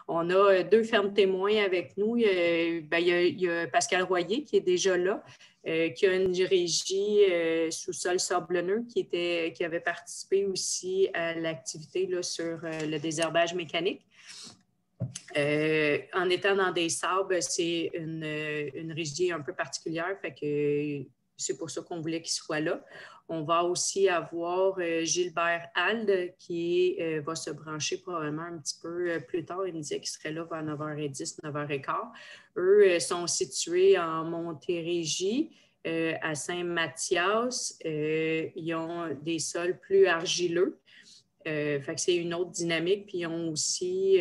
On a 2 fermes témoins avec nous. Il y a Pascal Royer qui est déjà là, qui a une régie sous-sol sablonneux qui avait participé aussi à l'activité là, sur le désherbage mécanique. En étant dans des sables, c'est une régie un peu particulière, fait que c'est pour ça qu'on voulait qu'il soit là. On va aussi avoir Gilbert Alde qui va se brancher probablement un petit peu plus tard. Il me disait qu'il serait là vers 9h10, 9h15. Eux sont situés en Montérégie, à Saint-Mathias. Ils ont des sols plus argileux. Fait que c'est une autre dynamique. Puis ils ont aussi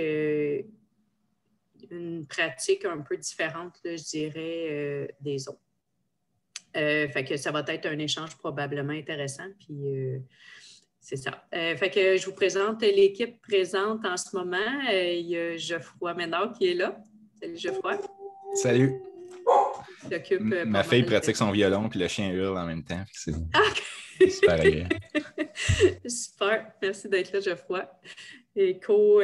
une pratique un peu différente, là, je dirais, des autres. Fait que ça va être un échange probablement intéressant. Puis c'est ça. Fait que je vous présente l'équipe présente en ce moment. Il y a Geoffroy Ménard qui est là. Salut Geoffroy. Salut. Ma fille de... pratique son violon puis le chien hurle en même temps. C'est super agréable. Super. Merci d'être là, Geoffroy. Et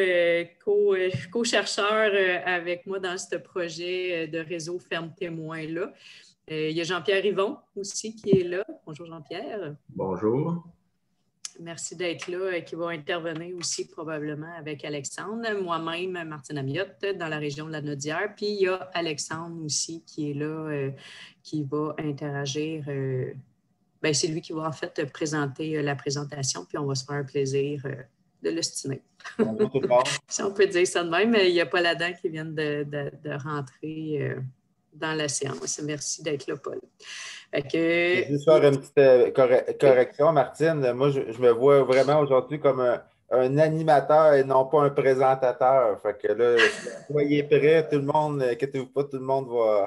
co-chercheur avec moi dans ce projet de réseau Ferme Témoins-là. Il y a Jean-Pierre Yvon aussi qui est là. Bonjour Jean-Pierre. Bonjour. Merci d'être là, qui va intervenir aussi probablement avec Alexandre. Moi-même, Martine Amiotte, dans la région de la Naudière. Puis il y a Alexandre aussi qui est là, qui va interagir. C'est lui qui va en fait présenter la présentation, puis on va se faire un plaisir de l'ostiner. Si on peut dire ça de même, mais il n'y a pas là-dedans qui viennent de rentrer dans la séance. Merci d'être là, Paul. Je vais juste faire une petite correction, Martine. Moi, je me vois vraiment aujourd'hui comme un animateur et non pas un présentateur. Fait que là, soyez prêts, tout le monde, inquiétez-vous pas, tout le monde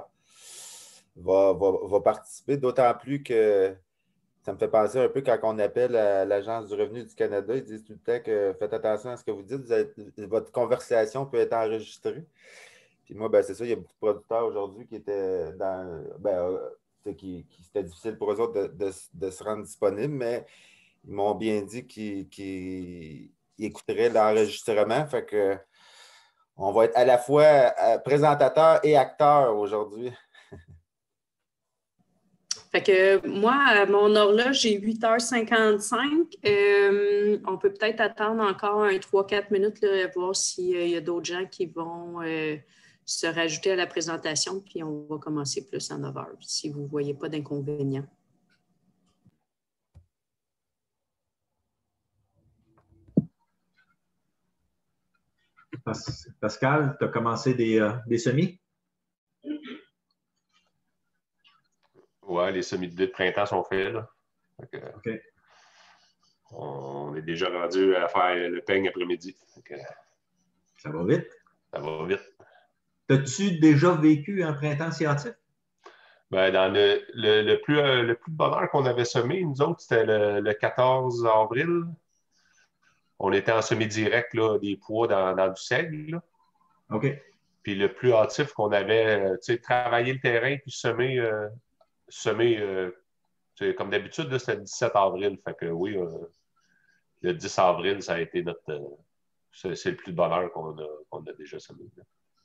va participer, d'autant plus que ça me fait penser un peu quand on appelle l'Agence du revenu du Canada, ils disent tout le temps que faites attention à ce que vous dites, votre conversation peut être enregistrée. Puis moi, c'est ça, il y a beaucoup de producteurs aujourd'hui qui étaient c'était difficile pour eux autres de se rendre disponibles, mais ils m'ont bien dit qu'ils écouteraient l'enregistrement. Fait que on va être à la fois présentateur et acteur aujourd'hui. Fait que moi, à mon horloge, j'ai 8h55. On peut peut-être attendre encore 3-4 minutes, là, voir s'il y a d'autres gens qui vont se rajouter à la présentation, puis on va commencer plus à 9h, si vous ne voyez pas d'inconvénient. Pascal, tu as commencé des semis? Oui, les semis de printemps sont faits. Là. OK. On est déjà rendu à faire le peigne après-midi. Ça va vite? Ça va vite. As-tu déjà vécu un printemps sciatique? Dans le plus de bonheur qu'on avait semé, nous autres, c'était le 14 avril. On était en semi-direct, là, des pois dans du seigle. Là. OK. Puis le plus hâtif qu'on avait, travailler le terrain puis semer comme d'habitude, c'était le 17 avril. Fait que oui, le 10 avril, ça a été c'est le plus de bonheur qu'on a déjà semé. Là.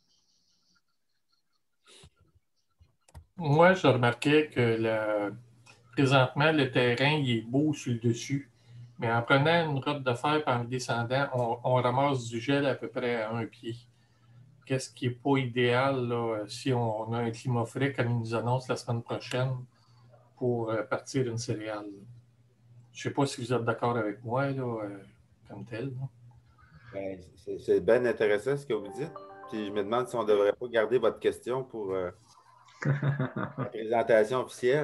Moi, je remarquais que présentement, le terrain il est beau sur le dessus. Mais en prenant une route de fer et en descendant, on ramasse du gel à peu près à 1 pied. Qu'est-ce qui n'est pas idéal là, si on a un climat frais, comme ils nous annoncent la semaine prochaine, pour partir une céréale. Je ne sais pas si vous êtes d'accord avec moi, là, comme tel. C'est bien intéressant ce que vous dites. Puis je me demande si on ne devrait pas garder votre question pour la présentation officielle.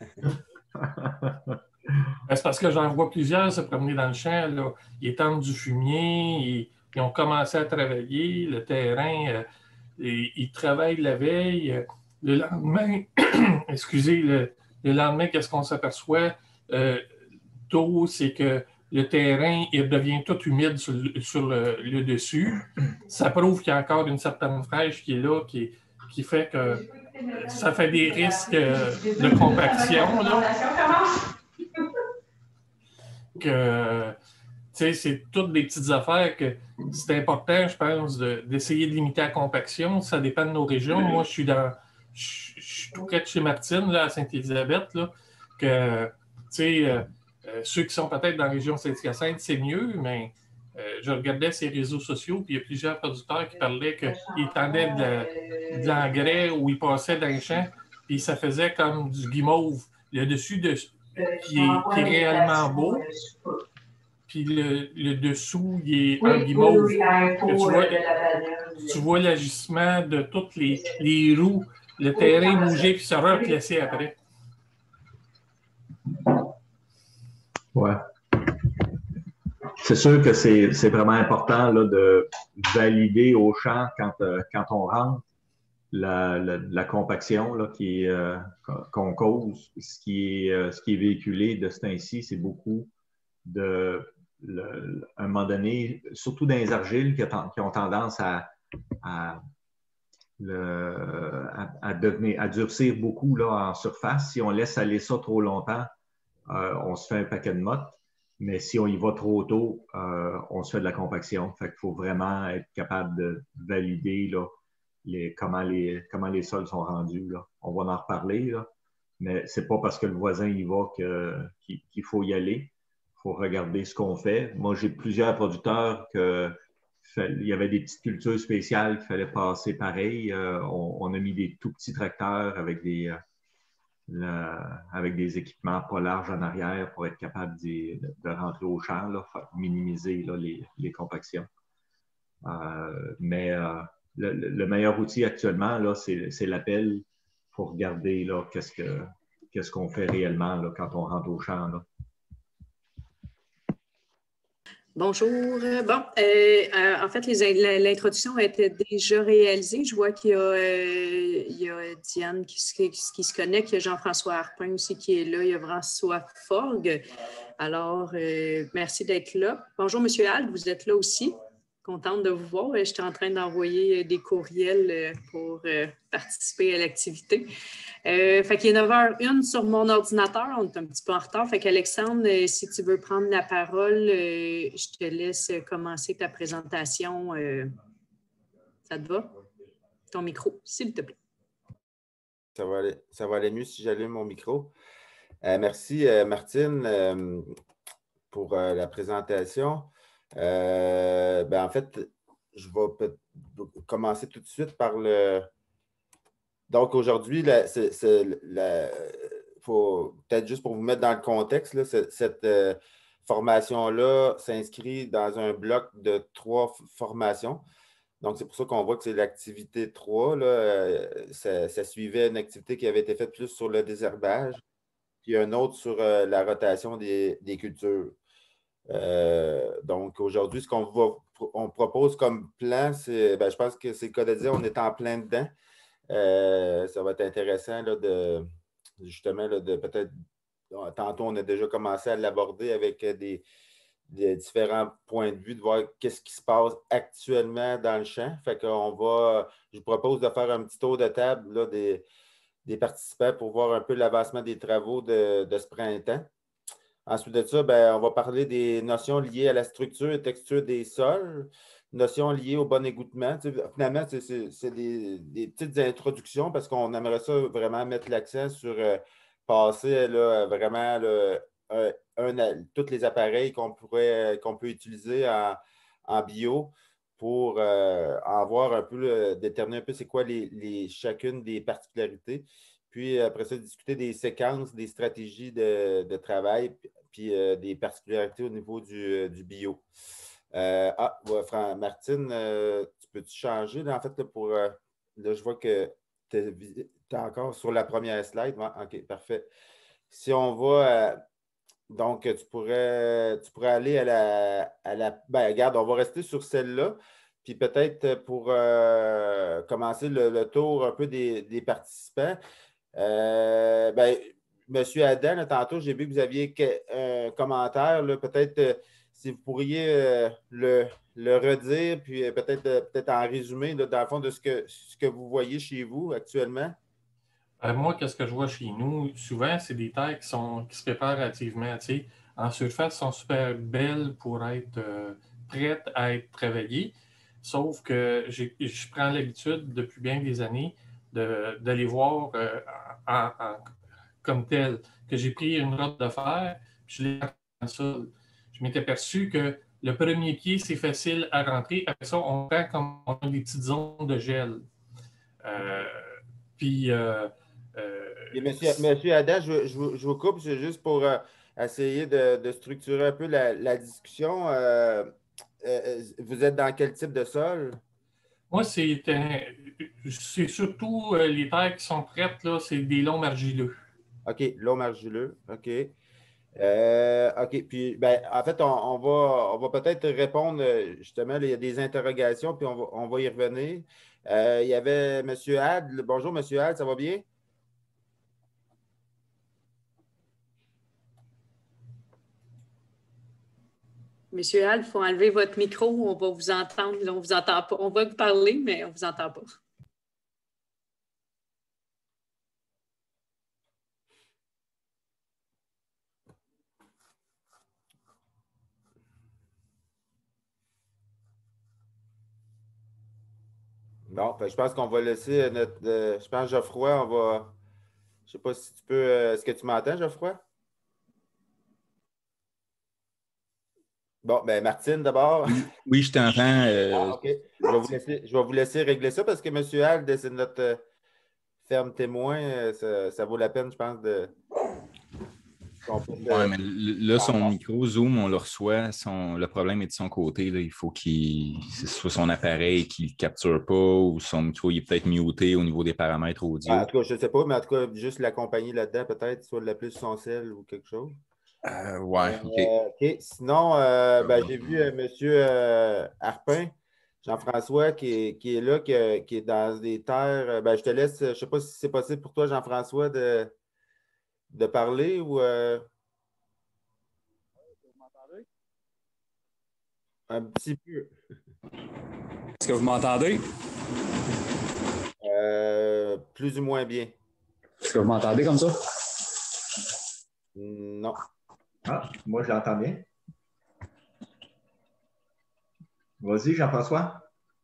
C'est parce que j'en vois plusieurs se promener dans le champ. Là. Ils étendent du fumier, ils ont commencé à travailler, le terrain, ils travaillent la veille. Le lendemain, excusez, le lendemain, qu'est-ce qu'on s'aperçoit tôt, c'est que le terrain il devient tout humide sur le dessus. Ça prouve qu'il y a encore une certaine fraîche qui est là, qui fait que ça fait des risques de compaction. Là. Que, c'est toutes des petites affaires que c'est important, je pense, d'essayer de limiter la compaction. Ça dépend de nos régions. Moi, je suis tout près de chez Martine, là, à Sainte-Élisabeth, là, que, ceux qui sont peut-être dans la région Saint-Hyacinthe, c'est mieux, mais je regardais ces réseaux sociaux, puis il y a plusieurs producteurs qui parlaient qu'ils tendaient de l'engrais ou ils passaient dans les champs, puis ça faisait comme du guimauve. Le dessus qui est réellement beau, puis le dessous, il est un guimauve. Tu vois l'agissement de toutes les roues, le terrain bouger puis se replacer après. Ouais. C'est sûr que c'est vraiment important là, de valider au champ quand on rentre la compaction là, qu'on cause. Ce qui est véhiculé de ce temps-ci, c'est beaucoup à un moment donné, surtout dans les argiles qui ont tendance à durcir beaucoup là, en surface. Si on laisse aller ça trop longtemps, on se fait un paquet de mottes. Mais si on y va trop tôt, on se fait de la compaction. Fait qu'il faut vraiment être capable de valider là, comment les sols sont rendus. Là. On va en reparler, là. Mais c'est pas parce que le voisin y va qu'il faut y aller. Il faut regarder ce qu'on fait. Moi, j'ai plusieurs producteurs il y avait des petites cultures spéciales qu'il fallait passer pareil. On a mis des tout petits tracteurs avec des équipements pas larges en arrière pour être capable de rentrer au champ, là, minimiser là, les compactions. Mais le meilleur outil actuellement, là, c'est l'appel. Il faut regarder là, qu'est-ce qu'on fait réellement là, quand on rentre au champ. Là. Bonjour. Bon, en fait, l'introduction a été déjà réalisée. Je vois qu'il y a Diane qui se connecte, il y a Jean-François Harpin aussi qui est là, il y a François Forgue. Alors, merci d'être là. Bonjour, M. Alde, vous êtes là aussi. Contente de vous voir. J'étais en train d'envoyer des courriels pour participer à l'activité. Fait qu'il est 9h01 sur mon ordinateur. On est un petit peu en retard. Fait qu'Alexandre, si tu veux prendre la parole, je te laisse commencer ta présentation. Ça te va? Ton micro, s'il te plaît. Ça va aller mieux si j'allume mon micro. Merci, Martine, pour la présentation. En fait, je vais commencer tout de suite par Donc, aujourd'hui, faut peut-être juste pour vous mettre dans le contexte, là, cette formation-là s'inscrit dans un bloc de 3 formations. Donc, c'est pour ça qu'on voit que c'est l'activité 3. Là, ça suivait une activité qui avait été faite plus sur le désherbage, puis un autre sur la rotation des cultures. Donc, aujourd'hui, ce qu'on propose comme plan, c'est, je pense que c'est le cas de dire, on est en plein dedans. Ça va être intéressant là, justement de peut-être, tantôt on a déjà commencé à l'aborder avec des différents points de vue, de voir qu'est-ce qui se passe actuellement dans le champ. Fait qu'on je vous propose de faire un petit tour de table là, des participants pour voir un peu l'avancement des travaux de ce printemps. Ensuite de ça, on va parler des notions liées à la structure et texture des sols, notions liées au bon égouttement. Tu sais, finalement, c'est des petites introductions parce qu'on aimerait ça vraiment mettre l'accent sur passer là, vraiment là, tous les appareils qu'on peut utiliser en bio pour en voir un peu, déterminer un peu c'est quoi chacune des particularités. Puis après ça, discuter des séquences, des stratégies de travail, puis des particularités au niveau du bio. Martine, tu peux-tu changer? Là, en fait, là, je vois que tu es encore sur la première slide. Ouais, OK, parfait. Si on va, donc, tu pourrais aller à la regarde, on va rester sur celle-là. Puis peut-être pour commencer le tour un peu des participants. Monsieur Adam, là, tantôt, j'ai vu que vous aviez un commentaire. Peut-être si vous pourriez le redire, puis peut-être en résumé, là, dans le fond, de ce que vous voyez chez vous actuellement. Moi, qu'est-ce que je vois chez nous? Souvent, c'est des terres qui se préparent relativement. en surface sont super belles pour être prêtes à être travaillées. Sauf que je prends l'habitude depuis bien des années d'aller voir comme tel, que j'ai pris une rotte de fer, puis je l'ai dans le sol. Je m'étais aperçu que le premier pied, c'est facile à rentrer. Après ça, on prend comme on a des petites zones de gel. Puis. Et monsieur Adam, je vous coupe, c'est juste pour essayer de structurer un peu la discussion. Vous êtes dans quel type de sol? Moi, c'est surtout les terres qui sont prêtes, là, c'est des lombs argileux. OK, loam argileux. OK. OK, puis ben, en fait, on va peut-être répondre, justement, il y a des interrogations, puis on va y revenir. Il y avait M. Had. Bonjour, M. Had, ça va bien? Monsieur Hall, il faut enlever votre micro, on va vous entendre. Là, on vous entend pas. On va vous parler, mais on ne vous entend pas. Bon, je pense qu'on va laisser notre. Je pense, Geoffroy, on va. Je ne sais pas si tu peux. Est-ce que tu m'entends, Geoffroy? Bon, ben Martine, d'abord. Oui, je t'entends. OK. Je vais vous laisser régler ça parce que M. Hald, c'est notre ferme témoin. Ça vaut la peine, je pense, de. Ouais, mais là, son micro Zoom, on le reçoit. Le problème est de son côté. Là. Il faut ce soit son appareil qui ne capture pas ou son micro il est peut-être muté au niveau des paramètres audio. En tout cas, je ne sais pas, mais en tout cas, juste l'accompagner là-dedans, peut-être, soit l'appeler sur son cell ou quelque chose. Ouais, OK. OK. Sinon, j'ai vu M. Harpin, Jean-François, qui est là, qui est dans des terres. Je te laisse, je ne sais pas si c'est possible pour toi, Jean-François, de parler ou. Vous m'entendez? Un petit peu. Est-ce que vous m'entendez? Plus ou moins bien. Est-ce que vous m'entendez comme ça? Non. Ah, moi, je l'entends bien. Vas-y, Jean-François.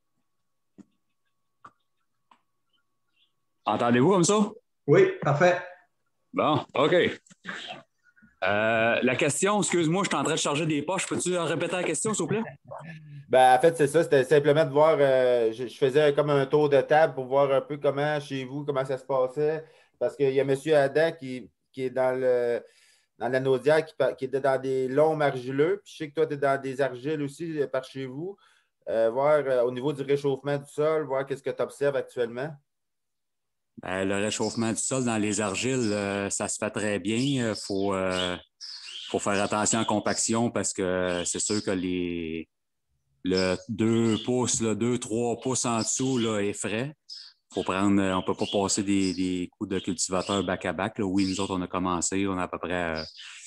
Entendez-vous comme ça? Oui, parfait. Bon, OK. La question, excuse-moi, je suis en train de charger des poches. Peux-tu répéter la question, s'il vous plaît? En fait, c'est ça. C'était simplement de voir. Je faisais comme un tour de table pour voir un peu comment, chez vous, comment ça se passait. Parce qu'il y a M. Adam qui est dans la Naudière, qui était dans des lombs argileux. Puis je sais que toi, tu es dans des argiles aussi par chez vous. Voir au niveau du réchauffement du sol, voir qu'est-ce que tu observes actuellement. Le réchauffement du sol dans les argiles, ça se fait très bien. Il faut faire attention à la compaction parce que c'est sûr que le 2 pouces, 2-3 pouces en dessous là, est frais. On ne peut pas passer des coups de cultivateur back-à-back. Oui, nous autres, on a commencé, on a à peu près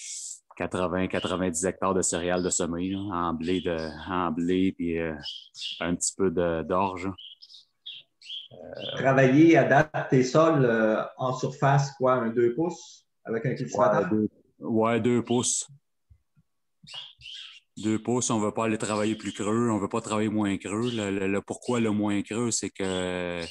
80-90 hectares de céréales de semis là, en blé puis un petit peu d'orge. Travailler à date tes sols en surface, quoi, un 2 pouces avec un cultivateur? Ouais, 2 pouces. 2 pouces, on ne veut pas aller travailler plus creux, on ne veut pas travailler moins creux. Pourquoi le moins creux, c'est que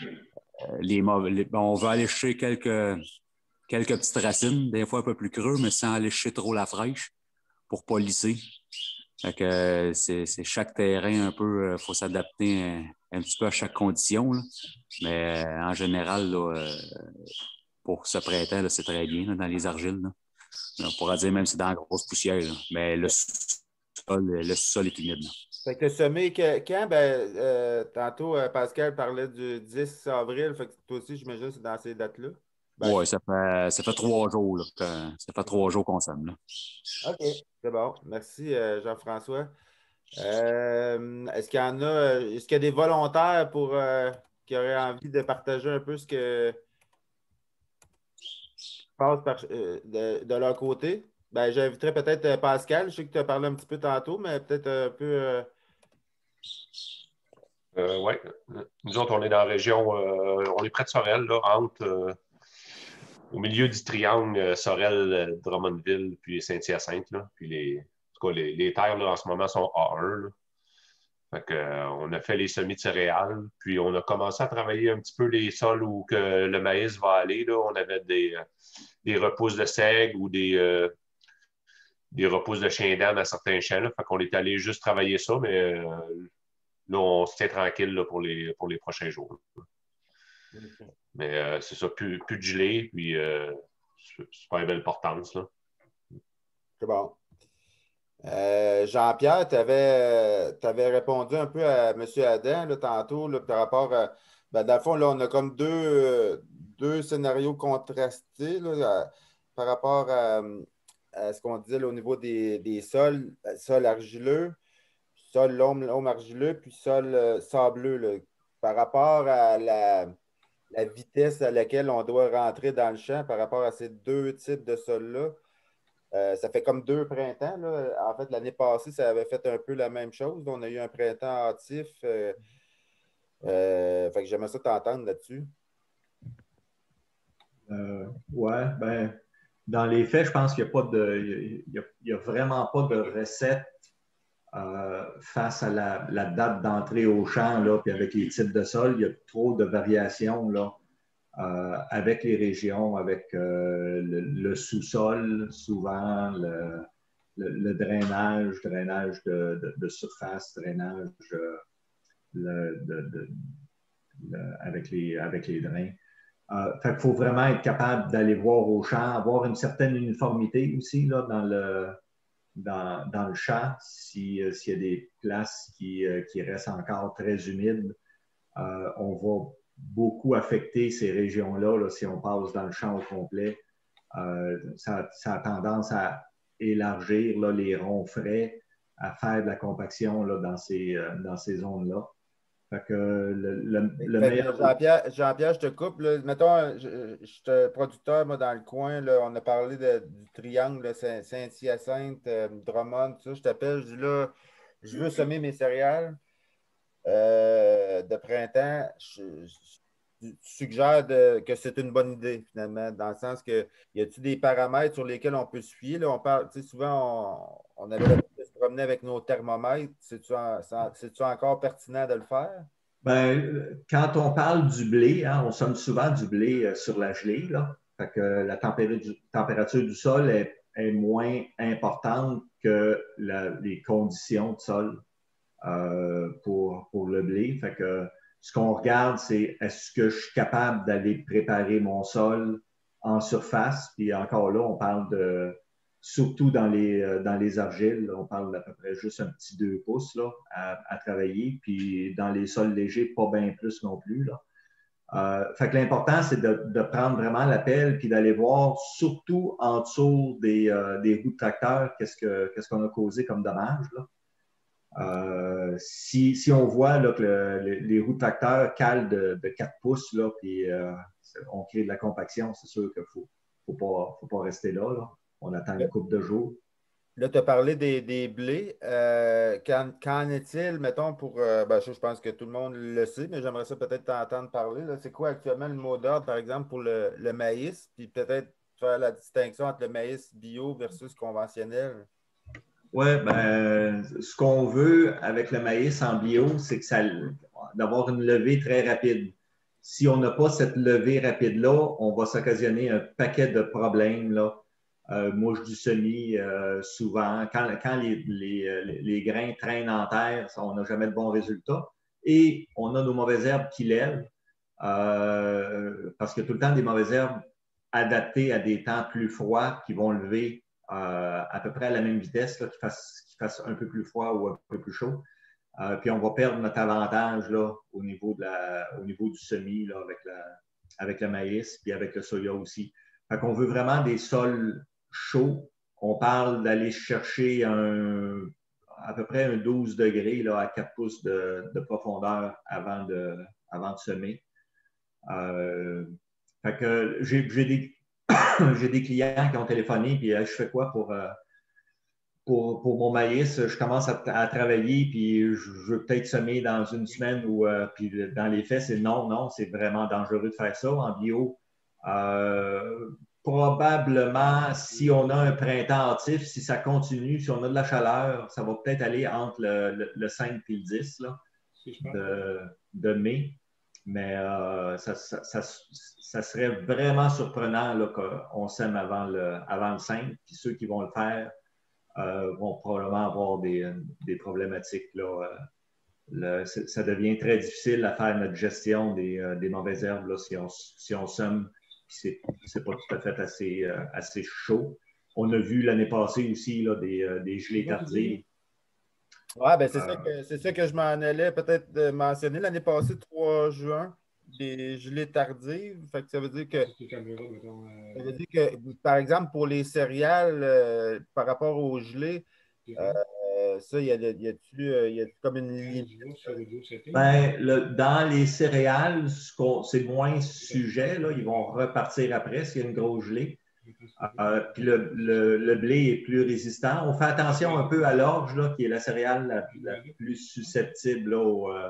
on veut aller chercher quelques petites racines, des fois un peu plus creux, mais sans aller chercher trop la fraîche pour ne pas lisser. Fait que c'est chaque terrain un peu, il faut s'adapter un petit peu à chaque condition. Là. Mais en général, là, pour ce printemps, c'est très bien là, dans les argiles. Là. On pourra dire même que c'est dans la grosse poussière. Là. Mais le sous-sol est humide. Là. Fait que le semé, quand? Tantôt, Pascal parlait du 10 avril. Fait que toi aussi, j'imagine que c'est dans ces dates-là. Oui, ça fait 3 jours. Là, ça fait 3 jours qu'on sème. Là. OK, c'est bon. Merci, Jean-François. Est-ce qu'il y en a, est-ce qu'il y a des volontaires qui auraient envie de partager un peu ce que passe de leur côté? J'inviterais peut-être Pascal. Je sais que tu as parlé un petit peu tantôt, mais peut-être un peu. Oui. Nous autres, on est dans la région, on est près de Sorel, là, entre au milieu du triangle Sorel, Drummondville, puis Saint-Hyacinthe. Là. Puis en tout cas, les terres là, en ce moment sont A1. Là. Fait que, on a fait les semis de céréales, puis on a commencé à travailler un petit peu les sols où que le maïs va aller. Là. On avait des repousses de seigle ou des repousses de chien d'âne à certains champs. Là. Fait qu'on est allé juste travailler ça, mais là, on se tient tranquille là, pour les prochains jours. Okay. Mais c'est ça, plus de gelée, puis super belle portance. Là. C'est bon. Jean-Pierre, tu avais répondu un peu à M. Adam là, tantôt là, par rapport à. Ben, dans le fond, là, on a comme deux scénarios contrastés là, par rapport à ce qu'on disait là, au niveau des sols, sol argileux, sol loam argileux, puis sol sableux. Là, par rapport à la vitesse à laquelle on doit rentrer dans le champ, par rapport à ces deux types de sols-là. Ça fait comme 2 printemps. Là. En fait, l'année passée, ça avait fait un peu la même chose. On a eu un printemps hâtif. Fait que j'aimerais ça t'entendre là-dessus. Ouais, ben, dans les faits, je pense qu'il n'y a vraiment pas de recette face à la date d'entrée au champ, là, puis avec les types de sols. Il y a trop de variations, là. Avec les régions, avec le sous-sol, souvent, le drainage de surface, drainage avec les drains. Fait qu'il faut vraiment être capable d'aller voir au champ, avoir une certaine uniformité aussi là, dans le champ, s'il y a des places qui restent encore très humides. On va beaucoup affecter ces régions-là là, si on passe dans le champ au complet. Ça a tendance à élargir là, les ronds frais, à faire de la compaction là, dans ces zones-là. Fait que le meilleur... Jean-Pierre, je te coupe. Là. Mettons, je suis producteur moi, dans le coin. Là, on a parlé du triangle Saint-Hyacinthe, Drummond, tout ça. Je t'appelle, je dis là, je veux semer mes céréales. De printemps, tu suggères que c'est une bonne idée, finalement, dans le sens que y a-t-il des paramètres sur lesquels on peut se fier? Là, on parle, souvent, on avait l'habitude de se promener avec nos thermomètres. C'est-tu encore pertinent de le faire? Ben, quand on parle du blé, hein, on somme souvent du blé sur la gelée. Là. Fait que la température du sol est moins importante que les conditions de sol. Pour le blé. Fait que ce qu'on regarde, c'est est-ce que je suis capable d'aller préparer mon sol en surface? Puis encore là, on parle surtout dans les argiles, on parle d'à peu près juste un petit 2 pouces là, à travailler. Puis dans les sols légers, pas bien plus non plus. Là. Fait que l'important, c'est de prendre vraiment la pelle puis d'aller voir, surtout en dessous des roues de tracteur, qu'est-ce qu'on a causé comme dommage. Là. Si on voit là, que les roues de tracteur calent de 4 pouces, là, puis on crée de la compaction, c'est sûr qu'il ne faut pas rester là. On attend une couple de jours. Là, tu as parlé des blés. Qu'en est-il, mettons, pour. Je pense que tout le monde le sait, mais j'aimerais ça peut-être t'entendre parler. C'est quoi actuellement le mot d'ordre, par exemple, pour le maïs, puis peut-être faire la distinction entre le maïs bio versus conventionnel? Oui, ben, ce qu'on veut avec le maïs en bio, c'est d'avoir une levée très rapide. Si on n'a pas cette levée rapide-là, on va s'occasionner un paquet de problèmes, là. Mouche du semis, souvent. Quand les grains traînent en terre, on n'a jamais de bons résultats. Et on a nos mauvaises herbes qui lèvent, parce qu'il y a tout le temps des mauvaises herbes adaptées à des temps plus froids qui vont lever à peu près à la même vitesse, là, qu'il fasse un peu plus froid ou un peu plus chaud. Puis on va perdre notre avantage là, au niveau du semis là, avec le maïs puis avec le soya aussi. Fait qu'on veut vraiment des sols chauds. On parle d'aller chercher à peu près un 12 degrés là, à 4 pouces de profondeur avant de semer. Fait que j'ai des clients qui ont téléphoné, puis je fais quoi pour mon maïs? Je commence à travailler, puis je veux peut-être semer dans une semaine, puis dans les faits, c'est non, c'est vraiment dangereux de faire ça. En bio, Probablement, si on a un printemps hâtif, si ça continue, si on a de la chaleur, ça va peut-être aller entre le 5 et le 10 là, de mai. Mais ça serait vraiment surprenant là, qu'on sème avant le 5. Puis ceux qui vont le faire vont probablement avoir des problématiques. Là. Ça devient très difficile à faire notre gestion des mauvaises herbes là, si on sème. C'est pas tout à fait assez chaud. On a vu l'année passée aussi là, des gelées tardives. Oui, ben c'est ça que je m'en allais peut-être mentionner. L'année passée, 3 juin, des gelées tardives. Fait que ça veut dire que, par exemple, pour les céréales, par rapport aux gelées, ça, y a comme une limite? Ben, dans les céréales, c'est moins sujet. Là, ils vont repartir après s'il y a une grosse gelée. Puis le blé est plus résistant. On fait attention un peu à l'orge, là, qui est la céréale la plus susceptible là,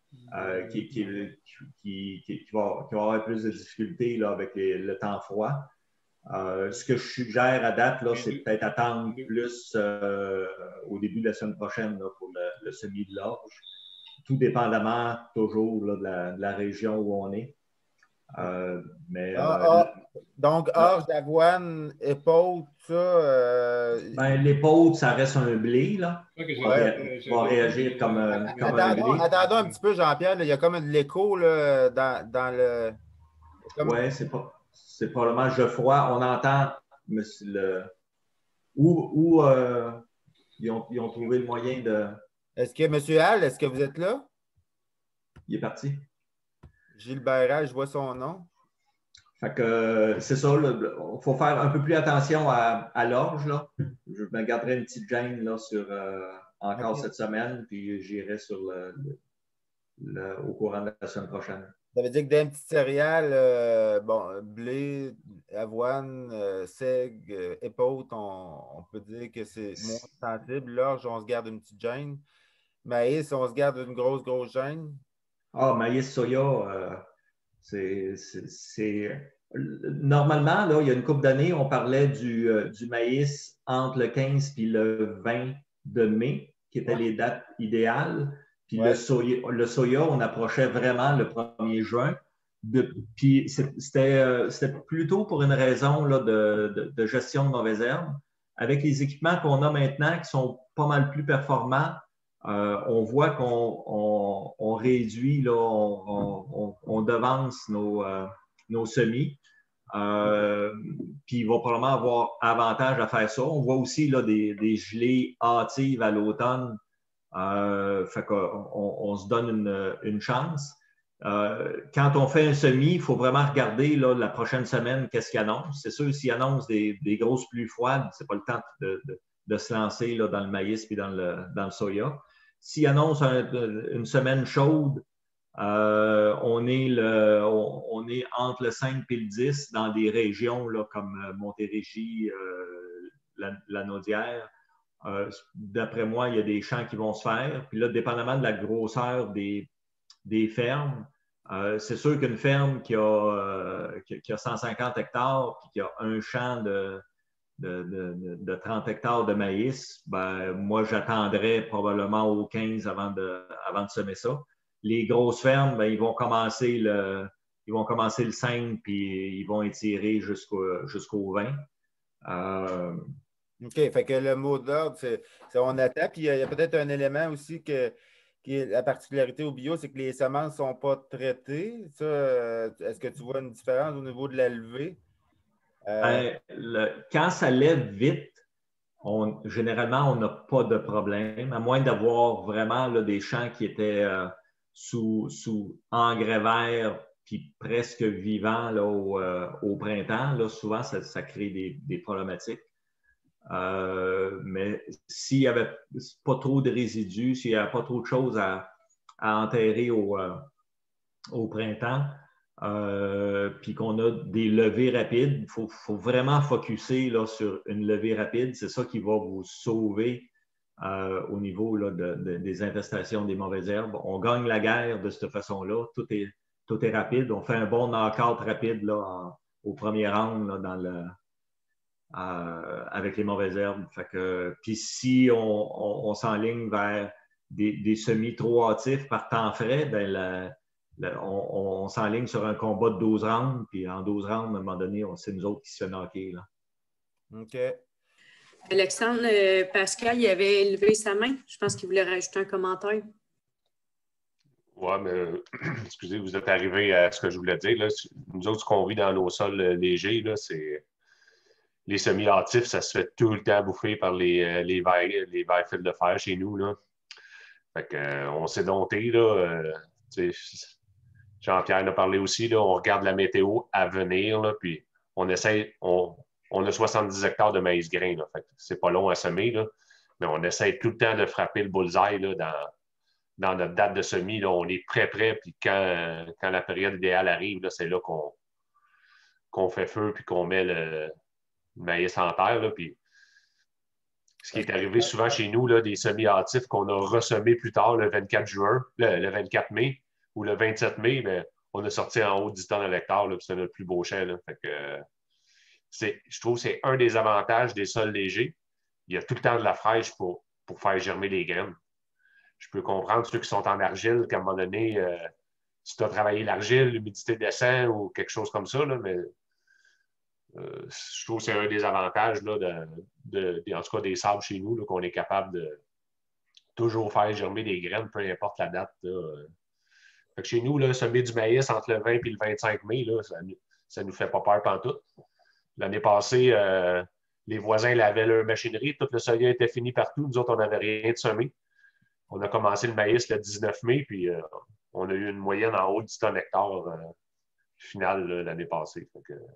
qui va avoir plus de difficultés là, avec le temps froid. Ce que je suggère à date, là, c'est peut-être attendre plus au début de la semaine prochaine là, pour le semis de l'orge, tout dépendamment toujours là, de la région où on est. Donc, orge, d'avoine, épaule, tout ça. Ben, l'épaule, ça reste un blé, là. Va réagir comme un blé. Attendons un petit peu, Jean-Pierre. Il y a comme de l'écho dans le. Oui, c'est probablement Geoffroy. On entend où ils ont trouvé le moyen de. Est-ce que M. Hall, est-ce que vous êtes là? Il est parti. Gilbert Hall, je vois son nom. Fait que c'est ça, il faut faire un peu plus attention à l'orge. Là. Je me garderai une petite gêne là, encore cette semaine, puis j'irai au courant de la semaine prochaine. Ça veut dire que dans les petites céréales, blé, avoine, seigle, épaule, on peut dire que c'est moins sensible. L'orge, on se garde une petite gêne. Maïs, on se garde une grosse gêne. Maïs, soya, normalement, là, il y a une couple d'années, on parlait du maïs entre le 15 et le 20 de mai, qui étaient les dates idéales. Puis le soya, on approchait vraiment le 1er juin. Puis c'était plutôt pour une raison là, de gestion de mauvaises herbes. Avec les équipements qu'on a maintenant, qui sont pas mal plus performants, on voit qu'on réduit, là, on devance nos semis. Puis il va probablement avoir avantage à faire ça. On voit aussi là, des gelées hâtives à l'automne. Fait qu'on se donne une chance. Quand on fait un semis, il faut vraiment regarder là, la prochaine semaine qu'est-ce qu'il annonce. C'est sûr, s'il annonce des grosses pluies froides, c'est pas le temps de se lancer là, dans le maïs et dans le soya. S'il annonce une semaine chaude, on est entre le 5 et le 10 dans des régions là, comme Montérégie, la Naudière. D'après moi, il y a des champs qui vont se faire. Puis là, dépendamment de la grosseur des fermes, c'est sûr qu'une ferme qui a 150 hectares et qui a un champ de 30 hectares de maïs, ben, moi, j'attendrais probablement au 15 avant de semer ça. Les grosses fermes, ben, ils vont commencer le 5 puis ils vont étirer jusqu'au 20. OK. Fait que le mot d'ordre, c'est on attend. Puis il y a peut-être un élément aussi qui est la particularité au bio, c'est que les semences ne sont pas traitées. Ça, est-ce que tu vois une différence au niveau de la levée? Quand ça lève vite, généralement, on n'a pas de problème, à moins d'avoir vraiment là, des champs qui étaient sous engrais vert puis presque vivants là, au printemps. Là, souvent, ça crée des problématiques. Mais s'il n'y avait pas trop de résidus, s'il n'y avait pas trop de choses à enterrer au printemps, puis qu'on a des levées rapides, il faut vraiment focusser là, sur une levée rapide. C'est ça qui va vous sauver au niveau là, des infestations des mauvaises herbes. On gagne la guerre de cette façon-là. Tout est rapide. On fait un bon knock-out rapide là, au premier round là, avec les mauvaises herbes. Puis si on s'enligne vers des semis trop hâtifs par temps frais, ben on s'enligne sur un combat de 12 rounds, puis en 12 rounds, à un moment donné, c'est nous autres qui se fait knocker. Là. OK. Alexandre, Pascal, il avait levé sa main. Je pense qu'il voulait rajouter un commentaire. Oui, mais excusez, vous êtes arrivé à ce que je voulais dire. Là. Nous autres, ce qu'on vit dans nos sols légers, là, c'est les semi-hâtifs, ça se fait tout le temps bouffer par les vers fils de fer chez nous. Là. Fait que, on s'est dompté. Jean-Pierre en a parlé aussi. Là, on regarde la météo à venir, là, puis on essaie. On a 70 hectares de maïs grain. Là, fait que c'est pas long à semer, là, mais on essaie tout le temps de frapper le bullseye là, dans notre date de semis. Là, on est prêt, puis quand la période idéale arrive, là, c'est là qu'on fait feu puis qu'on met le maïs en terre. Là, puis ce qui est arrivé souvent chez nous, là, des semis hâtifs qu'on a ressemés plus tard, le 24 juin, le 24 mai ou le 27 mai, bien, on a sorti en haut de 10 tonnes à l'hectare, puis c'est notre plus beau champ. Là. Fait que, je trouve que c'est un des avantages des sols légers. Il y a tout le temps de la fraîche pour faire germer les graines. Je peux comprendre ceux qui sont en argile, qu'à un moment donné, si tu as travaillé l'argile, l'humidité descend ou quelque chose comme ça, là, mais je trouve que c'est un des avantages là, en tout cas des sables chez nous, qu'on est capable de toujours faire germer des graines, peu importe la date. Là. Fait que chez nous, là, semer du maïs entre le 20 et le 25 mai, là, ça ne nous fait pas peur pantoute. L'année passée, les voisins lavaient leur machinerie, tout le soya était fini partout. Nous autres, on n'avait rien de semé. On a commencé le maïs le 19 mai, puis on a eu une moyenne en haut de 10 tonnes hectares finale l'année passée. Fait que,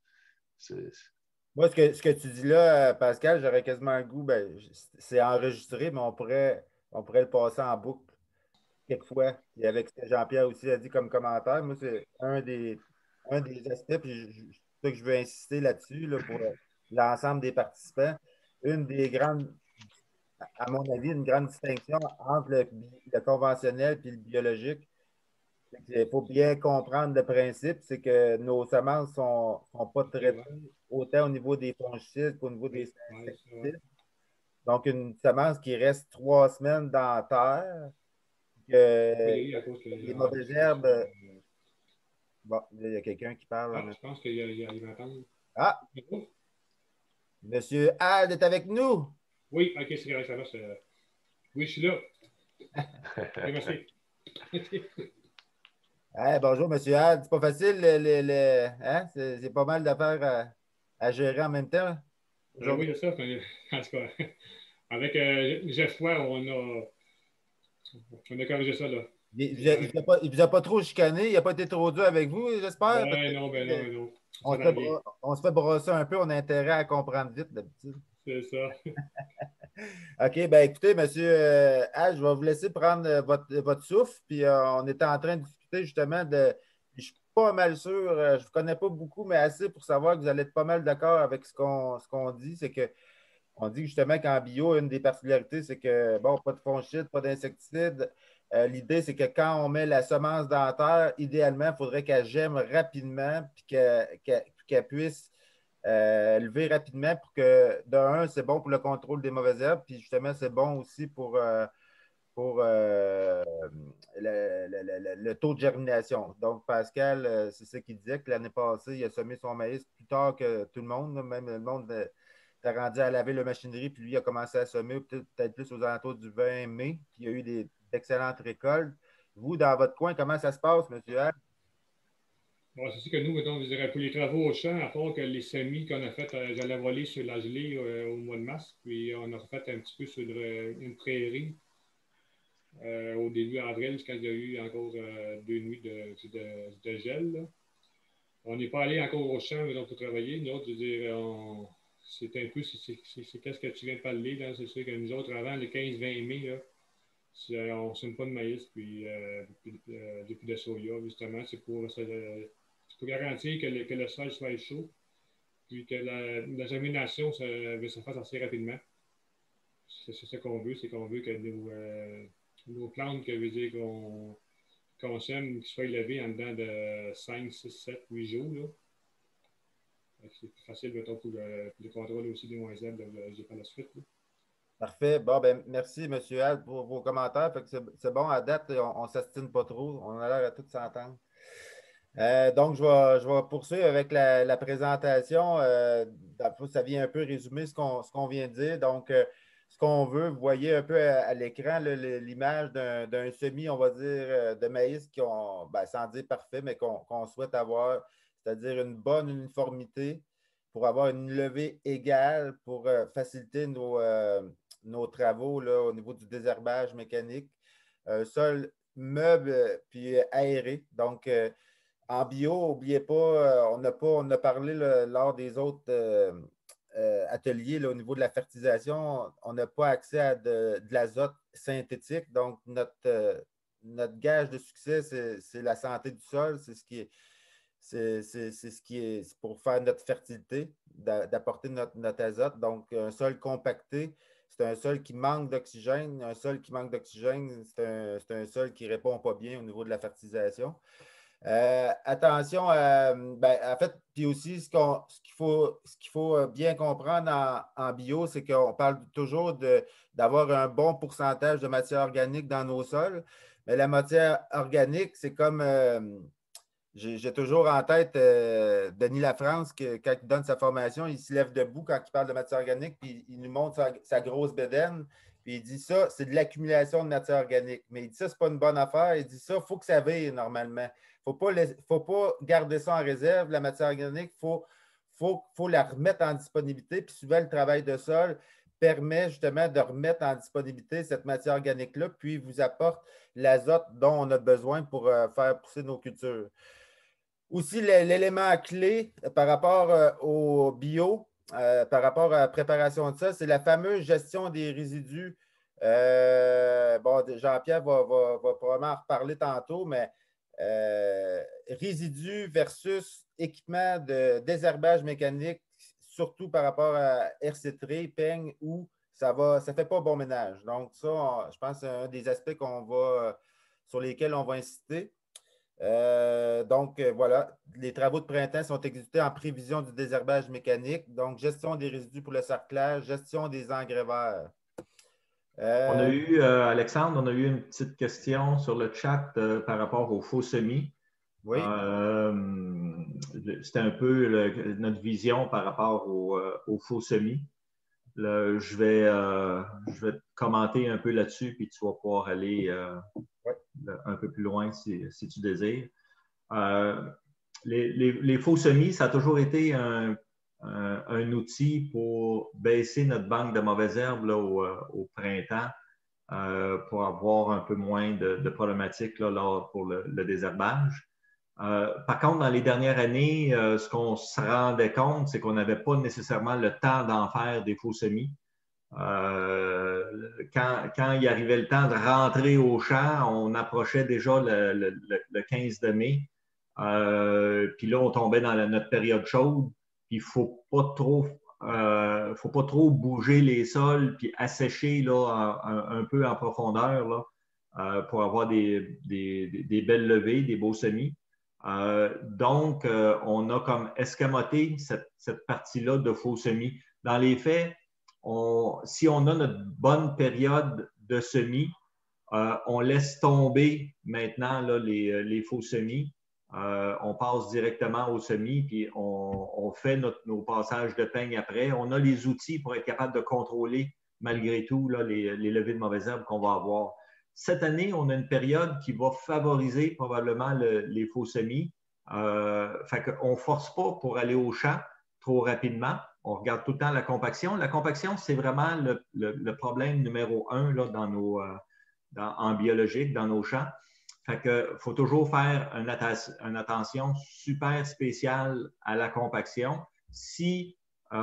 moi, ce que tu dis là, Pascal, j'aurais quasiment le goût, ben, c'est enregistré, mais on pourrait le passer en boucle quelquefois. Et avec ce que Jean-Pierre aussi a dit comme commentaire, moi, c'est un des aspects, puis c'est ça que je veux insister là-dessus là, pour l'ensemble des participants. Une des grandes, à mon avis, une grande distinction entre le conventionnel et le biologique. Il faut bien comprendre le principe, c'est que nos semences ne sont pas traitées autant au niveau des fongicides qu'au niveau des insecticides. Donc, une semence qui reste 3 semaines dans la terre, que les mauvaises herbes. Bon, il y a quelqu'un qui parle. Je pense qu'il m'entend. Ah! Monsieur Hald est avec nous. Oui, OK, c'est correct, ça va. Oui, je suis là. Merci. Hey, bonjour, monsieur Hald. C'est pas facile, hein? C'est pas mal d'affaires à gérer en même temps. Oui, c'est ça. En tout cas, avec Geoffroy, on a corrigé ça, là. Il ne vous a pas trop chicané, il n'a pas été trop dur avec vous, j'espère? Non. On se fait brosser un peu, on a intérêt à comprendre vite d'habitude. C'est ça. OK, bien écoutez, monsieur H, je vais vous laisser prendre votre souffle, puis on était en train de discuter justement de. Je suis pas mal sûr, je ne vous connais pas beaucoup, mais assez pour savoir que vous allez être pas mal d'accord avec ce qu'on dit. C'est que on dit justement qu'en bio, une des particularités, c'est que, bon, pas de fongicide, pas d'insecticide. L'idée, c'est que quand on met la semence dans la terre, idéalement, il faudrait qu'elle gemme rapidement puis qu'elle puisse lever rapidement pour que, de un, c'est bon pour le contrôle des mauvaises herbes, puis justement, c'est bon aussi pour le taux de germination. Donc, Pascal, c'est ça qu'il disait, que l'année passée, il a semé son maïs plus tard que tout le monde, là, même le monde t'as rendu à laver la machinerie, puis lui a commencé à semer peut-être plus aux alentours du 20 mai, puis il y a eu d'excellentes récoltes. Vous, dans votre coin, comment ça se passe, M. Hall? Bon, c'est sûr que nous, mettons, je dirais, pour les travaux au champ, à part que les semis qu'on a fait, j'allais voler sur la gelée au mois de mars, puis on a refait un petit peu sur une prairie au début avril, quand il y a eu encore 2 nuits de gel. Là. On n'est pas allé encore au champ, mettons, pour travailler. Nous autres, je veux dire, c'est un peu, c'est qu'est-ce que tu viens de parler, là. C'est sûr que nous autres, avant le 15-20 mai, là, on ne sème pas de maïs, puis de soya, justement. C'est pour garantir que le sol soit chaud, puis que la germination se fasse assez rapidement. C'est ça qu'on veut, c'est qu'on veut que nos plantes, que veut dire qu'on sème, qu'ils soient élevées en dedans de 5, 6, 7, 8 jours, là. C'est plus facile, mettons, pour le contrôle aussi des moins zèbres de vérifier par la suite. Là. Parfait. Bon, ben, merci, M. Hall, pour vos commentaires. Fait que c'est bon, à date, on ne s'astine pas trop. On a l'air à tout s'entendre. Donc, je vais poursuivre avec la présentation. Ça vient un peu résumer ce qu'on vient de dire. Donc, ce qu'on veut, vous voyez un peu à l'écran l'image d'un semis, on va dire, de maïs sans dire parfait, mais qu'on souhaite avoir, c'est-à-dire une bonne uniformité pour avoir une levée égale pour faciliter nos travaux là, au niveau du désherbage mécanique. Un sol meuble puis aéré. Donc, en bio, n'oubliez pas, on a parlé lors des autres ateliers là, au niveau de la fertilisation, on n'a pas accès à de l'azote synthétique. Donc, notre gage de succès, c'est la santé du sol, c'est ce qui est pour faire notre fertilité, d'apporter notre azote. Donc, un sol compacté, c'est un sol qui manque d'oxygène. Un sol qui manque d'oxygène, c'est un sol qui ne répond pas bien au niveau de la fertilisation. Attention, en fait, puis aussi, ce qu'il faut bien comprendre en bio, c'est qu'on parle toujours d'avoir un bon pourcentage de matière organique dans nos sols. Mais la matière organique, c'est comme, j'ai toujours en tête Denis Lafrance, quand il donne sa formation, il se lève debout quand il parle de matière organique, puis il nous montre sa grosse bédaine. Puis il dit ça, c'est de l'accumulation de matière organique. Mais il dit ça, c'est pas une bonne affaire. Il dit ça, il faut que ça vire normalement. Il ne faut pas garder ça en réserve, la matière organique. Il faut la remettre en disponibilité. Puis souvent, le travail de sol permet justement de remettre en disponibilité cette matière organique-là, puis vous apporte l'azote dont on a besoin pour faire pousser nos cultures. Aussi, l'élément clé par rapport au bio, par rapport à la préparation de ça, c'est la fameuse gestion des résidus. Jean-Pierre va probablement en reparler tantôt, mais résidus versus équipement de désherbage mécanique, surtout par rapport à RC3, peigne, où ça ne fait pas bon ménage. Donc, ça, je pense que c'est un des aspects sur lesquels on va insister. Voilà, les travaux de printemps sont exécutés en prévision du désherbage mécanique. Donc, gestion des résidus pour le sarclage, gestion des engrais verts. On a eu, Alexandre, on a eu une petite question sur le chat par rapport aux faux semis. Oui. C'était un peu notre vision par rapport aux faux semis. Je vais commenter un peu là-dessus, puis tu vas pouvoir aller un peu plus loin si tu désires. Les faux semis, ça a toujours été un outil pour baisser notre banque de mauvaises herbes là, au printemps pour avoir un peu moins de problématiques là, pour le désherbage. Par contre, dans les dernières années, ce qu'on se rendait compte, c'est qu'on n'avait pas nécessairement le temps d'en faire des faux semis. Quand il arrivait le temps de rentrer au champ, on approchait déjà le 15 de mai. Puis là, on tombait dans notre période chaude. Puis il ne faut pas trop bouger les sols puis assécher là, un peu en profondeur là, pour avoir des belles levées, des beaux semis. Donc, on a comme escamoté cette partie-là de faux semis. Dans les faits, si on a notre bonne période de semis, on laisse tomber maintenant là, les faux semis. On passe directement au semis, puis on fait nos passages de peigne après. On a les outils pour être capable de contrôler malgré tout là, les levées de mauvaises herbes qu'on va avoir. Cette année, on a une période qui va favoriser probablement les faux semis. Fait qu'on ne force pas pour aller au champ trop rapidement. On regarde tout le temps la compaction. La compaction, c'est vraiment le problème numéro 1 là, en biologique, dans nos champs. Fait qu'il faut toujours faire une attention super spéciale à la compaction. Si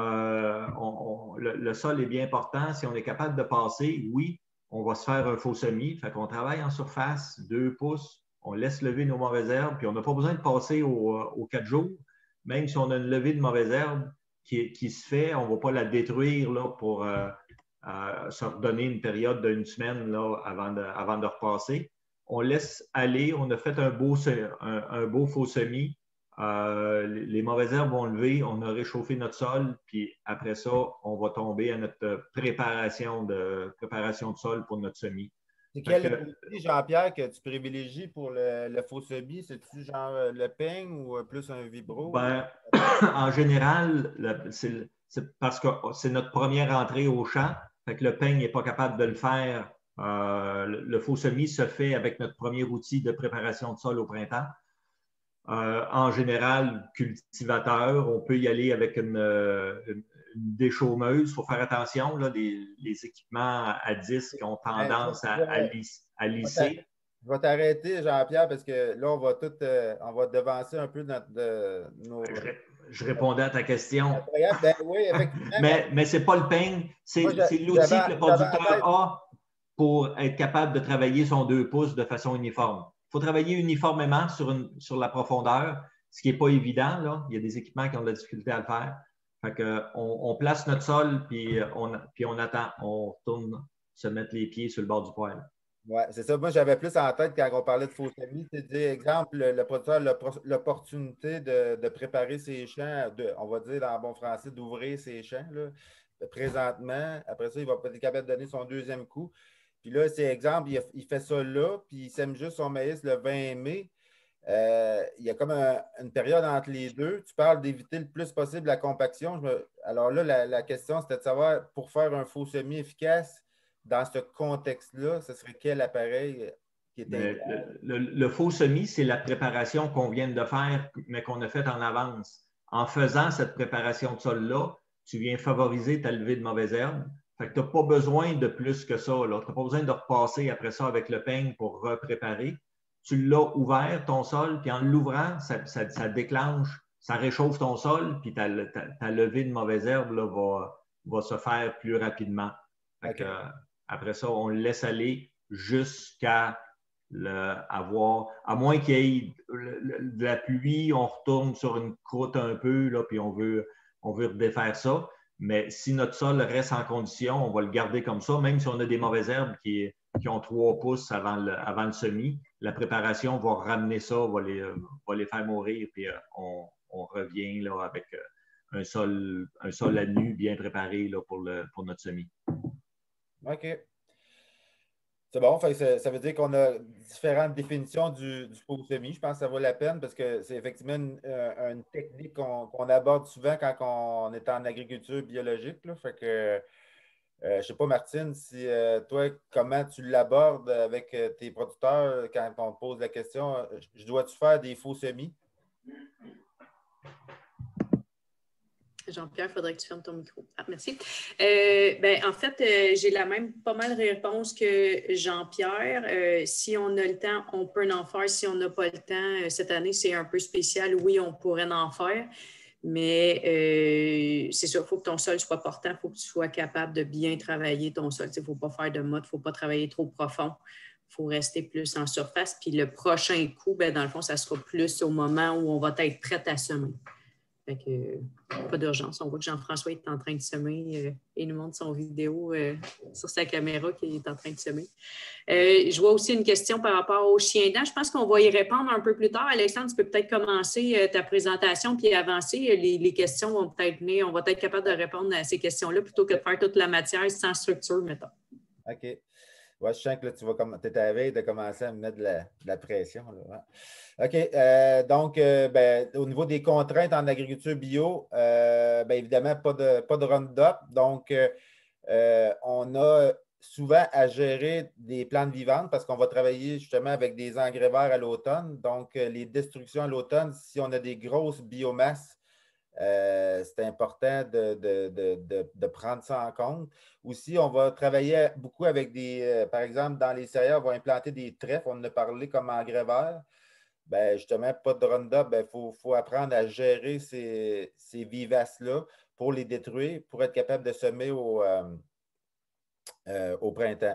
le sol est bien portant, si on est capable de passer, oui, on va se faire un faux semis. Fait qu'on travaille en surface, 2 pouces, on laisse lever nos mauvaises herbes, puis on n'a pas besoin de passer aux 4 jours. Même si on a une levée de mauvaises herbes qui se fait, on ne va pas la détruire là, pour se redonner une période d'une semaine là, avant de repasser. On laisse aller, on a fait un beau faux semis. les mauvaises herbes vont lever, on a réchauffé notre sol, puis après ça, on va tomber à notre préparation de sol pour notre semis. C'est quel outil, Jean-Pierre, que tu privilégies pour le faux semis? C'est-tu genre le peigne ou plus un vibro? Ben, en général, c'est parce que c'est notre première entrée au champ. Fait que le peigne n'est pas capable de le faire. Le faux semis se fait avec notre premier outil de préparation de sol au printemps. En général, cultivateur, on peut y aller avec une déchaumeuse. Il faut faire attention, là, les équipements à disque ont tendance à lisser. Je vais t'arrêter, Jean-Pierre, parce que là, on va devancer un peu nos... Je répondais à ta question. Ben, oui, effectivement. Mais ce n'est pas le peigne, c'est l'outil que le producteur a pour être capable de travailler son 2 pouces de façon uniforme. Il faut travailler uniformément sur la profondeur, ce qui n'est pas évident. Là. Il y a des équipements qui ont de la difficulté à le faire. Fait que on place notre sol, puis on attend. On retourne se mettre les pieds sur le bord du poêle. Oui, c'est ça. Moi, j'avais plus en tête quand on parlait de faux semis. C'est-à-dire, exemple, le producteur a l'opportunité de préparer ses champs, on va dire en bon français, d'ouvrir ses champs là, présentement. Après ça, il va être capable de donner son 2e coup. Puis là, c'est exemple, il fait ça là, puis il sème juste son maïs le 20 mai. Il y a comme une période entre les deux. Tu parles d'éviter le plus possible la compaction. Alors là, la question, c'était de savoir, pour faire un faux semis efficace, dans ce contexte-là, ce serait quel appareil qui était... Le faux semis, c'est la préparation qu'on vient de faire, mais qu'on a faite en avance. En faisant cette préparation de sol-là, tu viens favoriser ta levée de mauvaises herbes. Fait que tu n'as pas besoin de plus que ça. Tu n'as pas besoin de repasser après ça avec le peigne pour repréparer. Tu l'as ouvert, ton sol, puis en l'ouvrant, ça déclenche, ça réchauffe ton sol, puis ta levée de mauvaises herbes là, va se faire plus rapidement. Fait que, après ça, on le laisse aller jusqu'à avoir, à moins qu'il y ait de la pluie, on retourne sur une croûte un peu, là, puis on veut redéfaire ça. Mais si notre sol reste en condition, on va le garder comme ça, même si on a des mauvaises herbes qui ont 3 pouces avant le semis. La préparation va ramener ça, va les faire mourir, puis on revient là, avec un sol à nu bien préparé là, pour notre semis. OK. C'est bon. Ça veut dire qu'on a différentes définitions du faux semis. Je pense que ça vaut la peine parce que c'est effectivement une technique qu'on aborde souvent quand on est en agriculture biologique. Là. Fait que, je ne sais pas, Martine, si toi, comment tu l'abordes avec tes producteurs quand on te pose la question, je dois-tu faire des faux semis? Jean-Pierre, il faudrait que tu fermes ton micro. Ah, merci. En fait, j'ai la même pas mal réponse que Jean-Pierre. Si on a le temps, on peut en faire. Si on n'a pas le temps, cette année, c'est un peu spécial. Oui, on pourrait en faire. Mais c'est sûr, il faut que ton sol soit portant. Il faut que tu sois capable de bien travailler ton sol. Il ne faut pas faire de mode. Il ne faut pas travailler trop profond. Il faut rester plus en surface. Puis le prochain coup, dans le fond, ça sera plus au moment où on va être prêt à semer. Fait que, pas d'urgence. On voit que Jean-François est en train de semer et nous montre son vidéo sur sa caméra qu'il est en train de semer. Je vois aussi une question par rapport aux chiens dents. Je pense qu'on va y répondre un peu plus tard. Alexandre, tu peux peut-être commencer ta présentation puis avancer. Les questions vont peut-être venir. On va être capable de répondre à ces questions-là plutôt que de faire toute la matière sans structure, mettons. OK. Ouais, je sens que là, tu es à la veille de commencer à me mettre de la pression. Là. OK. Donc, au niveau des contraintes en agriculture bio, évidemment, pas de Roundup. Donc, on a souvent à gérer des plantes vivantes parce qu'on va travailler justement avec des engrais verts à l'automne. Donc, les destructions à l'automne, si on a des grosses biomasses, c'est important de prendre ça en compte. Aussi, on va travailler beaucoup avec par exemple, dans les céréales, on va implanter des trèfles. On en a parlé comme engrais vert. Justement, pas de Roundup, faut apprendre à gérer ces vivaces-là pour les détruire, pour être capable de semer au printemps.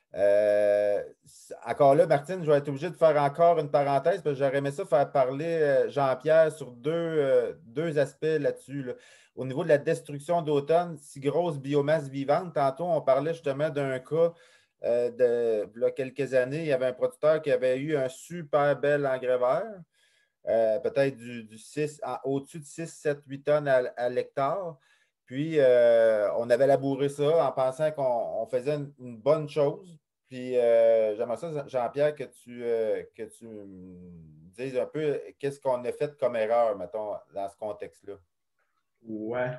Encore là, Martine, je vais être obligé de faire encore une parenthèse parce que j'aurais aimé ça faire parler Jean-Pierre sur deux aspects là-dessus. Là. Au niveau de la destruction d'automne, si grosse biomasse vivante, tantôt on parlait justement d'un cas il y a quelques années, il y avait un producteur qui avait eu un super bel engrais vert. peut-être du 6, au-dessus de 6, 7, 8 tonnes à l'hectare. Puis, on avait labouré ça en pensant qu'on faisait une bonne chose. Puis, j'aimerais ça, Jean-Pierre, que tu me dises un peu qu'est-ce qu'on a fait comme erreur, mettons, dans ce contexte-là. Ouais.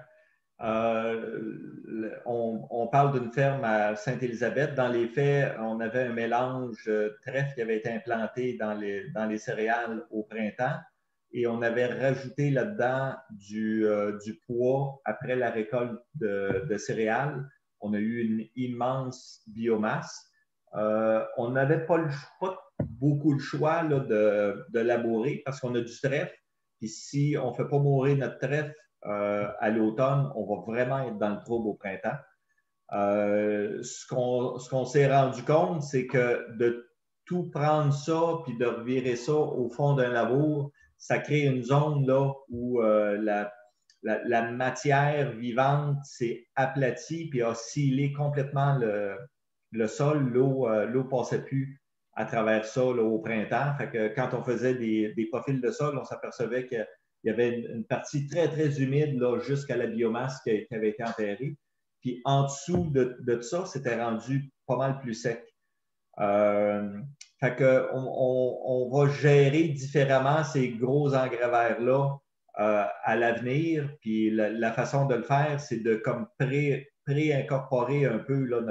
On parle d'une ferme à Sainte-Élisabeth. Dans les faits, on avait un mélange de trèfle qui avait été implanté dans les céréales au printemps et on avait rajouté là-dedans du poids après la récolte de céréales. On a eu une immense biomasse. On n'avait pas beaucoup le choix là, de labourer parce qu'on a du trèfle. Puis si on ne fait pas mourir notre trèfle à l'automne, on va vraiment être dans le trouble au printemps. Ce qu'on s'est rendu compte, c'est que de tout prendre ça puis de revirer ça au fond d'un labour, ça crée une zone là où la matière vivante s'est aplatie puis a scellé complètement le sol. L'eau ne passait plus à travers ça là, au printemps. Fait que quand on faisait des profils de sol, on s'apercevait qu'il y avait une partie très, très humide là, jusqu'à la biomasse qui avait été enterrée. Puis en dessous de ça, c'était rendu pas mal plus sec. Fait on va gérer différemment ces gros engrais verts-là à l'avenir. Puis la façon de le faire, c'est de comme pré-incorporer un peu là,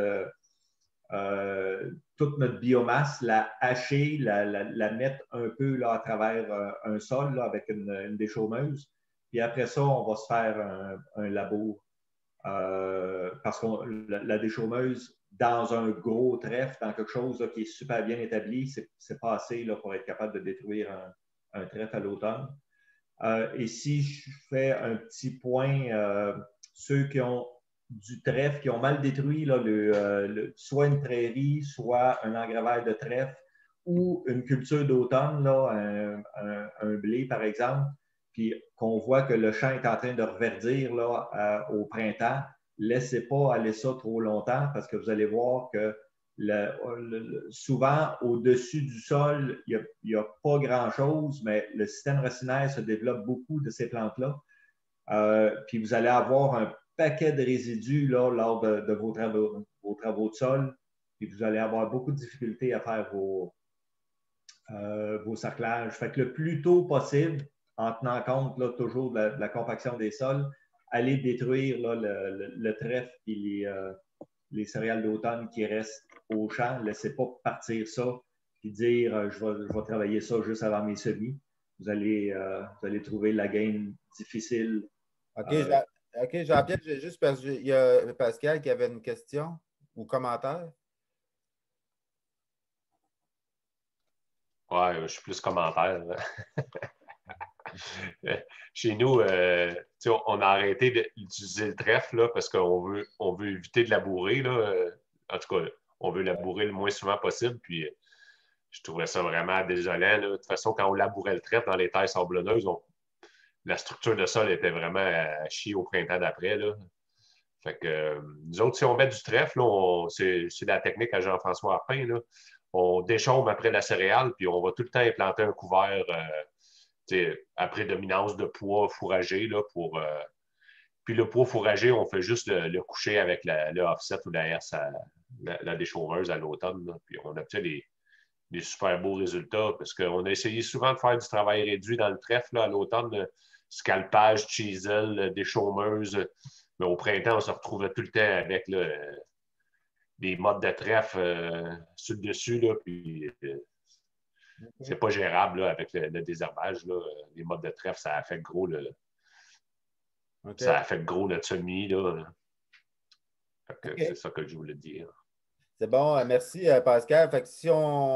toute notre biomasse, la hacher, la mettre un peu là, à travers un sol là, avec une déchaumeuse. Puis après ça, on va se faire un labour. Parce que la déchaumeuse, dans un gros trèfle, dans quelque chose là, qui est super bien établi, c'est pas assez là, pour être capable de détruire un trèfle à l'automne. Et si je fais un petit point, ceux qui ont du trèfle, qui ont mal détruit là, soit une prairie, soit un engrais vert de trèfle ou une culture d'automne, là, un blé par exemple, puis qu'on voit que le champ est en train de reverdir là, au printemps, laissez pas aller ça trop longtemps parce que vous allez voir que souvent, au-dessus du sol, il n'y a pas grand-chose, mais le système racinaire se développe beaucoup de ces plantes-là. Puis vous allez avoir un paquet de résidus là, lors de vos travaux de sol. Puis vous allez avoir beaucoup de difficultés à faire vos sarclages. Fait que le plus tôt possible, en tenant compte là, toujours de la compaction des sols, allez détruire là, le trèfle et les céréales d'automne qui restent au champ. Laissez pas partir ça et dire je vais travailler ça juste avant mes semis. Vous allez trouver la gaine difficile. OK, Jean-Pierre, j'ai juste parce qu'il y a Pascal qui avait une question ou commentaire. Ouais, je suis plus commentaire. Chez nous, on a arrêté d'utiliser le trèfle là, parce qu'on veut éviter de labourer. Là. En tout cas, on veut labourer le moins souvent possible. Puis je trouvais ça vraiment désolant. Là. De toute façon, quand on labourait le trèfle dans les terres sablonneuses, la structure de sol était vraiment à chier au printemps d'après. Là. Fait que nous autres, si on met du trèfle, c'est la technique à Jean-François Harpin. Là. On déchaume après la céréale, puis on va tout le temps implanter un couvert après dominance de poids fourragé. Là, puis le poids fourragé, on fait juste le coucher avec le offset ou la herse, la déchaumeuse à l'automne. Puis on obtient des super beaux résultats parce qu'on a essayé souvent de faire du travail réduit dans le trèfle là, à l'automne, scalpage, chisel, déchaumeuse. Mais au printemps, on se retrouvait tout le temps avec des mottes de trèfle sur le dessus. Là, puis c'est pas gérable là, avec le désherbage. Là. Les mottes de trèfle, ça affecte gros ça affecte gros notre semis. Là. C'est ça que je voulais dire. C'est bon, merci Pascal. Fait que si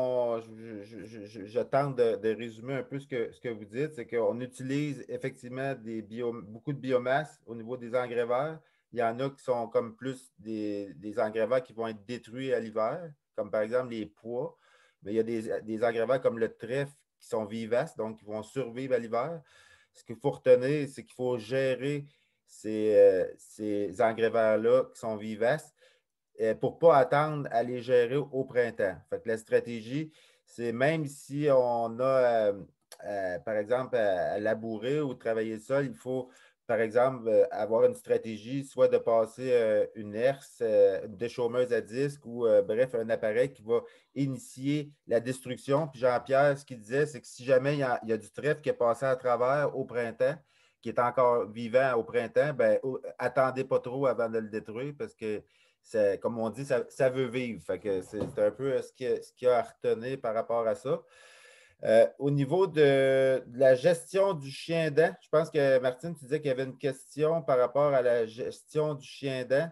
je tente de résumer un peu ce que vous dites, c'est qu'on utilise effectivement beaucoup de biomasse au niveau des engrais verts. Il y en a qui sont comme plus des engrais verts qui vont être détruits à l'hiver, comme par exemple les pois. Mais il y a des engrais verts comme le trèfle qui sont vivaces, donc qui vont survivre à l'hiver. Ce qu'il faut retenir, c'est qu'il faut gérer ces engrais verts-là qui sont vivaces pour ne pas attendre à les gérer au printemps. Fait que la stratégie, c'est même si on a par exemple, à labourer ou travailler le sol, il faut, par exemple, avoir une stratégie, soit de passer une herse, une déchaumeuse à disque ou, bref, un appareil qui va initier la destruction. Puis Jean-Pierre, ce qu'il disait, c'est que si jamais il y a du trèfle qui est passé à travers au printemps, qui est encore vivant au printemps, ben, attendez pas trop avant de le détruire parce que, comme on dit, ça veut vivre. Fait que c'est un peu ce qu'il y a à retenir par rapport à ça. Au niveau de la gestion du chien dent, je pense que Martine, tu disais qu'il y avait une question par rapport à la gestion du chien dent.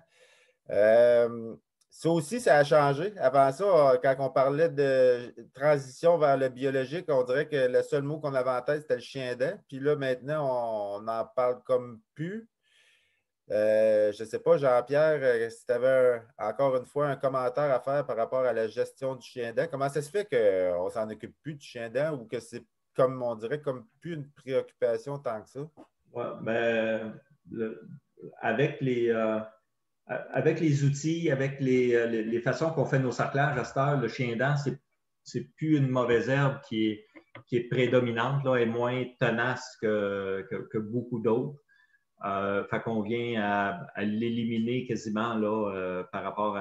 Ça aussi, ça a changé. Avant ça, quand on parlait de transition vers le biologique, on dirait que le seul mot qu'on avait en tête, c'était le chien dent. Puis là, maintenant, on n'en parle comme plus. Je ne sais pas, Jean-Pierre, si tu avais encore une fois un commentaire à faire par rapport à la gestion du chien dent. Comment ça se fait qu'on ne s'en occupe plus du chien dent ou que c'est, comme on dirait, comme plus une préoccupation tant que ça? Ouais, ben, avec les outils, avec les façons qu'on fait nos sarclages à cette heure, le chien dent, c'est plus une mauvaise herbe qui est prédominante, là, et moins tenace que beaucoup d'autres. Fait qu'on vient à l'éliminer quasiment là, par rapport à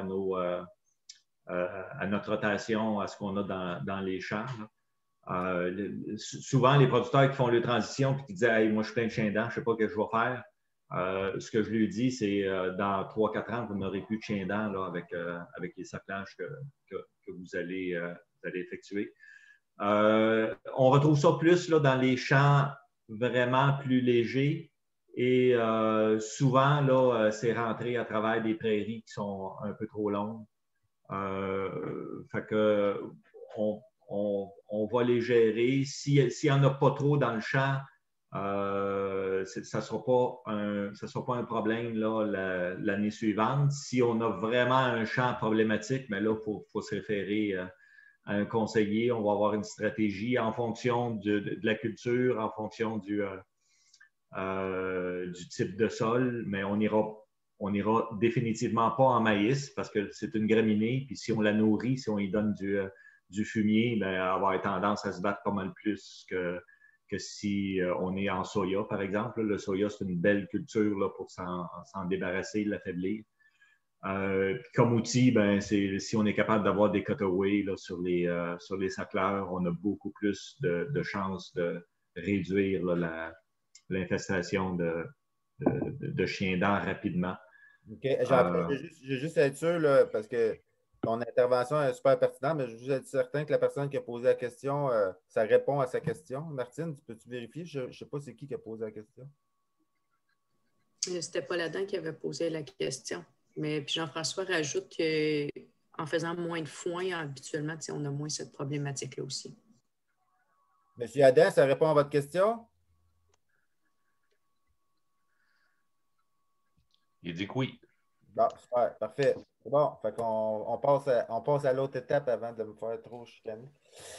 notre rotation, à ce qu'on a dans les champs. Souvent, les producteurs qui font les transitions et qui disent hey, moi, je suis plein de chiens dents, je ne sais pas ce que je vais faire. Ce que je lui dis, c'est dans 3-4 ans, vous n'aurez plus de chiens dents là, avec les sarclages que vous allez effectuer. On retrouve ça plus là, dans les champs vraiment plus légers. Et souvent, là, c'est rentré à travers des prairies qui sont un peu trop longues. Fait que on va les gérer. S'il n'y en a pas trop dans le champ, ça ne sera pas un problème là, l'année suivante. Si on a vraiment un champ problématique, mais là, il faut se référer à un conseiller. On va avoir une stratégie en fonction de la culture, en fonction du type de sol, mais on n'ira définitivement pas en maïs parce que c'est une graminée, puis si on la nourrit, si on lui donne du fumier, ben, elle va avoir tendance à se battre pas mal plus que si on est en soya, par exemple. Le soya, c'est une belle culture là, pour s'en débarrasser, l'affaiblir. Comme outil, ben, si on est capable d'avoir des cutaways là, sur les sacleurs, on a beaucoup plus de chances de réduire là, l'infestation de chiens dents rapidement. OK. Je vais juste être sûr, là, parce que ton intervention est super pertinente, mais je veux juste être certain que la personne qui a posé la question, ça répond à sa question. Martine, peux-tu vérifier? Je ne sais pas c'est qui a posé la question. C'était pas là-dedans qui avait posé la question. Mais puis Jean-François rajoute qu'en faisant moins de foin, habituellement, on a moins cette problématique-là aussi. Monsieur Adam, ça répond à votre question? Il dit que oui. Bon, super, parfait. C'est bon, fait qu'on on passe à l'autre étape avant de me faire trop chicaner.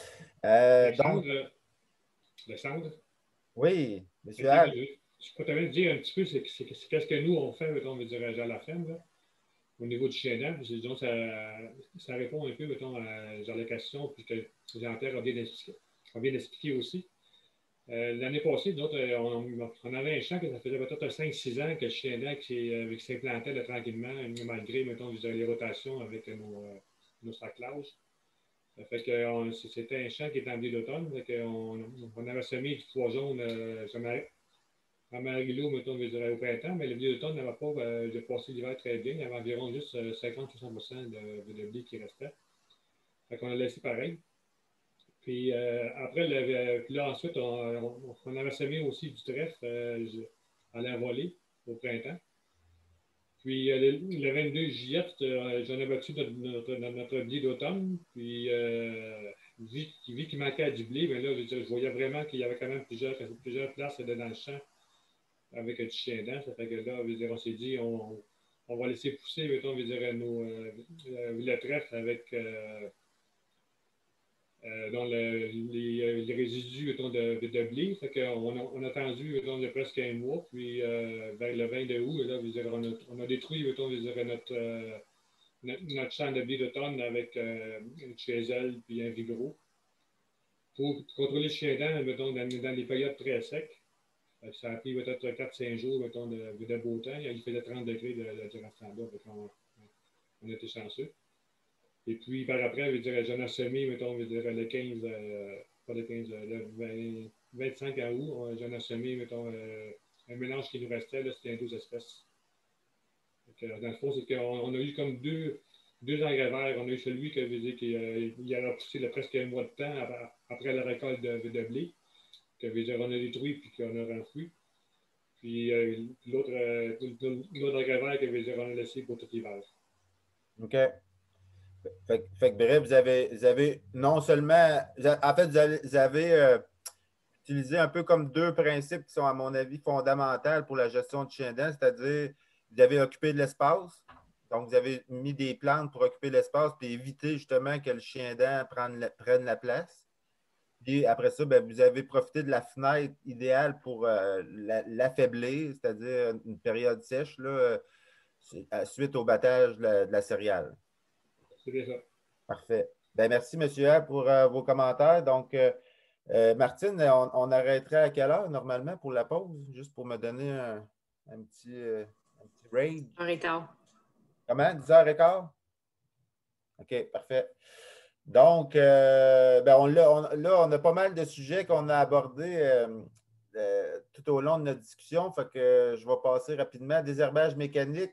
Le cendre? Oui, monsieur Al. Je peux te dire un petit peu c'est qu'est-ce que nous, on fait, mettons, à la ferme, là, au niveau du chien dent. Disons, ça répond un peu, mettons, à la question puis que Jean-Pierre a bien expliqué aussi. L'année passée, nous autres, on avait un champ que ça faisait peut-être 5-6 ans que le chien dent qui s'implantait tranquillement, malgré, mettons, les rotations avec nos saclages. Fait que c'était un champ qui était en blé d'automne. On avait semé du pois jaune Amarillo, mettons, au printemps, mais le blé d'automne n'avait pas passé l'hiver très bien. Il y avait environ juste 50-60% de blé qui restait. Fait qu'on a laissé pareil. Puis après, puis là, ensuite, on avait semé aussi du trèfle à la volée au printemps. Puis le 22 juillet, j'en ai battu notre blé d'automne. Puis vu qu'il manquait du blé, mais là, je voyais vraiment qu'il y avait quand même plusieurs places dans le champ avec du chien dent. Ça fait que là, on s'est dit, on va laisser pousser, mettons, le trèfle avec dans les résidus mettons, de blé. Fait qu'on a attendu mettons, de presque un mois, puis vers le 22 août, là, on a détruit mettons, notre champ de blé d'automne avec une chézelle puis un vigoro. pour contrôler le chien dent, mettons, dans les périodes très secs. Ça a pris peut-être 4-5 jours, mettons, de beau temps. Il faisait 30 degrés durant ce temps-là. On était chanceux. Et puis, par après, je veux dire, j'en ai semé, mettons, je veux dire, le 15, pas le 15, le 25 août, j'en ai semé, mettons, un mélange qui nous restait, c'était 12 espèces. Donc, dans le fond, c'est qu'on a eu comme deux engrais verts. On a eu celui qui veut dire qu'il a poussé presque un mois de temps après la récolte de blé, que veut dire on a détruit puis qu'on a renfui. Puis l'autre engrais vert, que veut dire on a laissé pour tout l'hiver. OK. Fait que bref, vous avez non seulement, en fait, vous avez utilisé un peu comme deux principes qui sont, à mon avis, fondamentaux pour la gestion de chien dent, c'est-à-dire, vous avez occupé de l'espace, donc vous avez mis des plantes pour occuper l'espace puis éviter justement que le chien dent prenne la place. Puis après ça, bien, vous avez profité de la fenêtre idéale pour l'affaiblir, c'est-à-dire une période sèche, là, suite au battage de la céréale. C'est bien ça. Parfait. Bien, merci, M. A, pour vos commentaires. Donc, Martine, on arrêterait à quelle heure normalement pour la pause? Juste pour me donner un petit raid. 10h15. Comment? 10h15? OK, parfait. Donc, ben on a pas mal de sujets qu'on a abordés tout au long de notre discussion. Fait que je vais passer rapidement. Désherbage mécanique.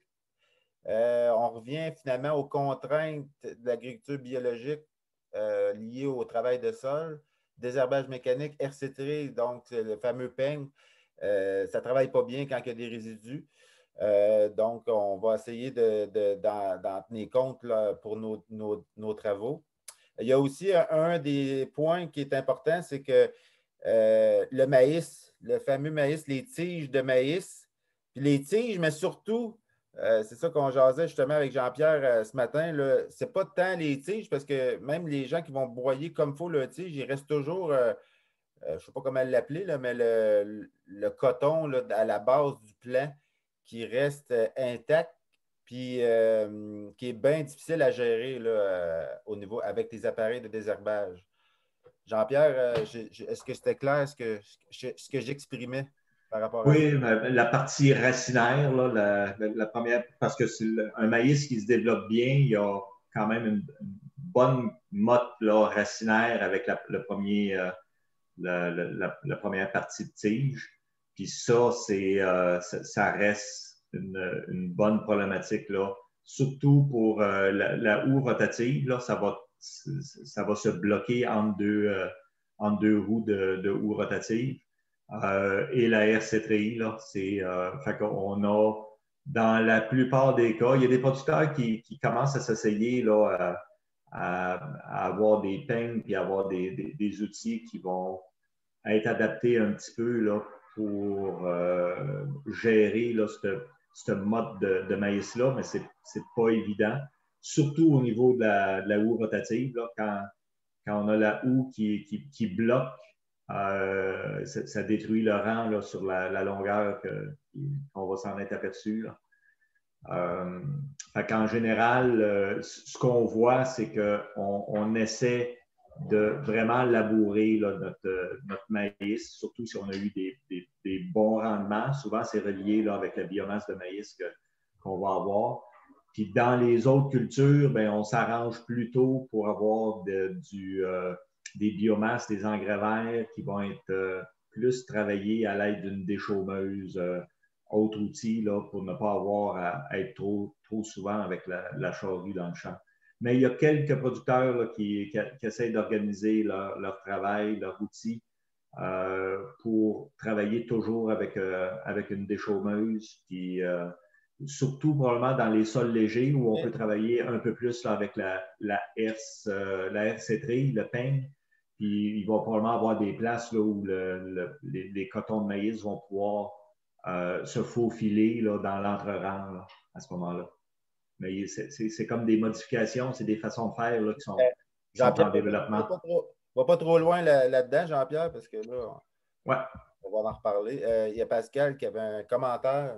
On revient finalement aux contraintes de l'agriculture biologique liées au travail de sol. Désherbage mécanique, RC3, donc le fameux peigne, ça ne travaille pas bien quand il y a des résidus. Donc, on va essayer d'en tenir compte là, pour nos travaux. Il y a aussi un des points qui est important, c'est que le maïs, le fameux maïs, les tiges de maïs, puis les tiges, mais surtout, c'est ça qu'on jasait justement avec Jean-Pierre ce matin, ce n'est pas tant les tiges, parce que même les gens qui vont broyer comme il faut le tige, il reste toujours, je ne sais pas comment l'appeler, mais le coton là, à la base du plant qui reste intact, puis qui est bien difficile à gérer là, au niveau avec les appareils de désherbage. Jean-Pierre, est-ce que c'était clair ce que j'exprimais par rapport à ça? Oui, la partie racinaire, là, la première, parce que c'est un maïs qui se développe bien, il y a quand même une bonne motte là, racinaire avec la première partie de tige. Puis ça, ça reste une bonne problématique, là. Surtout pour la houe rotative, là, ça va se bloquer entre deux roues de houe rotative. Et la RC3, là, fait qu'on a, dans la plupart des cas, il y a des producteurs qui commencent à s'essayer là, à avoir des peignes et avoir des outils qui vont être adaptés un petit peu là, pour gérer là, ce mode de maïs-là, mais c'est pas évident. Surtout au niveau de la houe rotative, là, quand on a la houe qui bloque, ça détruit le rang là, sur la longueur qu'on va s'en être aperçu. Fait qu'en général, ce qu'on voit, c'est qu'on essaie de vraiment labourer là, notre maïs, surtout si on a eu des bons rendements. Souvent, c'est relié là, avec la biomasse de maïs qu'on va avoir. Puis dans les autres cultures, bien, on s'arrange plutôt pour avoir des biomasses, des engrais verts qui vont être plus travaillés à l'aide d'une déchaumeuse, autre outil là, pour ne pas avoir à être trop souvent avec la charrue dans le champ. Mais il y a quelques producteurs là, qui essayent d'organiser leur travail, leur outil pour travailler toujours avec une déchaumeuse qui surtout probablement dans les sols légers où on peut travailler un peu plus là, avec la RC3, le peigne. Puis il va probablement avoir des places là, où les cotons de maïs vont pouvoir se faufiler là, dans l'entre-rang à ce moment-là. Mais c'est comme des modifications, c'est des façons de faire là, qui sont en développement. On va pas trop loin là-dedans, Jean-Pierre, parce que là, ouais. On va en reparler. Il y a Pascal qui avait un commentaire.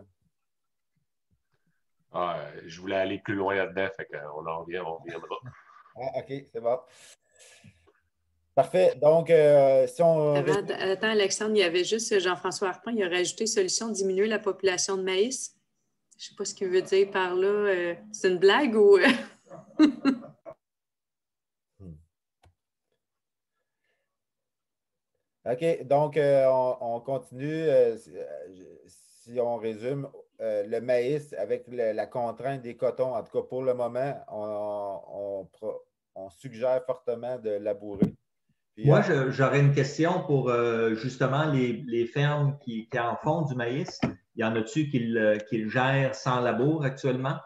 Je voulais aller plus loin là-dedans, fait qu'on en reviendra. OK, c'est bon. Parfait. Donc, si on... Attends, Alexandre, il y avait juste Jean-François Harpin, il a rajouté solution diminuer la population de maïs. Je ne sais pas ce qu'il veut dire par là. C'est une blague ou... OK. Donc, on continue. Si on résume, le maïs avec la contrainte des cotons, en tout cas pour le moment, on suggère fortement de labourer. Puis, moi, j'aurais une question pour justement les fermes qui en font du maïs. Y en a-tu qui le gèrent sans labour actuellement?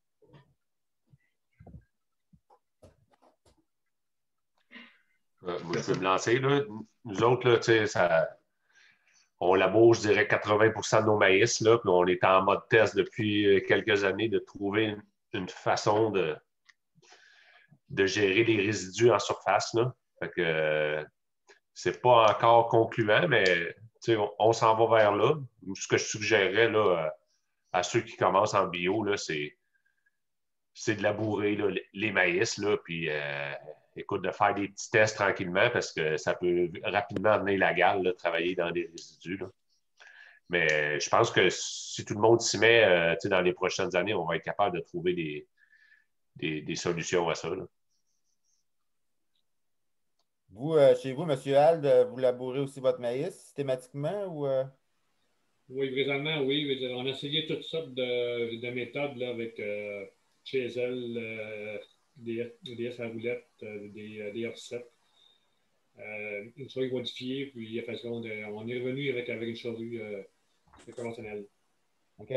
Moi, je peux me lancer. Là. Nous autres, là, on laboure, je dirais, 80% de nos maïs. Là, puis on est en mode test depuis quelques années de trouver une façon de gérer les résidus en surface. Là. Fait que c'est pas encore concluant, mais on s'en va vers là. Ce que je suggérerais là, à ceux qui commencent en bio, là, c'est de labourer là, les maïs, là, puis écoute, de faire des petits tests tranquillement parce que ça peut rapidement amener la gale, là, travailler dans des résidus. Là. Mais je pense que si tout le monde s'y met, dans les prochaines années, on va être capable de trouver des solutions à ça. Là. Vous, chez vous, M. Ald, vous labourez aussi votre maïs systématiquement ou... Oui, présentement, oui. On a essayé toutes sortes de méthodes là, avec Chazelle, des à roulettes, des recettes. Une charrue modifiée, puis on est revenu avec une charrue conventionnelle. OK.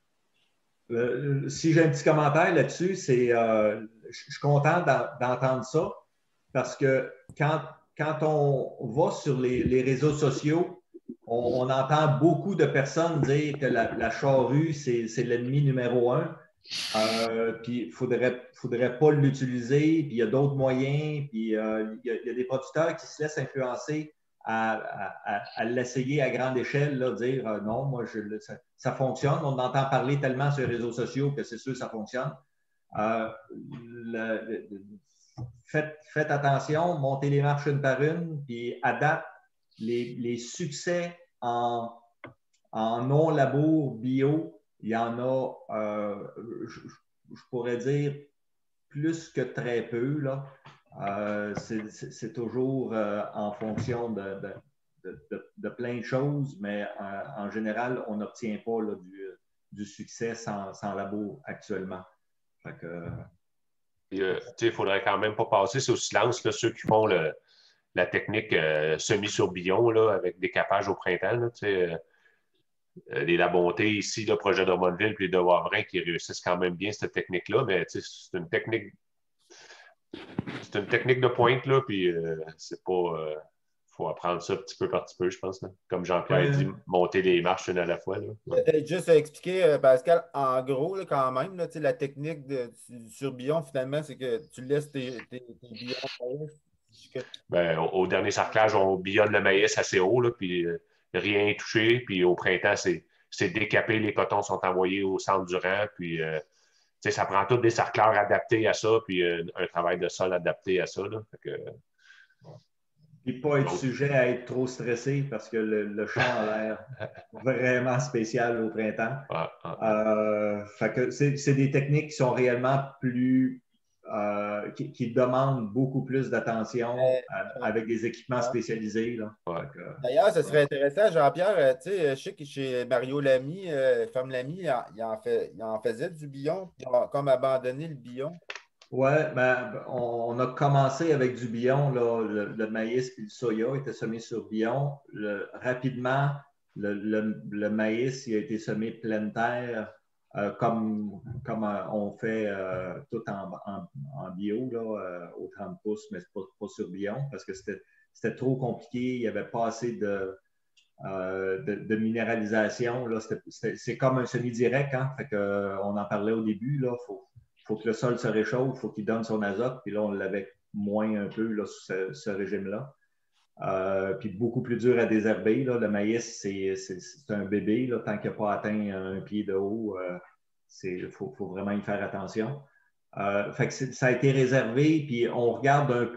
Si j'ai un petit commentaire là-dessus, je suis content d'entendre ça parce que quand on va sur les réseaux sociaux, on entend beaucoup de personnes dire que la charrue, c'est l'ennemi numéro un. Puis il ne faudrait pas l'utiliser, puis il y a d'autres moyens, puis il y a des producteurs qui se laissent influencer à l'essayer à grande échelle, là, dire non, moi, ça fonctionne. On entend parler tellement sur les réseaux sociaux que c'est sûr que ça fonctionne. Faites attention, montez les marches une par une, puis à date, les succès en non-labour bio, il y en a, je pourrais dire, plus que très peu. Là. C'est toujours en fonction de plein de choses, mais en général, on n'obtient pas là, du succès sans labour actuellement. Fait que, il ne faudrait quand même pas passer sous silence là, ceux qui font la technique semi-tourbillon avec décapage au printemps. Là, les Labonté ici, le projet d'Ormonville puis les de Wavrin qui réussissent quand même bien cette technique-là, mais c'est une technique de pointe, là, puis c'est pas... faut apprendre ça petit peu par petit peu, je pense. Là. Comme Jean-Pierre dit, monter les marches une à la fois. Là. Ouais. Juste à expliquer, Pascal, en gros, là, quand même, là, la technique du surbillon, finalement, c'est que tu laisses tes billons. Ben, au dernier sarclage, on billonne le maïs assez haut, là, puis rien est touché. Puis au printemps, c'est décapé, les cotons sont envoyés au centre du rang. Puis ça prend tous des sarcleurs adaptés à ça, puis un travail de sol adapté à ça. Là. Fait que, et pas être sujet à être trop stressé parce que le champ a l'air vraiment spécial au printemps. Fait que c'est des techniques qui sont réellement plus... qui demandent beaucoup plus d'attention avec des équipements spécialisés. Là. D'ailleurs, ce serait intéressant, Jean-Pierre, je sais que chez Mario Lamy, Ferme Lamy, il en faisait du billon, puis il a comme abandonné le billon. Oui, on a commencé avec du billon, là, le maïs et le soya étaient semés sur billon. Rapidement, le maïs il a été semé pleine terre, comme on fait tout en bio, là, au 30 pouces, mais pas sur billon, parce que c'était trop compliqué, il n'y avait pas assez de minéralisation. Là. C'est comme un semi-direct, hein? Fait que, on en parlait au début, il faut que le sol se réchauffe, il faut qu'il donne son azote, puis là, on l'avait moins un peu là, sous ce régime-là. Puis beaucoup plus dur à désherber. Là. Le maïs, c'est un bébé. Là, tant qu'il n'a pas atteint un pied de haut, il faut vraiment y faire attention. Fait que ça a été réservé, puis on regarde un peu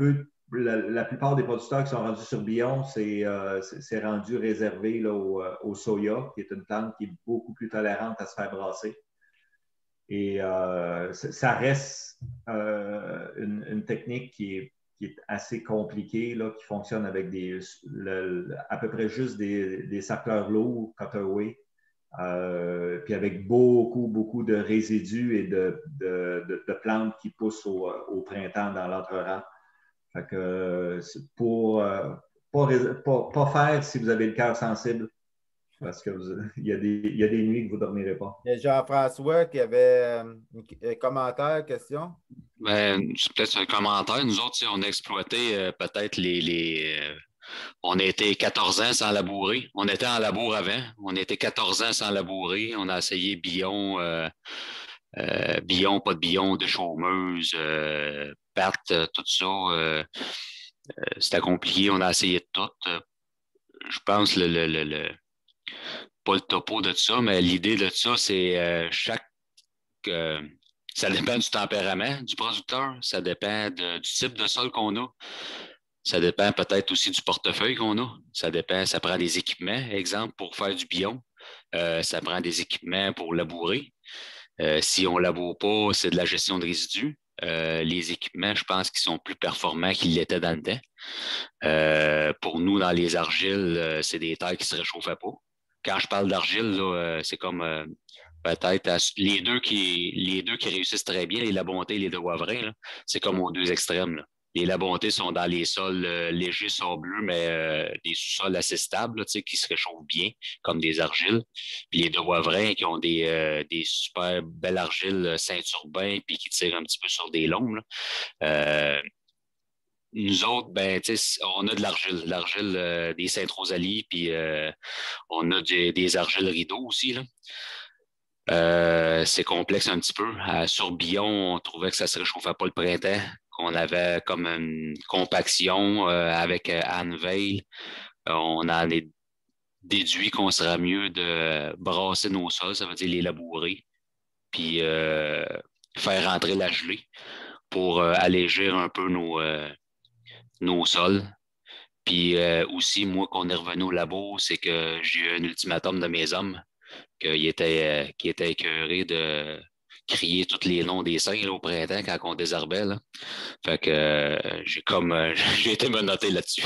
la plupart des producteurs qui sont rendus sur Bion, c'est rendu réservé là, au soya, qui est une plante qui est beaucoup plus tolérante à se faire brasser. Et ça reste une technique qui est assez compliquée, là, qui fonctionne avec à peu près juste des sacleurs lourds, cutaway, puis avec beaucoup de résidus et de plantes qui poussent au printemps dans l'entre-rang. Fait que c'est pour pas faire si vous avez le cœur sensible, parce qu'il y a des nuits que vous ne dormirez pas. Il y a Jean-François qui avait un commentaire, question. Ben, c'est peut-être un commentaire. Nous autres, on a exploité peut-être on a été 14 ans sans labourer. On était en labour avant. On a été 14 ans sans labourer. On a essayé billon, pas de billon, de chômeuse, pâte, tout ça. C'était compliqué. On a essayé de tout. Je pense pas le topo de ça, mais l'idée de ça, c'est ça dépend du tempérament du producteur, ça dépend du type de sol qu'on a. Ça dépend peut-être aussi du portefeuille qu'on a. Ça prend des équipements, exemple, pour faire du billon. Ça prend des équipements pour labourer. Si on ne laboure pas, c'est de la gestion de résidus. Les équipements, je pense qu'ils sont plus performants qu'ils l'étaient dans le temps. Pour nous, dans les argiles, c'est des terres qui ne se réchauffaient pas. Quand je parle d'argile, c'est comme peut-être les deux qui réussissent très bien, les Labontés et les Dewavrins, c'est comme aux deux extrêmes. Là. Les Labontés sont dans les sols légers, sableux, mais des sous-sols assez stables, qui se réchauffent bien, comme des argiles. Puis les Dewavrins qui ont des super belles argiles Saint-Urbain puis qui tirent un petit peu sur des lombes. Nous autres, on a de l'argile des Sainte-Rosalie, puis on a des argiles rideaux aussi. Là. C'est complexe un petit peu. Sur Billon, on trouvait que ça ne se réchauffait pas le printemps, qu'on avait comme une compaction avec Anne Veil. On en est déduit qu'on serait mieux de brasser nos sols, ça veut dire les labourer, puis faire rentrer la gelée pour allégir un peu nos sols. Puis aussi, moi, qu'on est revenu au labo, c'est que j'ai eu un ultimatum de mes hommes qui était écœuré de crier tous les noms des seins là, au printemps quand on désherbait. Là. Fait que j'ai été menotté là-dessus.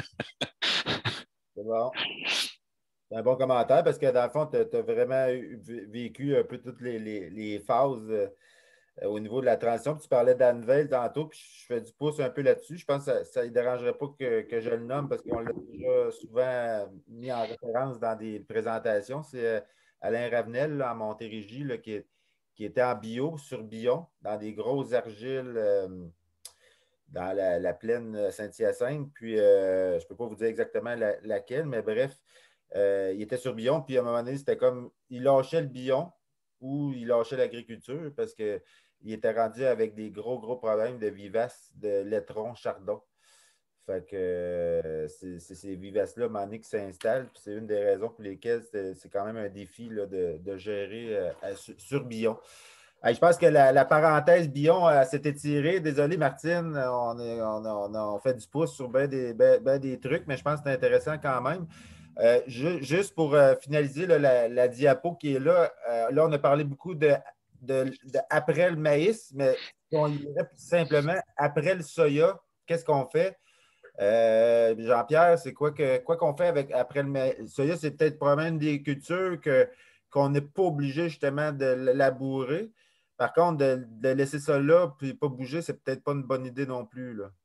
C'est bon. C'est un bon commentaire parce que dans le fond, tu as vraiment vécu un peu toutes les phases au niveau de la transition. Puis tu parlais d'Annevel tantôt, puis je fais du pouce un peu là-dessus. Je pense que ça ne dérangerait pas que je le nomme parce qu'on l'a déjà souvent mis en référence dans des présentations. C'est Alain Ravenel là, à Montérégie là, qui était en bio, sur Billon, dans des grosses argiles dans la plaine Saint-Hyacinthe. Puis je ne peux pas vous dire exactement laquelle, mais bref, il était sur Billon. Puis à un moment donné, c'était comme il lâchait le Billon ou il lâchait l'agriculture parce qu'il était rendu avec des gros problèmes de vivaces, de laitrons, chardon. Fait que c'est ces vivaces-là, à un moment donné, qui s'installent. Puis c'est une des raisons pour lesquelles c'est quand même un défi là, de gérer sur Billon. Je pense que la parenthèse Billon s'est étirée. Désolé, Martine, on fait du pouce sur bien des trucs, mais je pense que c'est intéressant quand même. Juste pour finaliser là, la diapo qui est là, là, on a parlé beaucoup de après le maïs, mais on irait simplement après le soya, qu'est-ce qu'on fait? Jean-Pierre, c'est quoi qu'on fait après le maïs? Le soya, c'est peut-être probablement une des cultures qu'on n'est pas obligé justement de labourer. Par contre, de laisser ça là et pas bouger, c'est peut-être pas une bonne idée non plus. Là.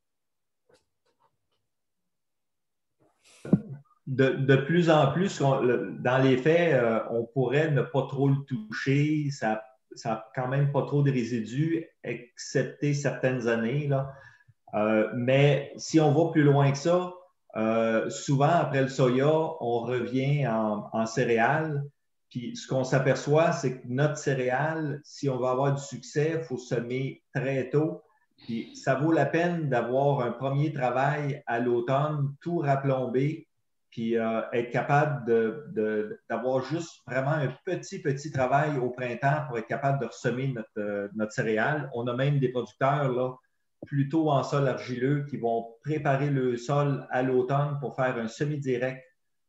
De plus en plus, dans les faits, on pourrait ne pas trop le toucher. Ça n'a quand même pas trop de résidus, excepté certaines années. Là. Mais si on va plus loin que ça, souvent, après le soya, on revient en céréales. Puis ce qu'on s'aperçoit, c'est que notre céréale, si on veut avoir du succès, il faut semer très tôt. Puis ça vaut la peine d'avoir un premier travail à l'automne, tout raplomber, puis être capable d'avoir juste vraiment un petit travail au printemps pour être capable de ressemer notre céréale. On a même des producteurs là, plutôt en sol argileux qui vont préparer le sol à l'automne pour faire un semi-direct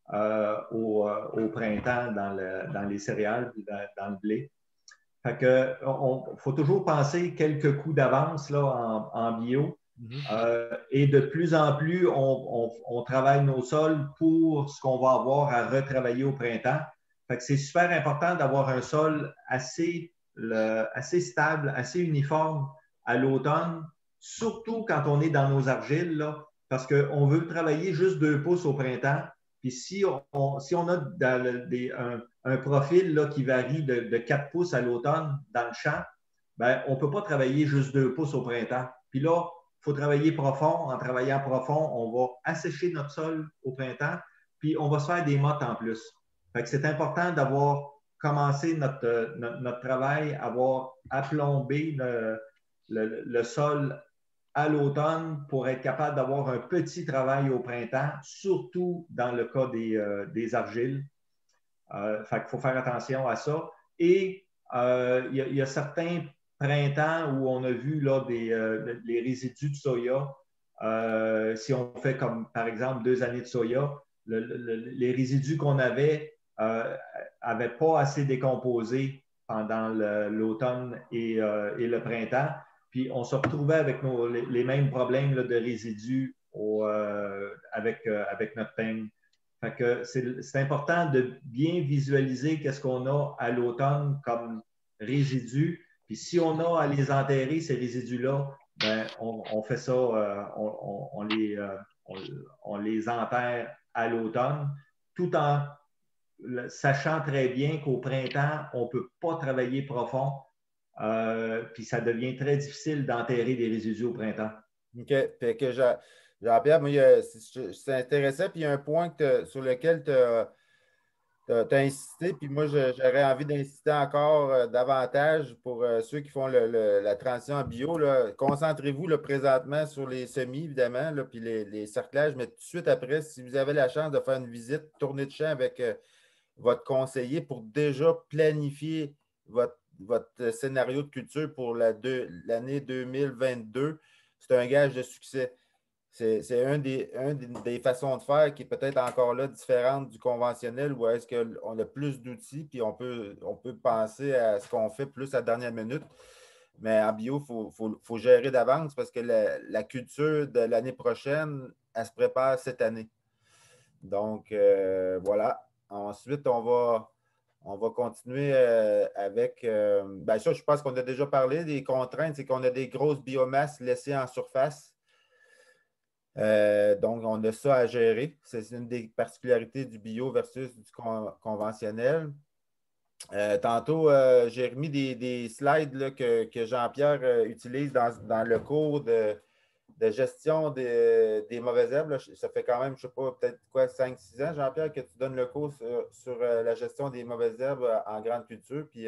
au printemps dans les céréales, dans le blé. Fait que, faut toujours penser quelques coups d'avance là, en bio. Et de plus en plus, on travaille nos sols pour ce qu'on va avoir à retravailler au printemps. Fait que c'est super important d'avoir un sol assez stable, assez uniforme à l'automne, surtout quand on est dans nos argiles, là, parce qu'on veut travailler juste 2 pouces au printemps. Puis si on a un profil là, qui varie de 4 pouces à l'automne dans le champ, ben, on ne peut pas travailler juste 2 pouces au printemps. Puis là, il faut travailler profond. En travaillant profond, on va assécher notre sol au printemps, puis on va se faire des mottes en plus. Fait que c'est important d'avoir commencé notre travail, avoir aplombé le sol à l'automne pour être capable d'avoir un petit travail au printemps, surtout dans le cas des argiles. Fait qu'il faut faire attention à ça. Et il y a certains printemps où on a vu là, les résidus de soya. Si on fait comme, par exemple, 2 années de soya, les résidus qu'on avait n'avaient pas assez décomposé pendant l'automne et le printemps. Puis on se retrouvait avec les mêmes problèmes là, de résidus avec notre peigne. Fait que c'est important de bien visualiser qu'est-ce qu'on a à l'automne comme résidus. Puis si on a à les enterrer, ces résidus-là, ben, on fait ça, on les enterre à l'automne, tout en sachant très bien qu'au printemps, on ne peut pas travailler profond. Puis ça devient très difficile d'enterrer des résidus au printemps. OK. Fait que Jean-Pierre, moi, c'est intéressant. Puis il y a un point sur lequel tu as insisté, puis moi, j'aurais envie d'insister encore davantage pour ceux qui font la transition en bio. Concentrez-vous présentement sur les semis, évidemment, là, puis les cerclages, mais tout de suite après, si vous avez la chance de faire une visite, tournée de champ avec votre conseiller pour déjà planifier votre scénario de culture pour l'année 2022, c'est un gage de succès. C'est une des façons de faire qui est peut-être encore là différente du conventionnel où est-ce qu'on a plus d'outils puis on peut penser à ce qu'on fait plus à la dernière minute. Mais en bio, il faut gérer d'avance parce que la culture de l'année prochaine, elle se prépare cette année. Donc, voilà. Ensuite, on va continuer avec... bien sûr, je pense qu'on a déjà parlé des contraintes, c'est qu'on a des grosses biomasses laissées en surface. Donc, on a ça à gérer. C'est une des particularités du bio versus du conventionnel. Tantôt, j'ai remis des slides là, que Jean-Pierre utilise dans le cours de gestion des mauvaises herbes. Là. Ça fait quand même, je ne sais pas, peut-être 5-6 ans, Jean-Pierre, que tu donnes le cours sur la gestion des mauvaises herbes en grande culture. Puis,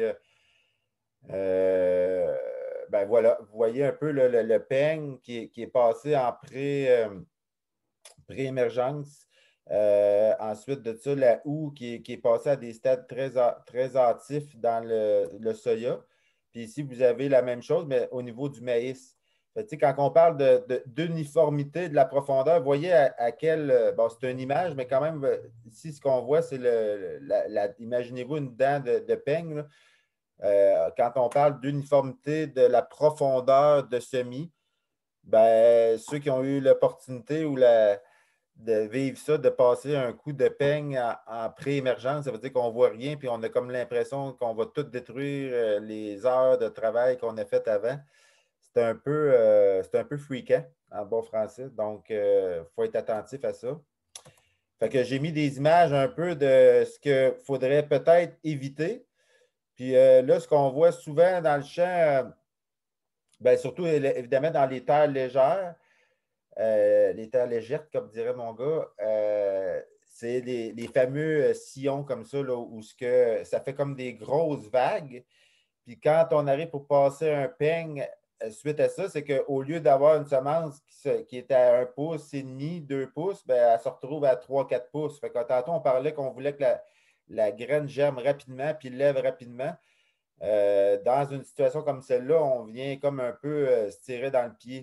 ben voilà, vous voyez un peu le peigne qui est passé en pré-émergence. Ensuite de ça, la houe qui est passée à des stades très hâtifs dans le soya. Puis ici, vous avez la même chose, mais au niveau du maïs. Fait, quand on parle d'uniformité de la profondeur, vous voyez à quel... Bon, c'est une image, mais quand même, ici, ce qu'on voit, c'est imaginez-vous une dent de peigne, là. Quand on parle d'uniformité de la profondeur de semis, ben, ceux qui ont eu l'opportunité de vivre ça, de passer un coup de peigne en pré-émergence, ça veut dire qu'on ne voit rien, puis on a comme l'impression qu'on va tout détruire les heures de travail qu'on a faites avant. C'est un peu fréquent en bon français, donc il faut être attentif à ça. Fait que j'ai mis des images un peu de ce qu'il faudrait peut-être éviter. Puis là, ce qu'on voit souvent dans le champ, bien, surtout évidemment dans les terres légères, les terres légères, comme dirait mon gars, c'est les fameux sillons comme ça, là, où ça fait comme des grosses vagues. Puis quand on arrive pour passer un peigne suite à ça, c'est qu'au lieu d'avoir une semence qui est à 1 pouce et demi, 2 pouces, bien, elle se retrouve à 3-4 pouces. Fait que tantôt, on parlait qu'on voulait que la graine germe rapidement puis lève rapidement. Dans une situation comme celle-là, on vient comme un peu se tirer dans le pied.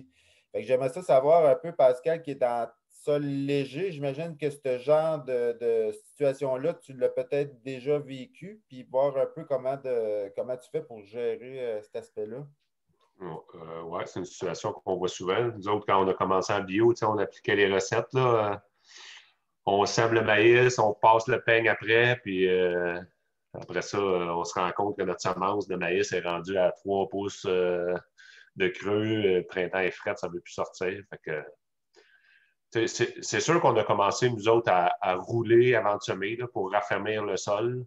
Fait que j'aimerais ça savoir un peu, Pascal, qui est en sol léger. J'imagine que ce genre de situation-là, tu l'as peut-être déjà vécu, puis voir un peu comment tu fais pour gérer cet aspect-là. Oui, c'est une situation qu'on voit souvent. Nous autres, quand on a commencé en bio, on appliquait les recettes. Là, on sème le maïs, on passe le peigne après, puis après ça, on se rend compte que notre semence de maïs est rendue à 3 pouces de creux. Printemps est frais, ça ne veut plus sortir. Fait que, c'est sûr qu'on a commencé, nous autres, à rouler avant de semer là, pour raffermir le sol.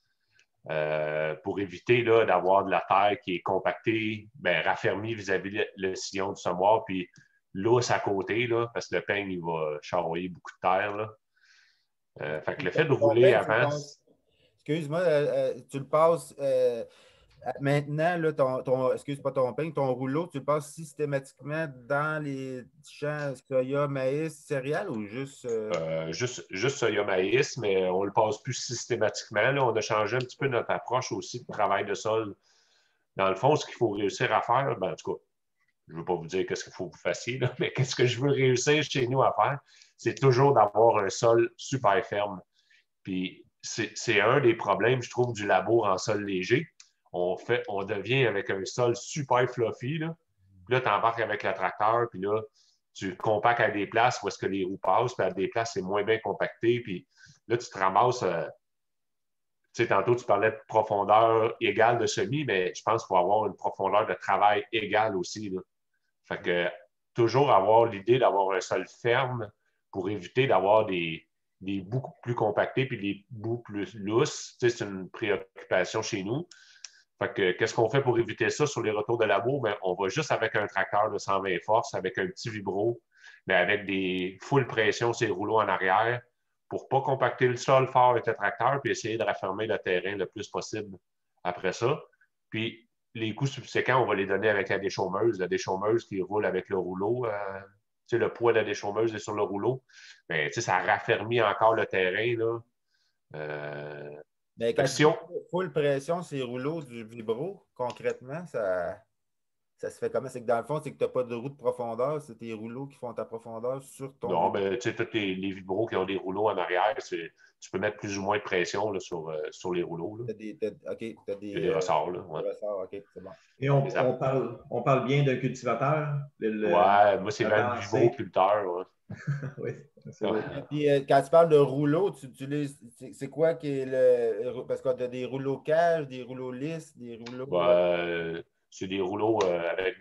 Pour éviter là, d'avoir de la terre qui est compactée, raffermie vis-à-vis le sillon du semoir, puis lousse à côté, là, parce que le peigne, il va charroyer beaucoup de terre. Là. Fait que le fait de rouler avant. Excuse-moi, tu le passes maintenant, là, excuse pas ton peigne, ton rouleau, tu le passes systématiquement dans les champs soya, maïs, céréales ou juste. Juste soya maïs, mais on ne le passe plus systématiquement. Là. On a changé un petit peu notre approche aussi de travail de sol. Dans le fond, ce qu'il faut réussir à faire, en tout cas, je ne veux pas vous dire qu'est-ce qu'il faut que vous fassiez, là, mais qu'est-ce que je veux réussir chez nous à faire, c'est toujours d'avoir un sol super ferme. Puis c'est un des problèmes, je trouve, du labour en sol léger. On devient avec un sol super fluffy. Là, puis là tu embarques avec le tracteur, puis là, tu compactes à des places où est-ce que les roues passent, puis à des places, c'est moins bien compacté. Puis là, tu te ramasses. Tu sais, tantôt, tu parlais de profondeur égale de semis, mais je pense qu'il faut avoir une profondeur de travail égale aussi. Là. Fait que toujours avoir l'idée d'avoir un sol ferme pour éviter d'avoir des bouts plus compactés puis des bouts plus lousses. Tu sais, c'est une préoccupation chez nous. Fait que qu'est-ce qu'on fait pour éviter ça sur les retours de labour? On va juste avec un tracteur de 120 forces, avec un petit vibro, mais avec des full pression sur les rouleaux en arrière pour ne pas compacter le sol fort avec le tracteur puis essayer de raffermer le terrain le plus possible après ça. Puis les coups subséquents, on va les donner avec la déchaumeuse. La déchaumeuse qui roule avec le rouleau. Le poids de la déchaumeuse est sur le rouleau. Mais ça raffermit encore le terrain. Là. Mais quand tu full pression, ces rouleaux du vibro, concrètement, ça se fait comment? C'est que dans le fond, c'est que tu n'as pas de roue de profondeur, c'est tes rouleaux qui font ta profondeur sur ton. Non, mais tu sais, tous les vibros qui ont des rouleaux en arrière, tu peux mettre plus ou moins de pression là, sur les rouleaux. Là. Il y a des ressorts. Là, ouais. Des ressorts, OK, c'est bon. Et on parle bien d'un cultivateur? Ouais, moi, c'est même vibroculteur. Ouais. Oui, c'est vrai. Puis, quand tu parles de rouleaux, c'est quoi qui est le. Parce qu'on a des rouleaux cage, des rouleaux lisses, des rouleaux. C'est des rouleaux avec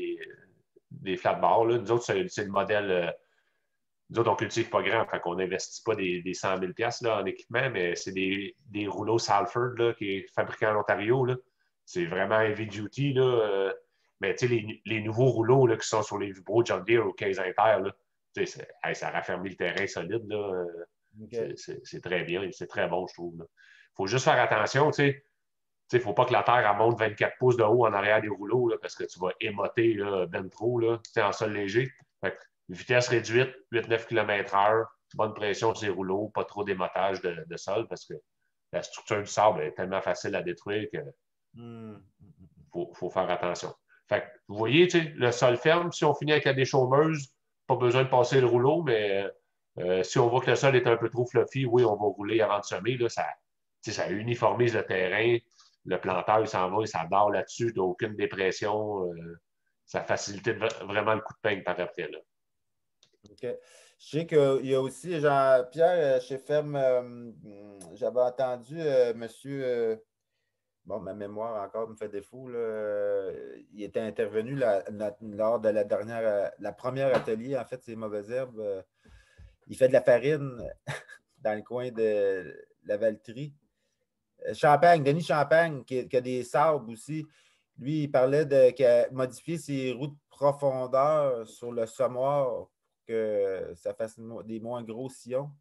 des flat bars. Là. Nous autres, c'est le modèle. Nous autres, on ne cultive pas grand, fait qu'on n'investit pas des 100 000 $ là, en équipement, mais c'est des rouleaux Salford là, qui est fabriqué en Ontario. Là. C'est vraiment heavy duty. Là, mais tu sais, les nouveaux rouleaux là, qui sont sur les vibros John Deere ou 15 Inter, là, ça raffermit le terrain solide. Là. Okay. C'est très bien, c'est très bon, je trouve. Il faut juste faire attention, tu sais. Il ne faut pas que la terre monte 24 pouces de haut en arrière des rouleaux là, parce que tu vas émoter là, ben trop là, en sol léger. Fait que, vitesse réduite, 8-9 km/h, bonne pression sur les rouleaux, pas trop d'émotage de sol parce que la structure du sable est tellement facile à détruire qu'il faut faire attention. Fait que, vous voyez, le sol ferme, si on finit avec la déchaumeuse, pas besoin de passer le rouleau, mais si on voit que le sol est un peu trop fluffy, oui, on va rouler avant de semer. Là, ça uniformise le terrain. Le planteur, il s'en va, il s'adore là-dessus, t'as aucune dépression. Ça facilite vraiment le coup de peigne par après. Là. OK. Je sais qu'il y a aussi, Jean-Pierre, chez Ferme, j'avais entendu monsieur, ma mémoire encore me fait défaut, là, il était intervenu lors de la première atelier, en fait, c'est mauvaises herbes. Il fait de la farine dans le coin de la Valtrie. Champagne, Denis Champagne, qui a des sables aussi. Lui, il parlait qu'il a modifié ses roues de profondeur sur le semoir pour que ça fasse des moins gros sillons.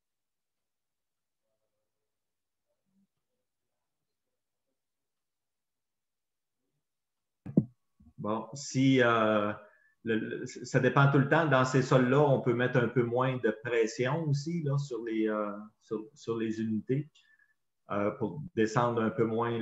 Bon, si ça dépend tout le temps. Dans ces sols-là, on peut mettre un peu moins de pression aussi là, sur les unités. Pour descendre un peu moins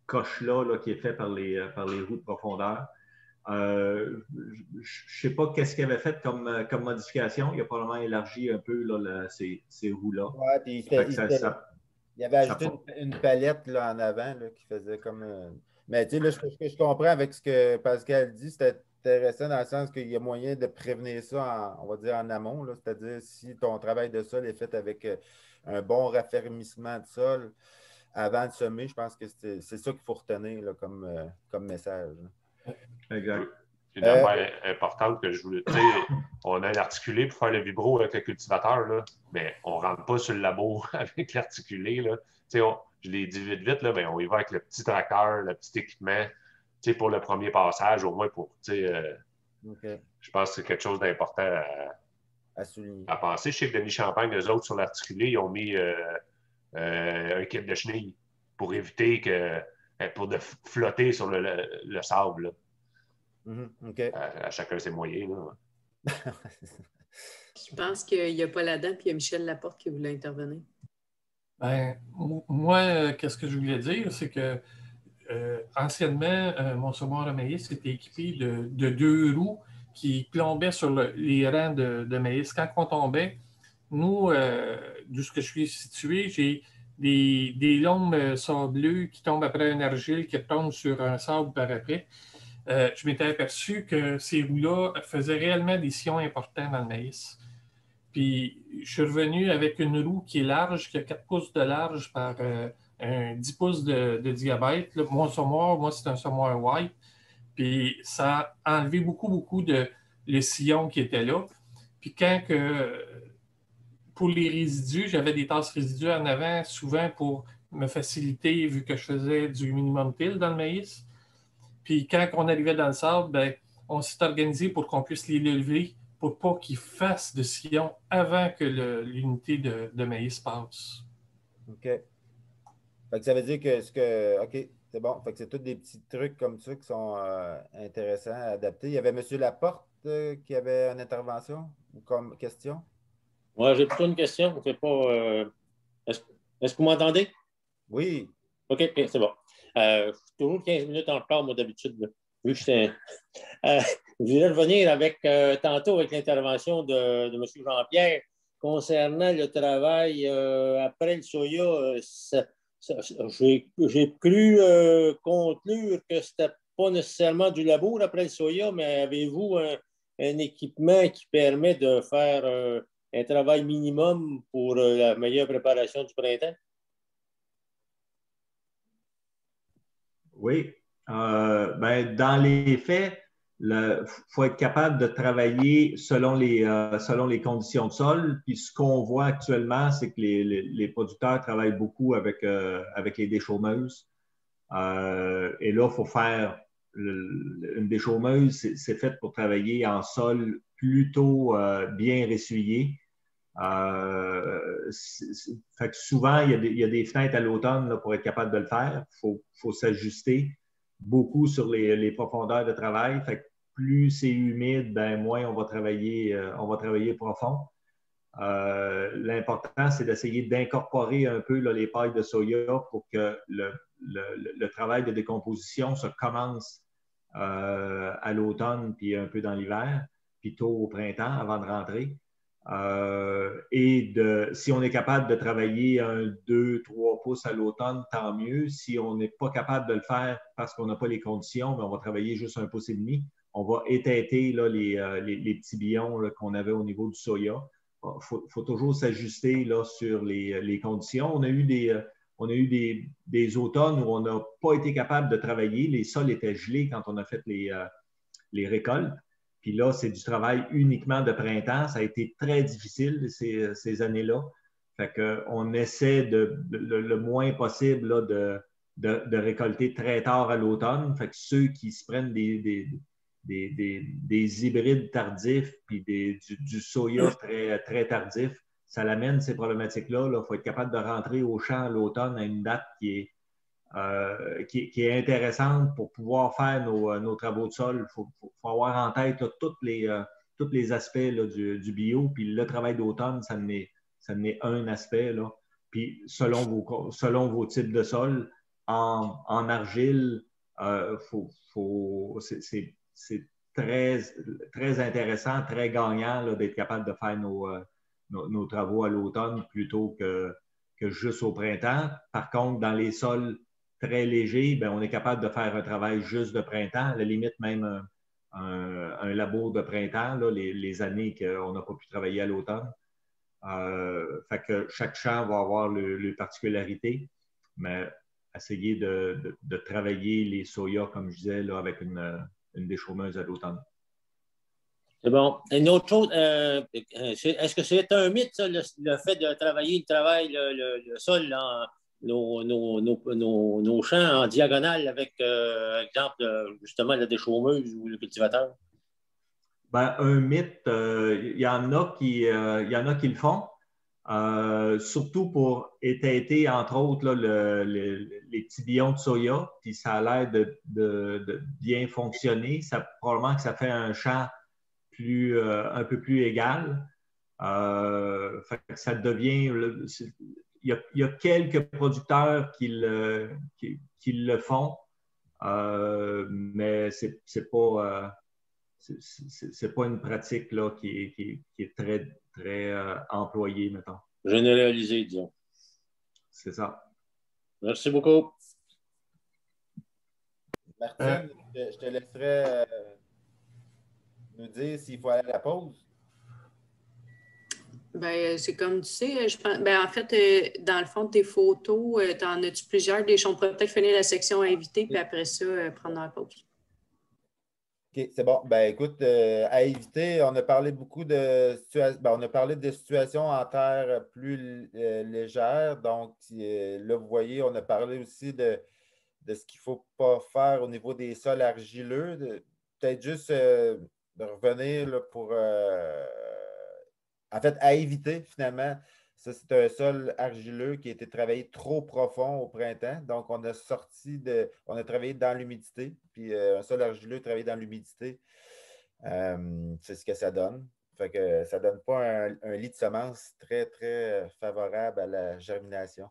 coche-là là, qui est fait par les roues de profondeur. Je ne sais pas qu'est-ce qu'il avait fait comme modification. Il a probablement élargi un peu là, ces roues-là. Ouais, puis il avait ajouté une palette là, en avant là, qui faisait comme. Mais tu sais, là, je comprends avec ce que Pascal dit, c'était intéressant dans le sens qu'il y a moyen de prévenir ça, on va dire, en amont. C'est-à-dire, si ton travail de sol est fait avec un bon raffermissement de sol avant de semer, je pense que c'est ça qu'il faut retenir là, comme message. Exact. Une affaire importante que je voulais dire, on a l'articulé pour faire le vibro avec le cultivateur, là, mais on ne rentre pas sur le labo avec l'articulé. Là. Je l'ai dit vite, là, mais on y va avec le petit tracteur, le petit équipement pour le premier passage, au moins pour. Okay. Je pense que c'est quelque chose d'important à penser. Je sais que Denis Champagne, eux autres, sur l'articulé, ils ont mis un kit de chenilles pour éviter pour de flotter sur le sable. Là. Okay. À chacun ses moyens. Là. Je pense qu'il n'y a pas là-dedans, puis il y a Michel Laporte qui voulait intervenir. Ben, moi, qu'est-ce que je voulais dire, c'est que anciennement, mon semoir à maïs était équipé de 2 roues qui plombaient sur les rangs de maïs. Quand on tombait, nous, d'où ce que je suis situé, j'ai des lombes sableux qui tombent après un argile, qui tombent sur un sable par après. Je m'étais aperçu que ces roues-là faisaient réellement des sillons importants dans le maïs. Puis, je suis revenu avec une roue qui est large, qui a 4 pouces de large par 10 pouces de diamètre. Là, mon semoir, moi, c'est un semoir white. Puis, ça a enlevé beaucoup de le sillon qui était là. Puis, pour les résidus, j'avais des tasses résiduelles en avant, souvent pour me faciliter, vu que je faisais du minimum till dans le maïs. Puis quand on arrivait dans le sable, ben, on s'est organisé pour qu'on puisse les lever pour pas qu'ils fassent de sillon avant que l'unité de maïs passe. OK. Fait que ça veut dire que OK, c'est bon. Fait que c'est tous des petits trucs comme ça qui sont intéressants à adapter. Il y avait M. Laporte qui avait une intervention ou comme question? Moi, j'ai plutôt une question. C'est pas. Est-ce que vous m'entendez? Oui. OK, c'est bon. Je suis toujours 15 minutes en retard, moi, d'habitude. Vu que je voulais revenir tantôt avec l'intervention de M. Jean-Pierre concernant le travail après le soya. J'ai cru conclure que ce n'était pas nécessairement du labo après le soya, mais avez-vous un équipement qui permet de faire un travail minimum pour la meilleure préparation du printemps? Oui. Dans les faits, il faut être capable de travailler selon les conditions de sol. Puis ce qu'on voit actuellement, c'est que les producteurs travaillent beaucoup avec les déchaumeuses. Et là, il faut faire une déchaumeuse, c'est fait pour travailler en sol plutôt bien ressuyé. Fait que souvent, il y a des fenêtres à l'automne pour être capable de le faire. Il faut s'ajuster beaucoup sur les profondeurs de travail. Fait que plus c'est humide, moins on va travailler profond. L'important, c'est d'essayer d'incorporer un peu les pailles de soya pour que le travail de décomposition se commence à l'automne puis un peu dans l'hiver, puis tôt au printemps avant de rentrer. Si on est capable de travailler 2-3 pouces à l'automne, tant mieux. Si on n'est pas capable de le faire parce qu'on n'a pas les conditions, on va travailler juste 1,5 pouce. On va étêter les petits billons qu'on avait au niveau du soya. Faut toujours s'ajuster sur les conditions. On a eu des automnes où on n'a pas été capable de travailler. Les sols étaient gelés quand on a fait les récoltes. Puis là, c'est du travail uniquement de printemps. Ça a été très difficile ces années-là. Fait qu'on essaie le moins possible de récolter très tard à l'automne. Fait que ceux qui se prennent des hybrides tardifs puis du soya très, très tardif, ça l'amène ces problématiques-là. Il faut être capable de rentrer au champ à l'automne à une date qui est intéressante pour pouvoir faire nos travaux de sol. Il faut avoir en tête tous les aspects du bio. Puis le travail d'automne, ça en est un aspect. Puis selon vos types de sol, en argile, c'est très intéressant, très gagnant là, d'être capable de faire nos travaux à l'automne plutôt que juste au printemps. Par contre, dans les sols très légers, bien, on est capable de faire un travail juste de printemps, à la limite même un labo de printemps, là, les années qu'on n'a pas pu travailler à l'automne. Fait que chaque champ va avoir les particularités, mais essayer de travailler les soya, comme je disais, là, avec une déchaumeuse à l'automne. C'est bon. Une autre chose, est-ce que c'est un mythe, ça, le fait de travailler le sol, là, nos champs en diagonale avec, exemple, justement, la déchaumeuse ou le cultivateur? Ben, un mythe, il y en a qui le font. Surtout pour étêter, entre autres, là, les petits billons de soya, puis ça a l'air de bien fonctionner. Probablement que ça fait un champ un peu plus égal. Fait que ça devient. Il y a quelques producteurs qui le font, mais c'est pas. C'est pas une pratique là, qui est très, très employée, mettons. Généralisé, disons. C'est ça. Merci beaucoup. Martine, je te laisserai nous dire s'il faut aller à la pause. Ben, c'est comme tu sais, je pense, ben, en fait, dans le fond de tes photos, t'en as-tu plusieurs? On pourrait peut-être finir la section à éviter, puis après ça, prendre la pause. OK, c'est bon. Ben, écoute, à éviter, on a parlé beaucoup de on a parlé de situations en terre plus légères. Donc, là, vous voyez, on a parlé aussi de ce qu'il ne faut pas faire au niveau des sols argileux. Peut-être juste de revenir là, pour en fait, à éviter finalement. Ça, c'est un sol argileux qui a été travaillé trop profond au printemps. Donc, on a travaillé dans l'humidité. Puis, un sol argileux travaillé dans l'humidité, c'est ce que ça donne. Fait que ça ne donne pas un lit de semences très, très favorable à la germination.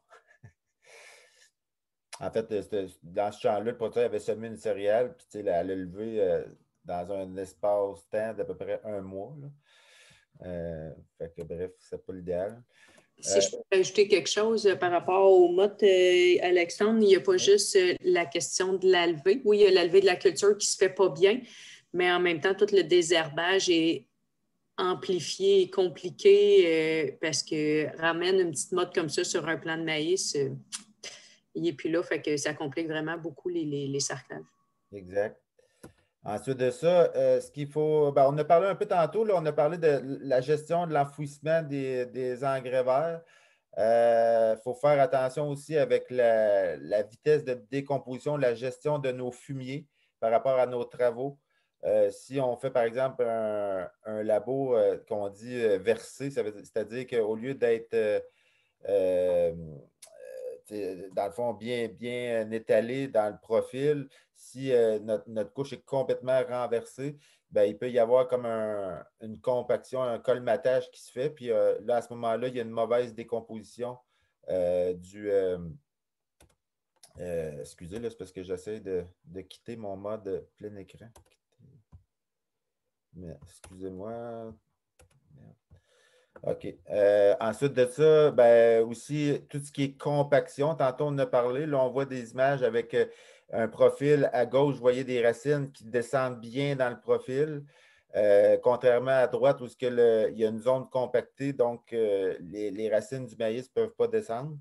En fait, dans ce champ-là, le producteur avait semé une céréale, puis elle l'a levé dans un espace-temps d'à peu près 1 mois. Fait que bref, c'est pas l'idéal. Si je peux ajouter quelque chose par rapport au motte, Alexandre, il n'y a pas juste la question de la levée. Oui, il y a la levée de la culture qui ne se fait pas bien, mais en même temps, tout le désherbage est amplifié et compliqué parce que ramène une petite motte comme ça sur un plant de maïs, il n'est plus là, fait que ça complique vraiment beaucoup les sarclages. Exact. Ensuite de ça, ce qu'il faut. Ben, on a parlé un peu tantôt, là, on a parlé de la gestion de l'enfouissement des engrais verts. Il faut faire attention aussi avec la vitesse de décomposition, la gestion de nos fumiers par rapport à nos travaux. Si on fait, par exemple, un labo qu'on dit versé, c'est-à-dire qu'au lieu d'être dans le fond, bien étalé dans le profil, si notre couche est complètement renversée, bien, il peut y avoir comme une compaction, un colmatage qui se fait. Puis là, à ce moment-là, il y a une mauvaise décomposition excusez, là, c'est parce que j'essaie de quitter mon mode plein écran. Mais excusez-moi. OK. Ensuite de ça, ben, aussi, tout ce qui est compaction, tantôt on en a parlé, là, on voit des images avec un profil à gauche, vous voyez des racines qui descendent bien dans le profil, contrairement à droite où il y a une zone compactée, donc les racines du maïs ne peuvent pas descendre.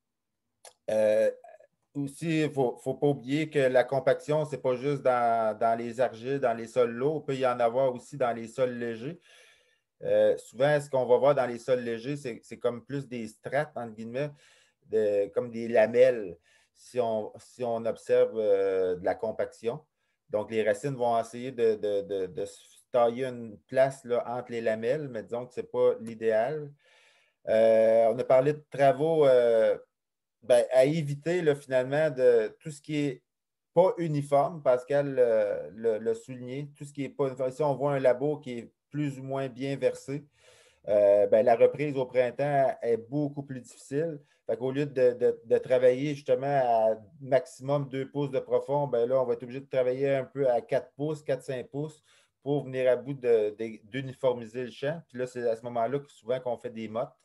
Aussi, il ne faut pas oublier que la compaction, ce n'est pas juste dans les argiles, dans les sols lourds, il peut y en avoir aussi dans les sols légers. Souvent, ce qu'on va voir dans les sols légers, c'est comme plus des strates, entre guillemets, comme des lamelles, si on observe de la compaction. Donc, les racines vont essayer de se tailler une place là, entre les lamelles, mais disons que ce n'est pas l'idéal. On a parlé de travaux à éviter là, finalement de tout ce qui n'est pas uniforme. Pascal l'a souligné, tout ce qui n'est pas uniforme. Ici, on voit un labo qui est plus ou moins bien versé. la reprise au printemps est beaucoup plus difficile. Fait qu'au lieu de travailler justement à maximum 2 pouces de profond, ben là, on va être obligé de travailler un peu à 4 pouces, 4-5 pouces pour venir à bout d'uniformiser le champ. Puis là, c'est à ce moment-là que souvent qu'on fait des mottes.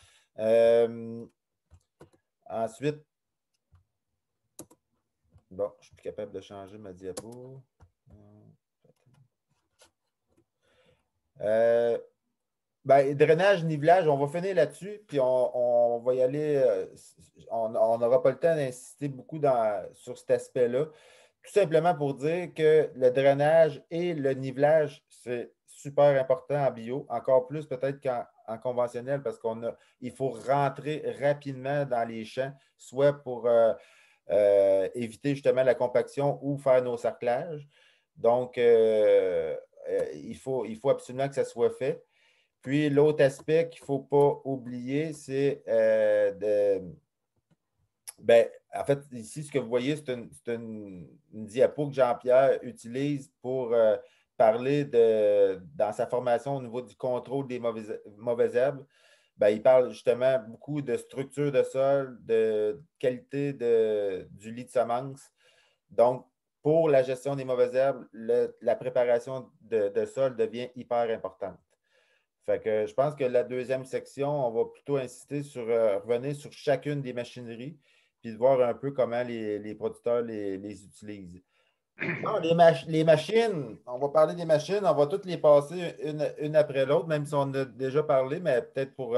Ensuite, bon, je suis plus capable de changer ma diapo. Drainage, nivelage, on va finir là-dessus, puis on va y aller. On n'aura pas le temps d'insister beaucoup sur cet aspect-là. Tout simplement pour dire que le drainage et le nivelage, c'est super important en bio, encore plus peut-être qu'en conventionnel, parce il faut rentrer rapidement dans les champs, soit pour éviter justement la compaction ou faire nos sarclages. Donc, il faut absolument que ça soit fait. Puis, l'autre aspect qu'il ne faut pas oublier, c'est en fait, ici, ce que vous voyez, c'est une diapo que Jean-Pierre utilise pour parler dans sa formation au niveau du contrôle des mauvaises herbes. Il parle justement beaucoup de structure de sol, de qualité du lit de semence. Donc, pour la gestion des mauvaises herbes, la préparation de sol devient hyper importante. Fait que je pense que la deuxième section, on va plutôt insister sur revenir sur chacune des machineries puis de voir un peu comment les producteurs les utilisent. Non, les machines, on va parler des machines, on va toutes les passer une après l'autre, même si on en a déjà parlé, mais peut-être pour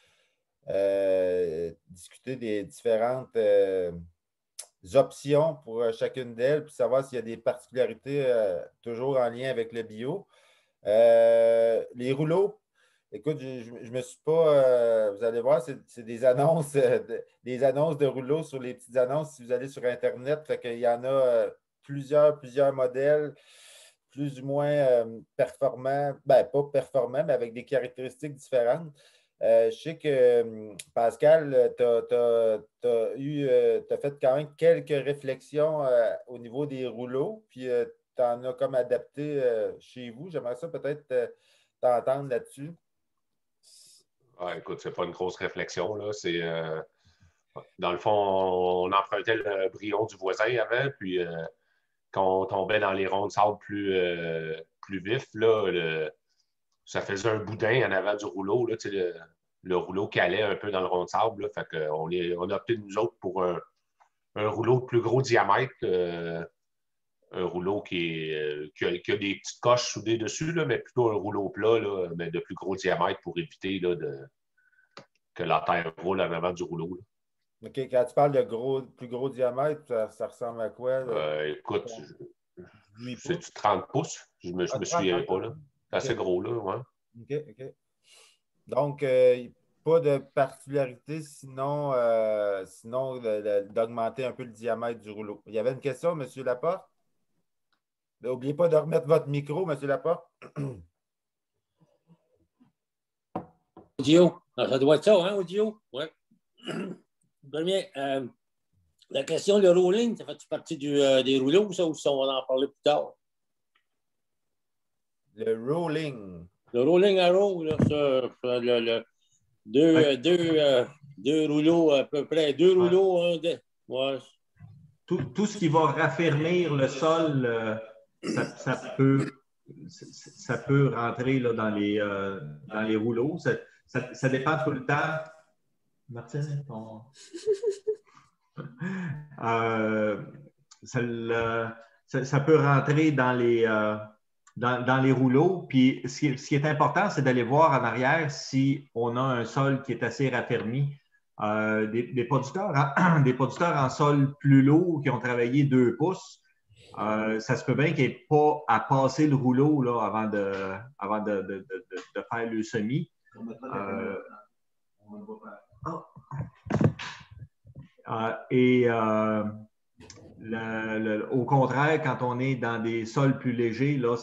discuter des différentes options pour chacune d'elles, puis savoir s'il y a des particularités toujours en lien avec le bio. Les rouleaux. Écoute, je ne me suis pas. Vous allez voir, c'est des annonces, des annonces de rouleaux sur les petites annonces si vous allez sur Internet. Fait qu'il y en a plusieurs modèles, plus ou moins performants. Pas performants, mais avec des caractéristiques différentes. Je sais que Pascal, tu as fait quand même quelques réflexions au niveau des rouleaux, puis tu en as comme adapté chez vous. J'aimerais ça peut-être t'entendre là-dessus. Écoute, c'est pas une grosse réflexion, là. Dans le fond, on empruntait le brillon du voisin avant, puis quand on tombait dans les ronds de sable plus vifs, là, ça faisait un boudin en avant du rouleau, là, le rouleau calait un peu dans le rond de sable. Là, fait qu'on a opté, nous autres, pour un rouleau de plus gros diamètre, un rouleau qui a des petites coches soudées dessus, là, mais plutôt un rouleau plat, là, mais de plus gros diamètre pour éviter là, que la terre roule en avant du rouleau. Là. OK. Quand tu parles de plus gros diamètre, ça ressemble à quoi? Écoute, c'est du 30 pouces. Je me souviens pas. Là. C'est assez gros, là. Ouais. OK. Donc, pas de particularité sinon d'augmenter un peu le diamètre du rouleau. Il y avait une question, M. Laporte? N'oubliez pas de remettre votre micro, M. Laporte. Audio. Ça doit être ça, hein, audio? Oui. Premier, la question, le rolling, ça fait partie des rouleaux, ça, ou ça, on va en parler plus tard? Le rolling. Le rolling arrow, là, deux rouleaux à peu près. Deux rouleaux, ouais. Tout ce qui va raffermir le sol, ça peut rentrer là, dans les rouleaux. Ça dépend tout le temps. Martine, ça peut rentrer dans les rouleaux. Puis ce qui est important, c'est d'aller voir en arrière si on a un sol qui est assez raffermi. Des producteurs en sol plus lourd qui ont travaillé 2 pouces, ça se peut bien qu'il n'y ait pas à passer le rouleau là, avant de faire le semis. Au contraire, quand on est dans des sols plus légers, là,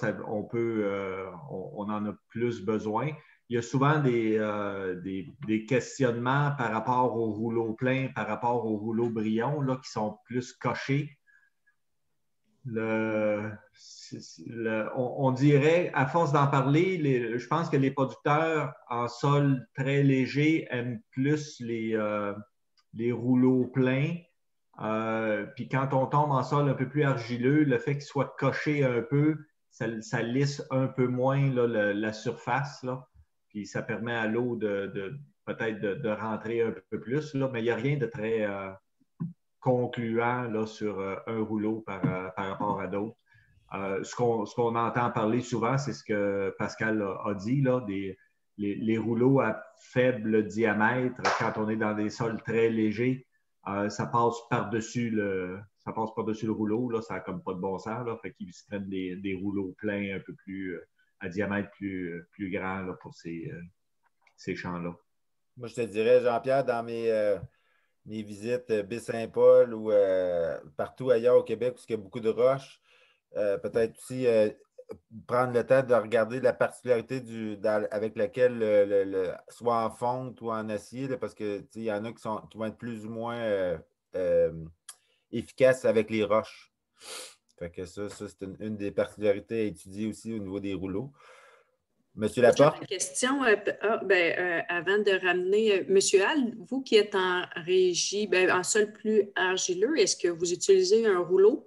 on en a plus besoin. Il y a souvent des questionnements par rapport au rouleau plein, par rapport au rouleau brillant, là, qui sont plus cochés. On dirait, à force d'en parler, je pense que les producteurs en sol très léger aiment plus les rouleaux pleins. Puis quand on tombe en sol un peu plus argileux, le fait qu'il soit coché un peu, ça lisse un peu moins là, la surface. Là. Puis ça permet à l'eau peut-être de rentrer un peu plus. Là, mais il n'y a rien de très concluant là, sur un rouleau par rapport à d'autres. Ce qu'on entend parler souvent, c'est ce que Pascal a dit, là, les rouleaux à faible diamètre, quand on est dans des sols très légers, ça passe par-dessus le rouleau, là, ça n'a comme pas de bon sens. Là, fait qu'ils se prennent des rouleaux pleins un peu plus à diamètre plus grand là, pour ces champs-là. Moi, je te dirais, Jean-Pierre, dans mes visites Baie-Saint-Paul ou partout ailleurs au Québec où il y a beaucoup de roches, peut-être aussi prendre le temps de regarder la particularité avec laquelle, soit en fonte ou en acier, là, parce qu'il y en a qui vont être plus ou moins efficaces avec les roches. Fait que ça c'est une des particularités à étudier aussi au niveau des rouleaux. Monsieur Laporte? Une question, avant de ramener Monsieur Hall, vous qui êtes en régie, en sol plus argileux, est-ce que vous utilisez un rouleau?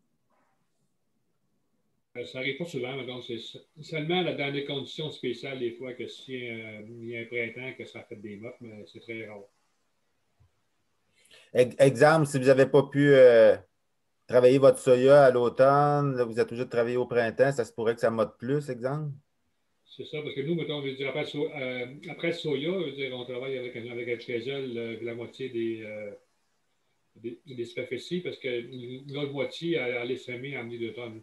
Ça n'arrive pas souvent, donc c'est seulement là, dans des conditions spéciales, des fois, que s'il y a un printemps, que ça fait des mottes, mais c'est très rare. Exemple, si vous n'avez pas pu travailler votre soya à l'automne, vous êtes obligé de travailler au printemps, ça se pourrait que ça motte plus, exemple? C'est ça, parce que nous, mettons, je veux dire, après le soya, je veux dire, on travaille avec un trésol la moitié des superficies, parce que l'autre moitié, elle est semée en milieu d'automne.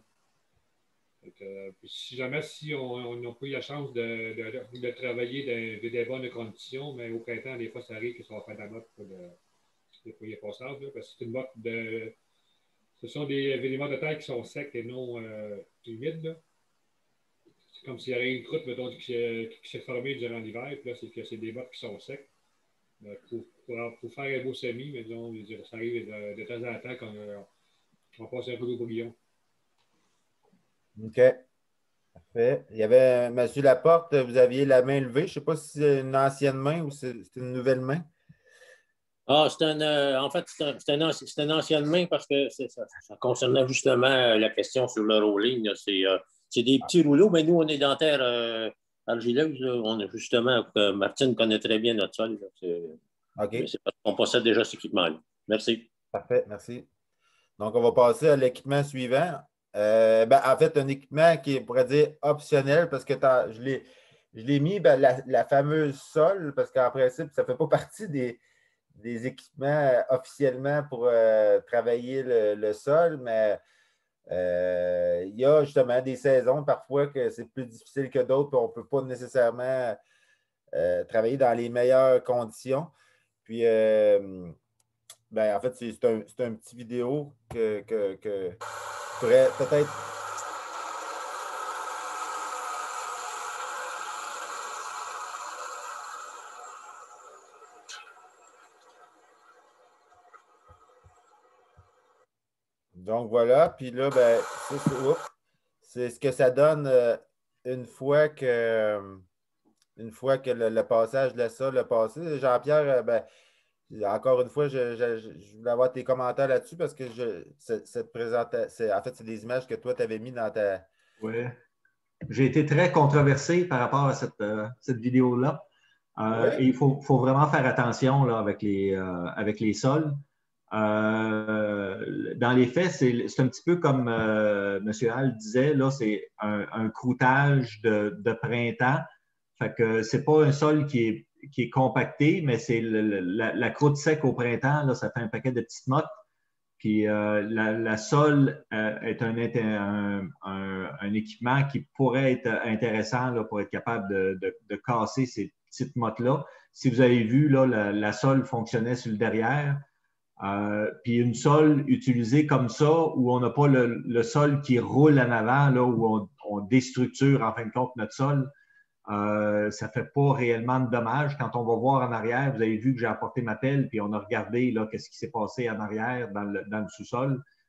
Si jamais on n'a pas eu la chance de travailler dans des bonnes conditions, mais au printemps, des fois, ça arrive que ça va faire de la motte pour les foyers passables, parce que c'est une motte ce sont des mottes de terre qui sont secs et non humides. Là. C'est comme s'il y avait une croûte, mettons, qui s'est formée durant l'hiver, puis là, c'est des mottes qui sont secs. Pour faire un beau semis, mais disons, ça arrive de temps en temps qu'on passe un peu d'eau bouillon. OK. Parfait. Il y avait M. Laporte, vous aviez la main levée. Je ne sais pas si c'est une ancienne main ou c'est une nouvelle main. En fait, c'est une ancienne main parce que ça concernait justement la question sur le rolling. C'est des petits rouleaux, mais nous, on est dans terre argileuse. On a justement, Martine connaît très bien notre sol. OK. C'est parce qu'on possède déjà cet équipement-là. Merci. Parfait, merci. Donc, on va passer à l'équipement suivant. En fait, un équipement qui est, on pourrait dire, optionnel parce que je l'ai mis, la fameuse sol, parce qu'en principe, ça ne fait pas partie des équipements officiellement pour travailler le sol, mais il y a justement des saisons parfois que c'est plus difficile que d'autres, puis on ne peut pas nécessairement travailler dans les meilleures conditions. Puis, en fait, c'est un petit vidéo que pourrait peut-être. Donc voilà, puis là, c'est ce que ça donne une fois que le passage de la sol a passé. Jean-Pierre, encore une fois, je voulais avoir tes commentaires là-dessus parce que cette présentation, en fait, c'est des images que toi, tu avais mis dans ta. Oui. J'ai été très controversé par rapport à cette vidéo-là. Oui. Et il faut vraiment faire attention là, avec les sols. Dans les faits, c'est un petit peu comme M. Hall disait, là, c'est un croûtage de printemps. Fait que c'est pas un sol qui est compacté, mais c'est la croûte sec au printemps, là, ça fait un paquet de petites mottes. Puis la sol est un équipement qui pourrait être intéressant là, pour être capable de casser ces petites mottes-là. Si vous avez vu, là, la sol fonctionnait sur le derrière. Puis une sole utilisée comme ça, où on n'a pas le sol qui roule en avant, là, où on déstructure en fin de compte notre sol, ça ne fait pas réellement de dommages. Quand on va voir en arrière, vous avez vu que j'ai apporté ma pelle, puis on a regardé là, qu'est-ce qui s'est passé en arrière dans le sous-sol.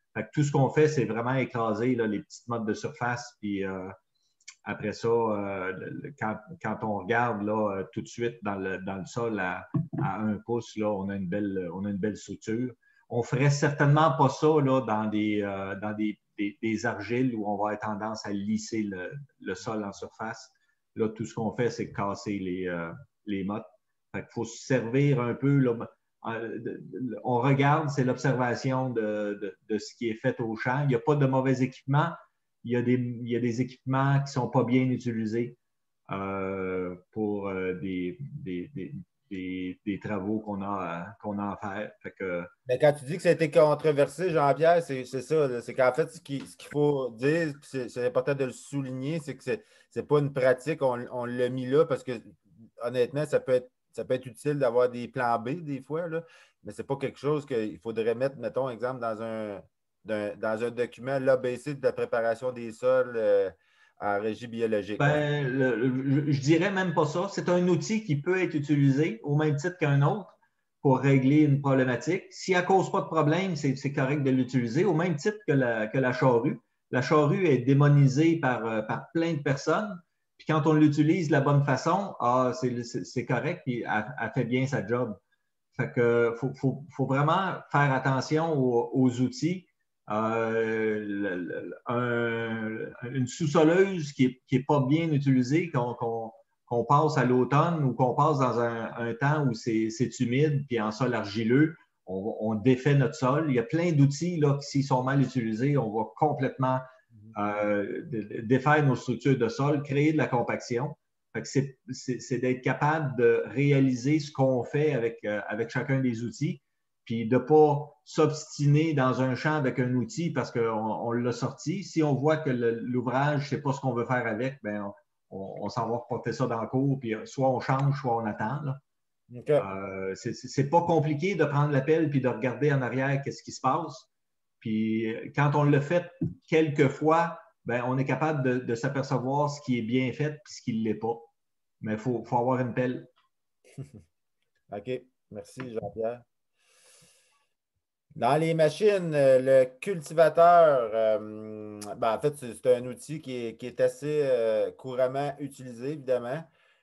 Fait que tout ce qu'on fait, c'est vraiment écraser là, les petites mottes de surface. Puis après ça, quand on regarde là, tout de suite dans le sol à 1 pouce, là, on a une belle structure. On ne ferait certainement pas ça là, dans des argiles où on va avoir tendance à lisser le sol en surface. Là, tout ce qu'on fait, c'est casser les mottes. Fait qu'il faut se servir un peu. Là, on regarde, c'est l'observation de ce qui est fait au champ. Il n'y a pas de mauvais équipement. Il y a des équipements qui ne sont pas bien utilisés pour des travaux qu'on a à faire. Fait que, mais quand tu dis que ça a été controversé, Jean-Pierre, c'est ça. C'est qu'en fait, ce qu'il faut dire, c'est important de le souligner, c'est que ce n'est pas une pratique. On l'a mis là parce que, honnêtement, ça peut être utile d'avoir des plans B des fois, là, mais ce n'est pas quelque chose qu'il faudrait mettre, mettons, exemple, dans un document, l'ABC de la préparation des sols en régie biologique. Ben, je dirais même pas ça. C'est un outil qui peut être utilisé au même titre qu'un autre pour régler une problématique. Si elle ne cause pas de problème, c'est correct de l'utiliser, au même titre que la charrue. La charrue est démonisée par plein de personnes. Puis quand on l'utilise de la bonne façon, c'est correct, puis elle fait bien sa job. Fait que faut vraiment faire attention aux outils. Une sous-soleuse qui n'est pas bien utilisée, qu'on passe à l'automne ou qu'on passe dans un temps où c'est humide, puis en sol argileux, on défait notre sol. Il y a plein d'outils là, qui, s'ils sont mal utilisés, on va complètement défaire nos structures de sol, créer de la compaction. Fait que c'est d'être capable de réaliser ce qu'on fait avec chacun des outils, puis de ne pas s'obstiner dans un champ avec un outil parce qu'on l'a sorti. Si on voit que l'ouvrage, ce n'est pas ce qu'on veut faire avec, bien, on s'en va reporter ça dans le cours, puis soit on change, soit on attend. Là. Okay. C'est pas compliqué de prendre la pelle puis de regarder en arrière qu'est-ce qui se passe. Puis quand on l'a fait quelques fois, bien, on est capable de s'apercevoir ce qui est bien fait et ce qui ne l'est pas. Mais il faut avoir une pelle. OK. Merci, Jean-Pierre. Dans les machines, le cultivateur, en fait, c'est un outil qui est assez couramment utilisé, évidemment.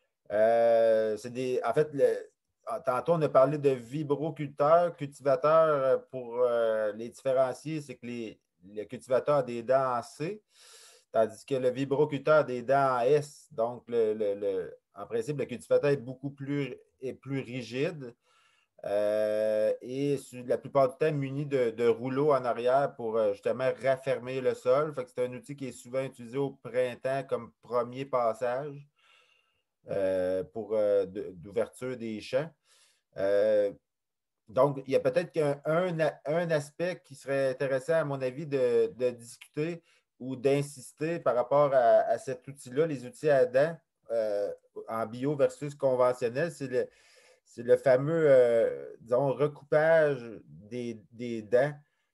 En fait, tantôt, on a parlé de vibroculteur. Cultivateur, pour les différencier, c'est que le cultivateur a des dents en C, tandis que le vibroculteur a des dents en S. Donc, en principe, le cultivateur est beaucoup plus rigide. Et la plupart du temps muni de rouleaux en arrière pour justement raffermir le sol. Fait que c'est un outil qui est souvent utilisé au printemps comme premier passage pour d'ouverture des champs. Donc, il y a peut-être un aspect qui serait intéressant, à mon avis, de discuter ou d'insister par rapport à cet outil-là, les outils à dents en bio versus conventionnel, c'est le fameux, disons, recoupage des dents.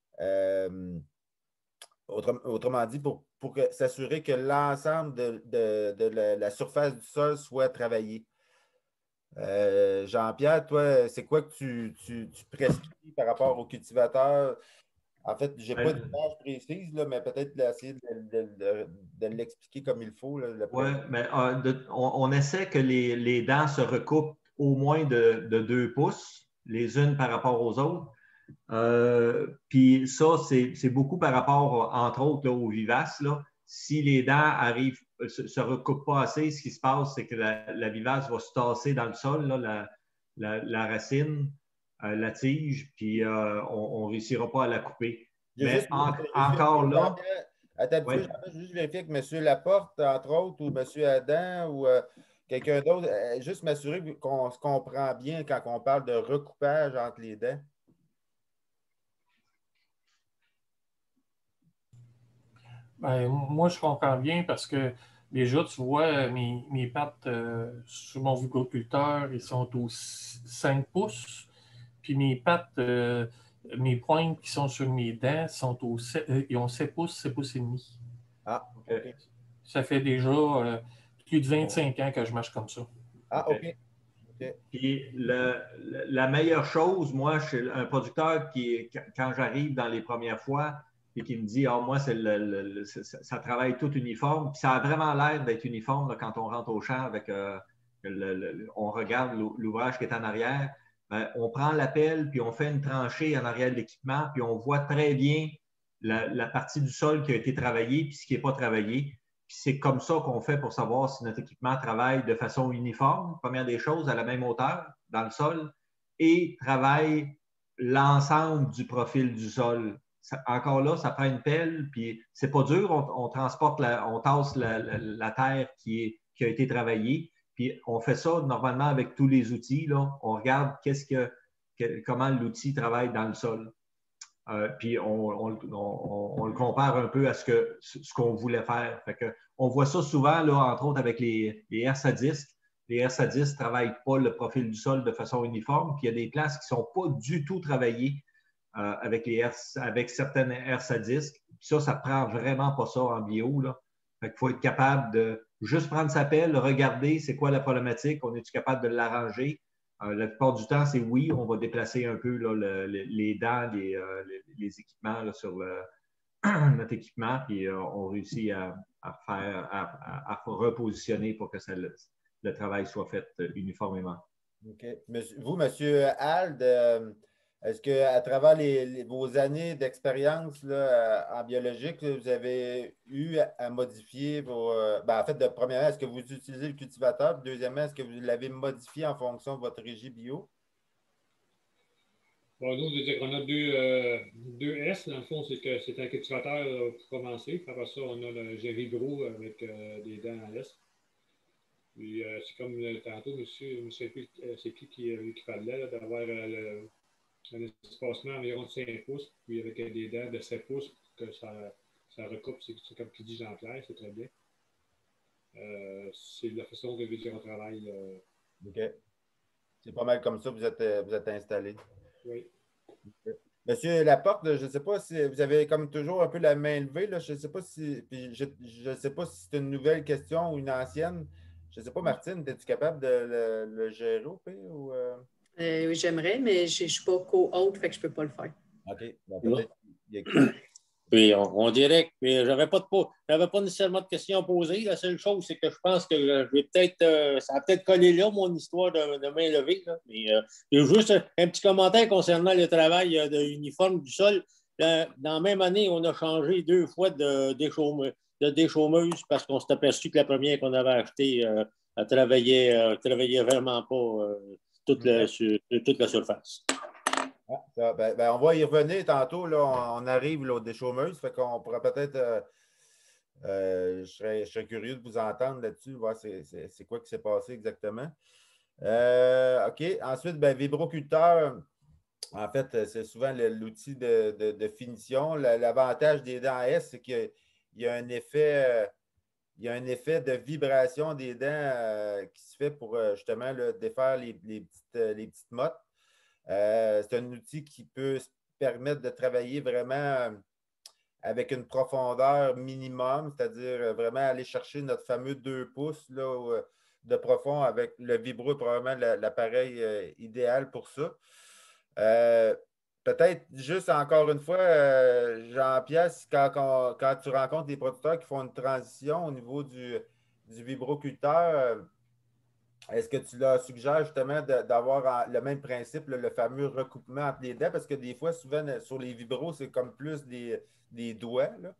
Autrement dit, pour s'assurer que l'ensemble de la surface du sol soit travaillé. Jean-Pierre, toi, c'est quoi que tu prescris par rapport au cultivateur? En fait, je n'ai pas d'image précise, là, mais peut-être essayer de l'expliquer comme il faut. Oui, mais on essaie que les dents se recoupent au moins de 2 pouces, les unes par rapport aux autres. Puis ça, c'est beaucoup par rapport, entre autres, là, aux vivaces. Là. Si les dents ne se recoupent pas assez, ce qui se passe, c'est que la vivace va se tasser dans le sol, là, la racine, la tige, puis on ne réussira pas à la couper. Mais encore là... Attends, ouais. Je vais juste vérifier avec M. Laporte, entre autres, ou M. Adam, ou quelqu'un d'autre, juste m'assurer qu'on se comprend bien quand on parle de recoupage entre les dents. Ben, moi, je comprends bien parce que déjà, tu vois, mes pattes sur mon vibroculteur, ils sont aux 5 pouces. Puis mes pattes, mes pointes qui sont sur mes dents ils ont 7 pouces, 7 pouces et demi. Ah, OK. Ça fait déjà plus de 25 ans que je marche comme ça. Ah, OK. Okay. Puis la meilleure chose, moi, chez un producteur quand j'arrive dans les premières fois, et qui me dit « Ah, moi, ça travaille tout uniforme. » Puis ça a vraiment l'air d'être uniforme là, quand on rentre au champ avec on regarde l'ouvrage qui est en arrière. Ben, on prend la pelle, puis on fait une tranchée en arrière de l'équipement, puis on voit très bien la partie du sol qui a été travaillée, puis ce qui n'est pas travaillé. Puis c'est comme ça qu'on fait pour savoir si notre équipement travaille de façon uniforme, première des choses, à la même hauteur dans le sol, et travaille l'ensemble du profil du sol. Encore là, ça prend une pelle, puis c'est pas dur, on transporte, on tasse la terre qui a été travaillée, puis on fait ça normalement avec tous les outils, là. On regarde comment l'outil travaille dans le sol. Puis on le compare un peu à ce qu'on voulait faire. Fait que, on voit ça souvent, là, entre autres, avec les herses à disque. Les herses à disque ne travaillent pas le profil du sol de façon uniforme. Puis il y a des places qui ne sont pas du tout travaillées avec certaines herses à disque. Puis ça ne prend vraiment pas ça en bio, là. Fait qu'il faut être capable de juste prendre sa pelle, regarder c'est quoi la problématique, on est-tu capable de l'arranger. La plupart du temps, c'est oui, on va déplacer un peu là, les dents, les équipements là, sur notre équipement, puis on réussit à repositionner pour que le travail soit fait uniformément. OK. Vous, M. Ald, est-ce qu'à travers vos années d'expérience en biologique, vous avez eu à modifier vos. En fait, premièrement, est-ce que vous utilisez le cultivateur? Deuxièmement, est-ce que vous l'avez modifié en fonction de votre régie bio? Bon, nous, on a deux S. Dans le fond, c'est un cultivateur pour commencer. Après ça, on a le Vibro avec des dents à S. Puis, c'est comme tantôt, monsieur, c'est qui parlait d'avoir un espacement environ de 5 pouces, puis avec des dents de 7 pouces pour que ça recoupe. C'est comme qui dit Jean-Pierre, c'est très bien. C'est la façon que on travaille. OK. C'est pas mal comme ça que vous êtes installé. Oui. Okay. Monsieur Laporte, je ne sais pas si vous avez comme toujours un peu la main levée. Là. Je ne sais pas si c'est une nouvelle question ou une ancienne. Je ne sais pas, Martine, es-tu capable de le gérer au pire? Ou Oui, j'aimerais, mais je ne suis pas co-hôte, fait que je ne peux pas le faire. OK. Bon, peut-être qu'il y a Puis on dirait que je n'avais pas nécessairement de questions à poser. La seule chose, c'est que je pense que je vais peut-être. Ça a peut-être collé là, mon histoire de main levée. Là. Mais il y a juste un petit commentaire concernant le travail de l'uniforme du sol. Dans la même année, on a changé 2 fois de déchaumeuse parce qu'on s'est aperçu que la première qu'on avait achetée travaillait vraiment pas toute la surface. On va y revenir tantôt. Là, on arrive là, aux déchaumeuses. Fait qu'on pourra peut-être. Je serais curieux de vous entendre là-dessus, voir c'est quoi qui s'est passé exactement. OK. Ensuite, vibroculteur, en fait, c'est souvent l'outil de finition. L'avantage des dents S, c'est qu'il y a un effet. Il y a un effet de vibration des dents qui se fait pour justement défaire les petites mottes. C'est un outil qui peut permettre de travailler vraiment avec une profondeur minimum, c'est-à-dire vraiment aller chercher notre fameux 2 pouces là, de profond avec le vibro, probablement l'appareil idéal pour ça. Peut-être juste encore une fois, Jean-Pierre, quand tu rencontres des producteurs qui font une transition au niveau du vibroculteur, est-ce que tu leur suggères justement d'avoir le même principe, le fameux recoupement entre les dents? Parce que des fois, souvent, sur les vibros, c'est comme plus des doigts. Là.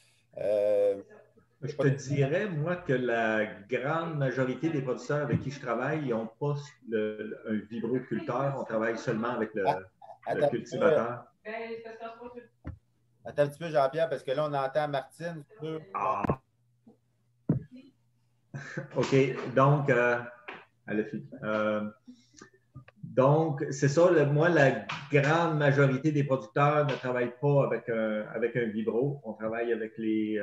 Je te dirais, moi, que la grande majorité des producteurs avec qui je travaille, ils n'ont pas un vibroculteur. On travaille seulement avec le cultivateur. Attends un petit peu, Jean-Pierre, parce que là, on entend Martine. OK. Donc, c'est ça. Moi, la grande majorité des producteurs ne travaillent pas avec un vibro. On travaille avec les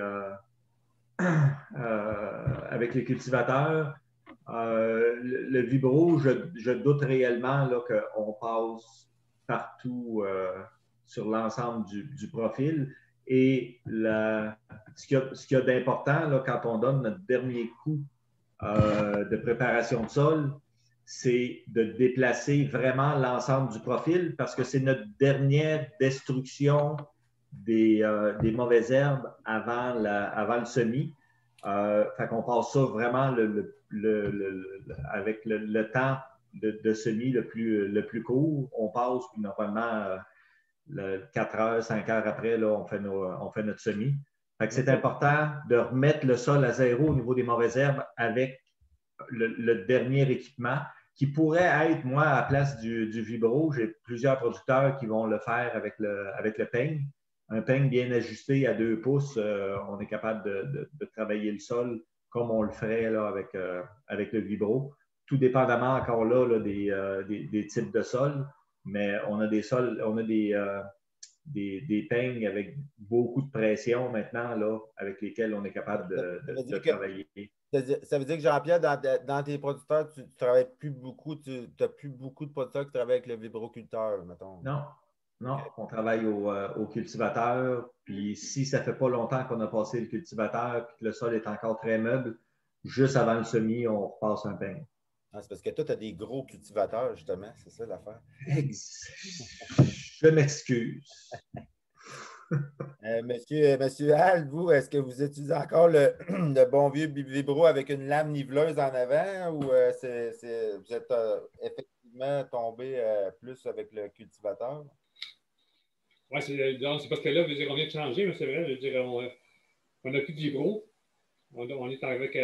cultivateurs. Le vibro, je doute réellement qu'on passe partout sur l'ensemble du profil. Et ce qu'il y a d'important quand on donne notre dernier coup de préparation de sol, c'est de déplacer vraiment l'ensemble du profil parce que c'est notre dernière destruction des mauvaises herbes avant le semis. Fait qu'on passe ça vraiment avec le temps de semis le plus court. On passe, puis normalement, 4 heures, 5 heures après, là, on fait notre semis. Fait que c'est important de remettre le sol à zéro au niveau des mauvaises herbes avec le dernier équipement qui pourrait être, moi, à la place du vibro. J'ai plusieurs producteurs qui vont le faire avec le peigne. Un peigne bien ajusté à 2 pouces, on est capable de travailler le sol comme on le ferait là, avec le vibro. Tout dépendamment encore là des types de sols, mais on a des sols, on a des peignes avec beaucoup de pression maintenant là, avec lesquels on est capable de travailler. Ça veut dire que Jean-Pierre, dans tes producteurs, tu travailles plus beaucoup, tu n'as plus beaucoup de producteurs qui travaillent avec le vibroculteur, mettons. Non, on travaille au cultivateur. Puis si ça ne fait pas longtemps qu'on a passé le cultivateur et que le sol est encore très meuble, juste avant le semis, on repasse un peigne. Ah, c'est parce que toi, tu as des gros cultivateurs, justement. C'est ça l'affaire. Je m'excuse. Monsieur Hall, vous, est-ce que vous utilisez encore le bon vieux vibro avec une lame niveleuse en avant ou vous êtes effectivement tombé plus avec le cultivateur? Oui, c'est parce que là, je veux dire, on vient de changer, mais c'est vrai, je veux dire, on n'a plus de vibro. On est avec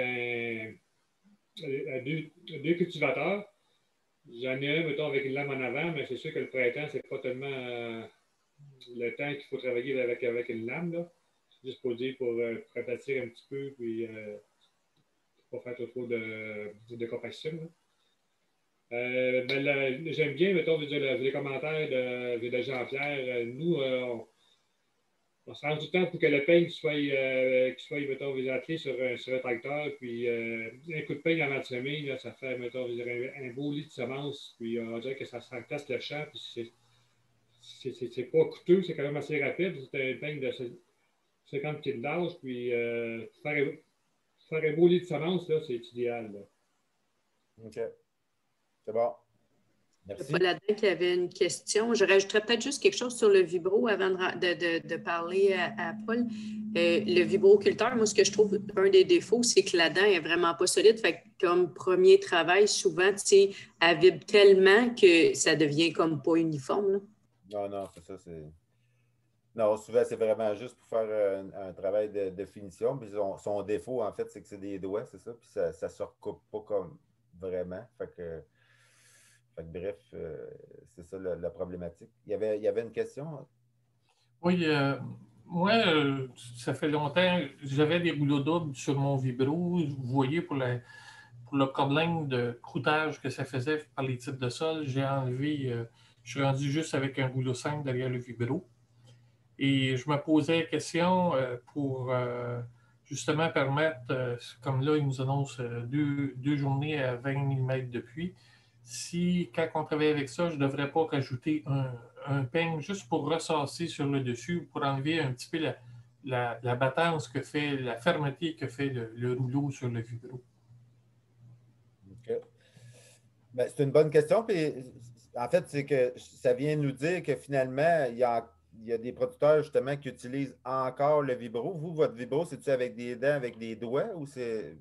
deux cultivateurs. J'en ai un, mettons, avec une lame en avant, mais c'est sûr que le printemps, c'est pas tellement le temps qu'il faut travailler avec une lame, là. C'est juste pour dire, pour aplatir un petit peu, puis pas faire trop de compaction, là. J'aime bien, mettons, les commentaires de Jean-Pierre. Nous, on se rend tout le temps pour que le peigne soit mettons, attelé sur un tracteur. Puis un coup de peigne avant de semer, là, ça fait, mettons, un beau lit de semences. Puis on dirait que ça remplace le champ. Puis c'est pas coûteux, c'est quand même assez rapide. C'est un peigne de 50 pieds d'âge. Puis faire un beau lit de semences, là, c'est idéal. Là. OK. C'est bon. Merci. Paul Adam qui avait une question. Je rajouterais peut-être juste quelque chose sur le vibro avant de parler à Paul. Le vibroculteur, moi, ce que je trouve un des défauts, c'est que la dent n'est vraiment pas solide. Fait que comme premier travail, souvent, tu sais, elle vibre tellement que ça devient comme pas uniforme. Là. Non, c'est ça. Non, souvent, c'est vraiment juste pour faire un travail de finition. Puis son défaut, en fait, c'est que c'est des doigts, c'est ça. Puis ça ne se recoupe pas comme vraiment. Fait que bref, c'est ça la problématique. Il y avait une question? Oui, moi, ça fait longtemps, j'avais des rouleaux doubles sur mon vibro. Vous voyez, pour le problème de croûtage que ça faisait par les types de sol, j'ai enlevé, je suis rendu juste avec un rouleau simple derrière le vibro. Et je me posais la question pour justement permettre, comme là, ils nous annoncent deux journées à 20 mm de pluie. Si, quand on travaille avec ça, je ne devrais pas rajouter un peigne juste pour ressasser sur le dessus, pour enlever un petit peu la battance que fait, la fermeté que fait le rouleau sur le vibro. OK. Ben, c'est une bonne question. Puis, en fait, c'est que ça vient nous dire que finalement, il y a des producteurs justement qui utilisent encore le vibro. Vous, votre vibro, c'est-tu avec des dents, avec des doigts ou c'est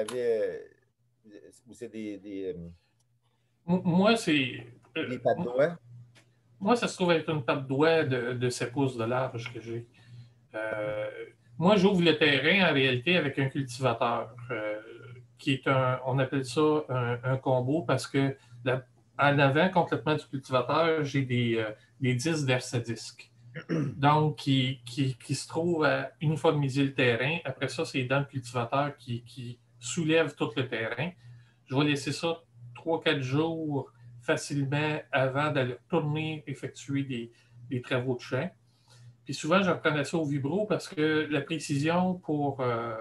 des moi, c'est. Des pattes de doigts? Moi, ça se trouve être une patte de doigt de 7 pouces de large que j'ai. Moi, j'ouvre le terrain en réalité avec un cultivateur qui est on appelle ça un combo parce que en avant, complètement du cultivateur, j'ai des disques versadisques. Donc, qui se trouvent à uniformiser le terrain. Après ça, c'est dans le cultivateur qui soulève tout le terrain. Je vais laisser ça 3-4 jours facilement avant d'aller retourner effectuer des travaux de champ. Puis souvent, je reprenais ça au vibro parce que la précision pour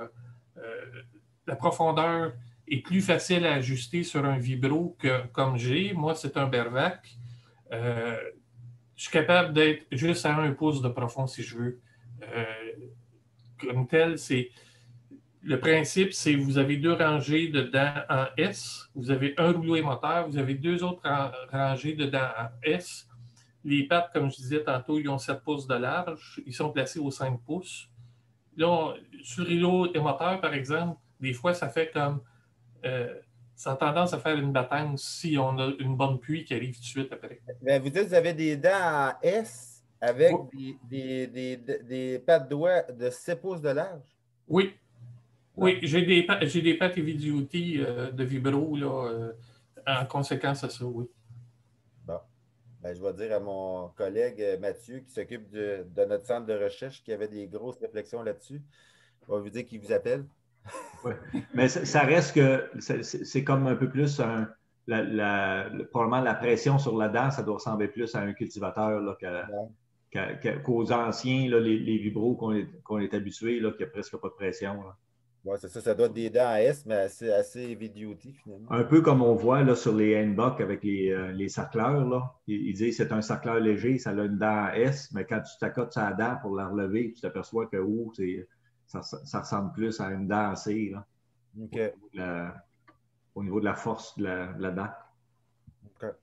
la profondeur est plus facile à ajuster sur un vibro que comme j'ai. Moi, c'est un Bervac. Je suis capable d'être juste à 1 pouce de profond si je veux. Comme tel, c'est... Le principe, c'est que vous avez 2 rangées de dents en S, vous avez un rouleau émoteur, vous avez 2 autres rangées de dents en S, Les pattes, comme je disais tantôt, ils ont 7 pouces de large. Ils sont placés aux 5 pouces. Là, sur îlot émoteur, par exemple, des fois, ça fait comme... ça a tendance à faire une battance si on a une bonne pluie qui arrive tout de suite après. Ben, vous dites que vous avez des dents en S avec des pattes doigts de 6 pouces de large? Oui. Oui, j'ai des pattes heavy duty de vibro là, en conséquence à ça, oui. Bon. Ben, je vais dire à mon collègue Mathieu qui s'occupe de notre centre de recherche qui avait des grosses réflexions là-dessus. Je vais vous dire qu'il vous appelle. Oui, mais ça reste que c'est comme un peu plus probablement la pression sur la dent, ça doit ressembler plus à un cultivateur là, qu'aux anciens, là, les vibros qu'on est habitués, qu'il n'y a presque pas de pression. Oui, c'est ça. Ça doit être des dents à S, mais assez heavy duty, finalement. Un peu comme on voit là, sur les handbucks avec les sarcleurs. Là. Ils disent que c'est un sarcleur léger, ça a une dent à S, mais quand tu t'accotes sa dent pour la relever, tu t'aperçois que ça ressemble plus à une dent à C. Là, okay. Au niveau de la force de la dent. Okay.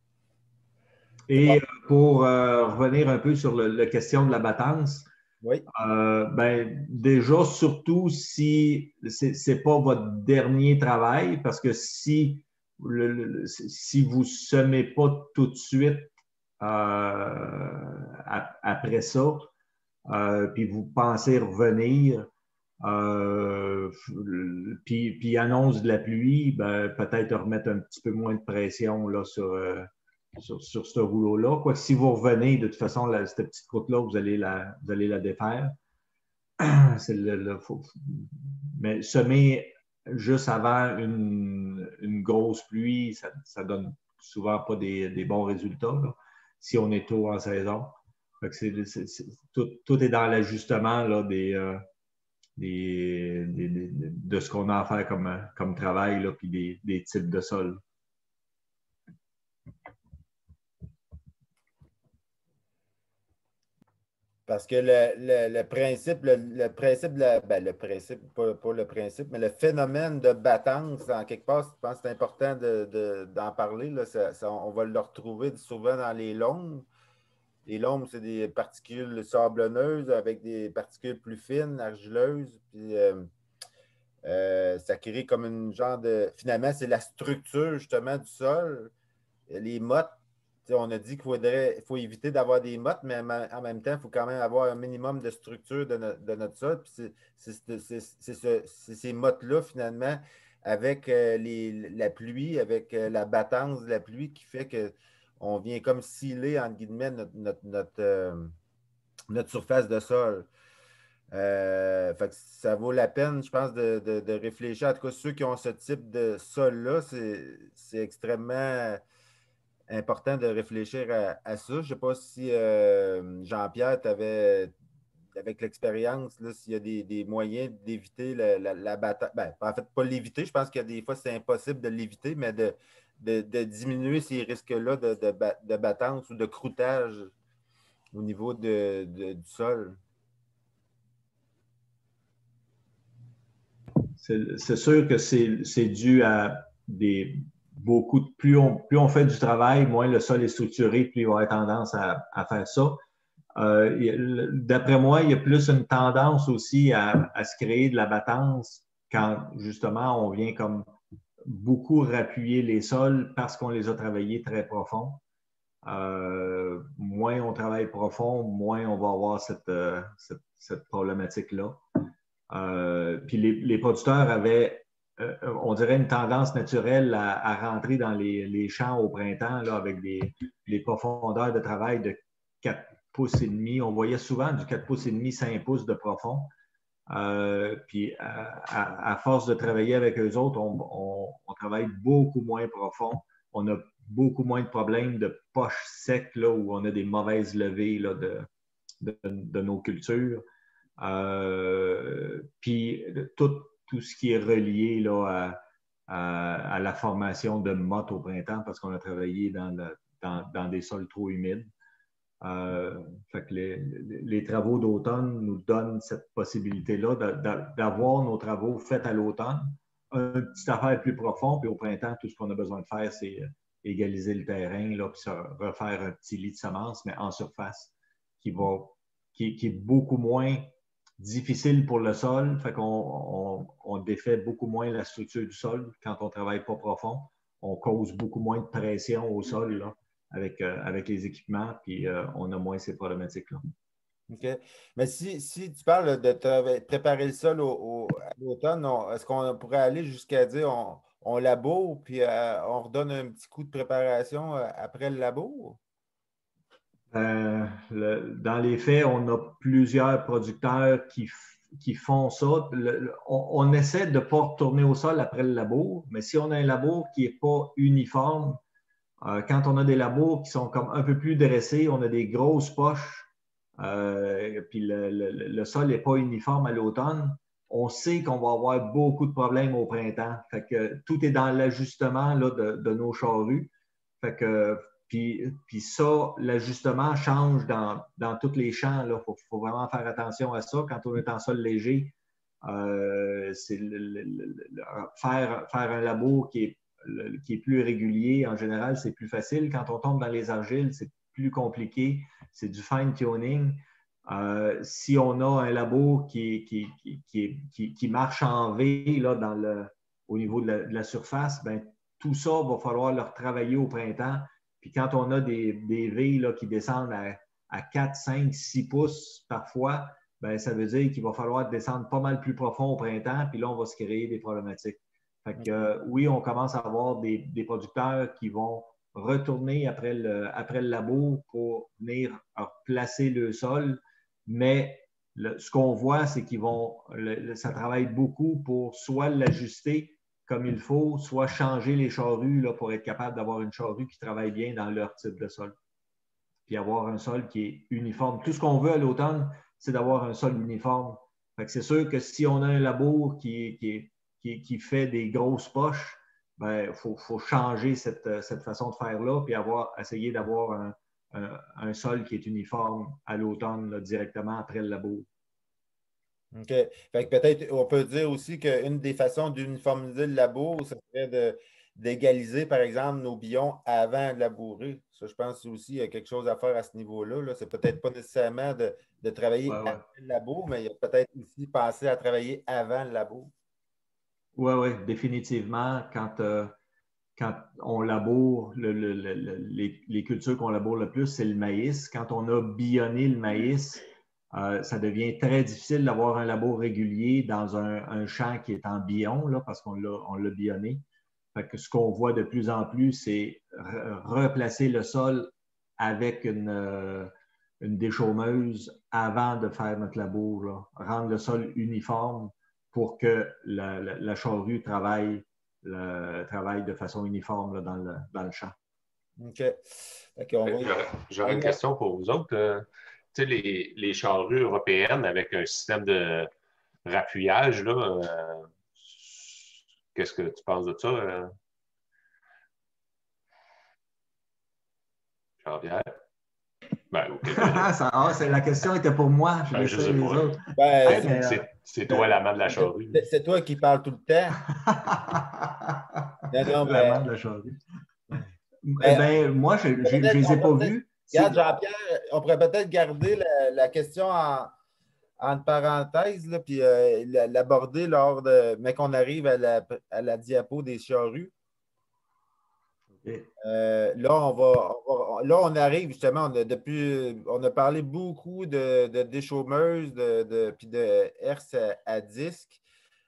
Et pour revenir un peu sur la question de la battance, oui. Déjà, surtout si ce n'est pas votre dernier travail, parce que si vous ne semez pas tout de suite après ça, puis vous pensez revenir, puis annonce de la pluie, peut-être remettre un petit peu moins de pression là, sur ce rouleau-là. Quoique si vous revenez, de toute façon, cette petite croûte-là, vous allez la défaire. Mais semer juste avant une grosse pluie, ça donne souvent pas des bons résultats là, si on est tôt en saison. Fait que tout est dans l'ajustement là, de ce qu'on a à faire comme travail, là, puis des types de sol. Parce que le principe, pas le principe, mais le phénomène de battance, en quelque part, je pense que c'est important d'en parler. Là, on va le retrouver souvent dans les lombes. Les lombes, c'est des particules sablonneuses avec des particules plus fines, argileuses. Puis ça crée comme une genre de... Finalement, c'est la structure, justement, du sol. Les mottes, on a dit qu'il faut éviter d'avoir des mottes, mais en même temps, il faut quand même avoir un minimum de structure de notre sol. Puis c'est ces mottes-là, finalement, avec la pluie, avec la battance de la pluie qui fait qu'on vient comme sceller, entre guillemets, notre surface de sol. Fait que ça vaut la peine, je pense, de réfléchir. En tout cas, ceux qui ont ce type de sol-là, c'est extrêmement important de réfléchir à ça. Je ne sais pas si Jean-Pierre, avec l'expérience, s'il y a des moyens d'éviter la bataille. En fait, pas l'éviter. Je pense qu'il y a des fois, c'est impossible de l'éviter, mais de diminuer ces risques-là de battance ou de croûtage au niveau du sol. C'est sûr que c'est dû à beaucoup de... Plus on fait du travail, moins le sol est structuré, plus il va avoir tendance à faire ça. D'après moi, il y a plus une tendance aussi à se créer de la battance quand, justement, on vient comme beaucoup rappuyer les sols parce qu'on les a travaillés très profonds. Moins on travaille profond, moins on va avoir cette problématique-là. Puis les producteurs avaient, on dirait, une tendance naturelle à rentrer dans les champs au printemps là, avec des profondeurs de travail de 4 pouces et demi. On voyait souvent du 4 pouces et demi, 5 pouces de profond. Puis à force de travailler avec eux autres, on travaille beaucoup moins profond. On a beaucoup moins de problèmes de poches secs là, où on a des mauvaises levées là, de nos cultures. Puis tout ce qui est relié là, à la formation de mottes au printemps parce qu'on a travaillé dans des sols trop humides. Fait que les travaux d'automne nous donnent cette possibilité-là d'avoir nos travaux faits à l'automne, une petite affaire plus profonde, puis au printemps, tout ce qu'on a besoin de faire, c'est égaliser le terrain, là, puis refaire un petit lit de semences, mais en surface, qui est beaucoup moins difficile pour le sol. Fait qu'on défait beaucoup moins la structure du sol quand on ne travaille pas profond. On cause beaucoup moins de pression au sol là, avec les équipements, puis on a moins ces problématiques-là. OK. Mais si tu parles de préparer le sol à l'automne, est-ce qu'on pourrait aller jusqu'à dire on laboure, puis on redonne un petit coup de préparation après le labour? Dans les faits, on a plusieurs producteurs qui font ça. On essaie de ne pas retourner au sol après le labour, mais si on a un labour qui n'est pas uniforme, quand on a des labours qui sont comme un peu plus dressés, on a des grosses poches, puis le sol n'est pas uniforme à l'automne, on sait qu'on va avoir beaucoup de problèmes au printemps. Fait que tout est dans l'ajustement là, de nos charrues. Fait que, puis ça, l'ajustement change dans tous les champs. Il faut vraiment faire attention à ça. Quand on est en sol léger, c'est faire un labour qui est plus régulier. En général, c'est plus facile. Quand on tombe dans les argiles, c'est plus compliqué. C'est du fine-tuning. Si on a un labour qui marche en V là, au niveau de la surface, ben, tout ça va falloir le retravailler au printemps. Puis quand on a des V là, qui descendent à 4, 5, 6 pouces parfois, ben, ça veut dire qu'il va falloir descendre pas mal plus profond au printemps, puis là, on va se créer des problématiques. Fait que, oui, on commence à avoir des producteurs qui vont retourner après le labour pour venir placer le sol, mais ce qu'on voit, c'est ça travaille beaucoup pour soit l'ajuster comme il faut, soit changer les charrues là, pour être capable d'avoir une charrue qui travaille bien dans leur type de sol. Puis avoir un sol qui est uniforme. Tout ce qu'on veut à l'automne, c'est d'avoir un sol uniforme. Fait que c'est sûr que si on a un labour qui fait des grosses poches, ben, faut changer cette façon de faire-là, puis essayer d'avoir un sol qui est uniforme à l'automne, directement après le labour. OK. Fait que peut-être, on peut dire aussi qu'une des façons d'uniformiser le labour, ce serait d'égaliser, par exemple, nos billons avant de labourer. Ça, je pense aussi qu'il y a quelque chose à faire à ce niveau-là. Là. C'est peut-être pas nécessairement de travailler après le labour, mais il y a peut-être aussi penser à travailler avant le labour. Oui, définitivement. Quand on laboure, les cultures qu'on laboure le plus, c'est le maïs. Quand on a billonné le maïs, ça devient très difficile d'avoir un labour régulier dans un champ qui est en billon, là, parce qu'on l'a billonné. Fait que ce qu'on voit de plus en plus, c'est replacer le sol avec une déchaumeuse avant de faire notre labour, là. Rendre le sol uniforme pour que la charrue travaille de façon uniforme là, dans le champ. OK. J'aurais une question pour vous autres. Tu sais, les charrues européennes avec un système de rappuyage, là, qu'est-ce que tu penses de ça, Jean-Pierre? Ben, okay. La question était pour moi. Je sais les autres. C'est toi l'amant de la charrue. C'est toi qui parles tout le temps. L'amant de la charrue. Moi, je ne les ai pas vus. Regarde, Jean-Pierre, on pourrait peut-être garder la question entre parenthèses, là, puis l'aborder mais qu'on arrive à la diapo des charrues. Okay. Là, on arrive justement, on a parlé beaucoup de déchaumeuses, puis de herse à disque.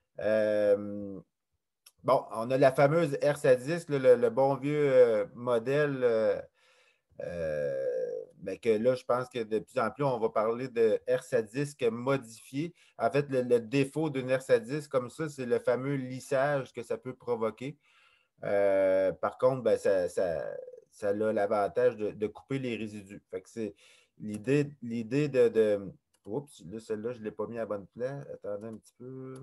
Bon, on a la fameuse herse à disque, le bon vieux modèle, mais que là, je pense que de plus en plus, on va parler de herse à disque modifiée. En fait, le défaut d'une herse à disque comme ça, c'est le fameux lissage que ça peut provoquer. Par contre, ben, ça a l'avantage de couper les résidus. Fait que c'est l'idée de. Oups, là, celle-là, je ne l'ai pas mis à bonne place. Attendez un petit peu.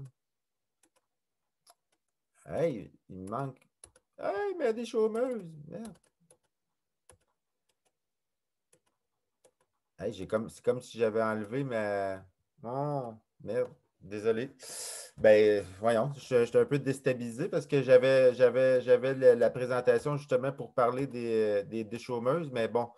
Hey, il me manque. Hey, mais il y a des chômeuses. Merde. Hey, c'est comme si j'avais enlevé ma. Oh, merde. Désolé. Ben, voyons, j'étais un peu déstabilisé parce que j'avais la présentation justement pour parler des déchaumeuses, mais bon,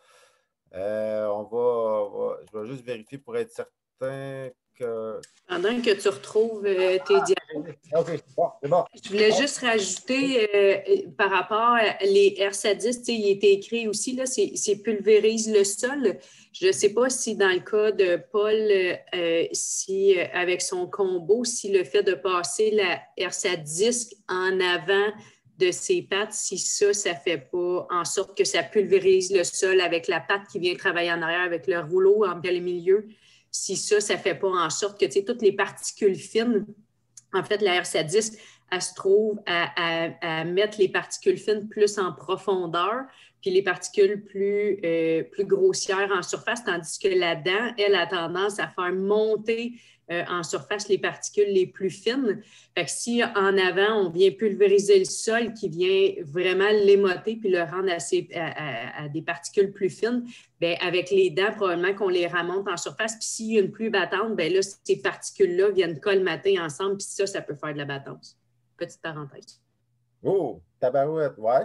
je vais juste vérifier pour être certain que. Pendant que tu retrouves tes diapos. OK, c'est bon. Je voulais juste rajouter par rapport à les R-Sadistes, il était écrit aussi, là, c'est pulvérise le sol. Je ne sais pas si dans le cas de Paul, si avec son combo, si le fait de passer la R-Sadisque en avant de ses pattes, si ça ne fait pas en sorte que ça pulvérise le sol avec la patte qui vient travailler en arrière avec le rouleau en plein milieu, si ça ne fait pas en sorte que toutes les particules fines. En fait, la R-Sadisque, elle se trouve à mettre les particules fines plus en profondeur, puis les particules plus grossières en surface, tandis que la dent, elle a tendance à faire monter en surface les particules les plus fines. Fait que si en avant, on vient pulvériser le sol qui vient vraiment l'émoter puis le rendre à des particules plus fines, bien, avec les dents, probablement qu'on les remonte en surface. Puis s'il y a une pluie battante, bien là, ces particules-là viennent colmater ensemble, puis ça peut faire de la battance. Petite parenthèse. Oh, tabarouette. Ouais,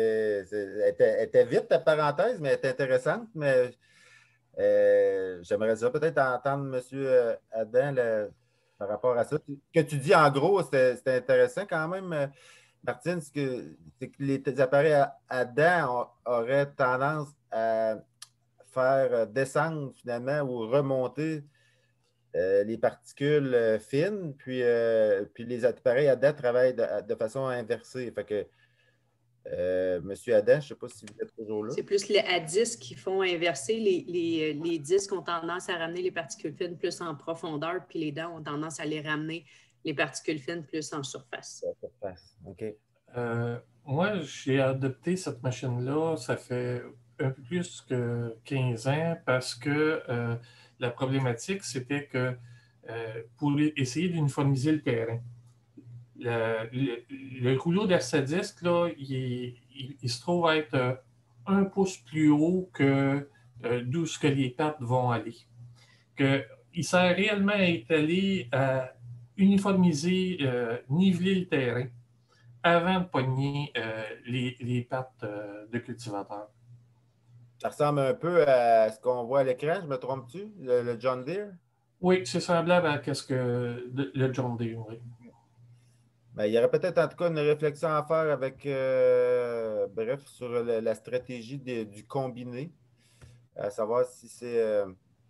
elle était vite, ta parenthèse, mais elle était intéressante. Mais j'aimerais dire peut-être entendre M. Adam par rapport à ça. Ce que tu dis, en gros, c'était intéressant quand même, Martine, c'est que les appareils à dents auraient tendance à faire descendre finalement ou remonter les particules fines, puis les appareils à dents travaillent de façon inversée. Fait que, M. Adam, je ne sais pas si vous êtes toujours là. C'est plus les à disques qui font inverser. Les disques ont tendance à ramener les particules fines plus en profondeur, puis les dents ont tendance à les ramener, les particules fines, plus en surface. OK. Moi, j'ai adopté cette machine-là, ça fait un peu plus que 15 ans, parce que la problématique, c'était que pour essayer d'uniformiser le terrain, le rouleau d'R-Sadisque, là, il se trouve être 1 pouce plus haut que d'où ce que les pattes vont aller. Il sert réellement à étaler, à uniformiser, niveler le terrain avant de pogner les pattes de cultivateur. Ça ressemble un peu à ce qu'on voit à l'écran, je me trompe-tu, le John Deere? Oui, c'est semblable à ce que le John Deere, oui. Ben, il y aurait peut-être en tout cas une réflexion à faire avec, bref, sur la stratégie du combiné, à savoir si c'est...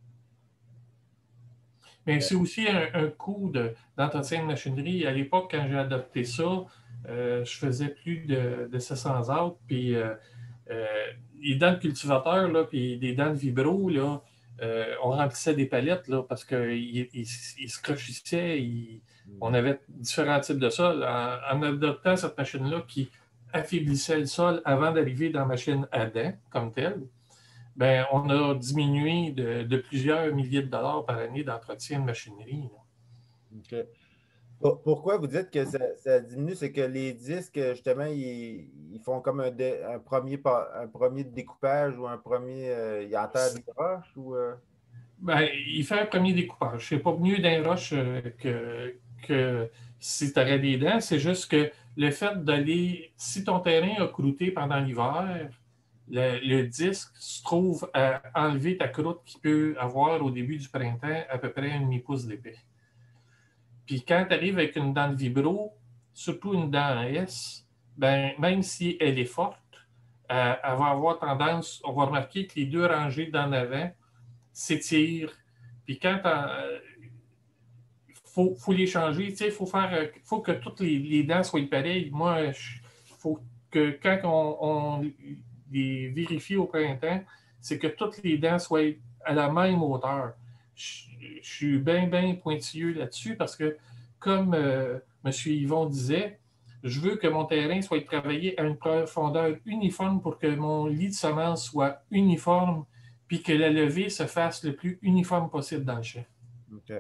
Mais c'est aussi un coût d'entretien de machinerie. À l'époque, quand j'ai adopté ça, je faisais plus de 700 autres, puis les dents de cultivateur, là, puis des dents de vibro, là, on remplissait des palettes là, parce qu'ils se crochissaient. On avait différents types de sol. En adoptant cette machine-là qui affaiblissait le sol avant d'arriver dans la machine à dents comme telle, ben, on a diminué de plusieurs milliers de dollars par année d'entretien de machinerie. Okay. Pourquoi vous dites que ça diminue? C'est que les disques, justement, ils font comme un premier découpage ou un premier... ils enterrent des roches ou... Ben, il fait un premier découpage. C'est pas mieux d'un roche que si tu aurais des dents. C'est juste que le fait d'aller... Si ton terrain a croûté pendant l'hiver, le disque se trouve à enlever ta croûte qu'il peut avoir au début du printemps à peu près un demi-pouce d'épais. Puis quand tu arrives avec une dent de vibro, surtout une dent en S, ben, même si elle est forte, elle va avoir tendance, on va remarquer que les deux rangées d'en avant s'étirent. Puis quand faut les changer, il faut que toutes les dents soient pareilles. Moi, il faut que quand on les vérifie au printemps, c'est que toutes les dents soient à la même hauteur. Je suis bien pointilleux là-dessus parce que, comme M. Yvon disait, je veux que mon terrain soit travaillé à une profondeur uniforme pour que mon lit de semences soit uniforme puis que la levée se fasse le plus uniforme possible dans le champ. OK.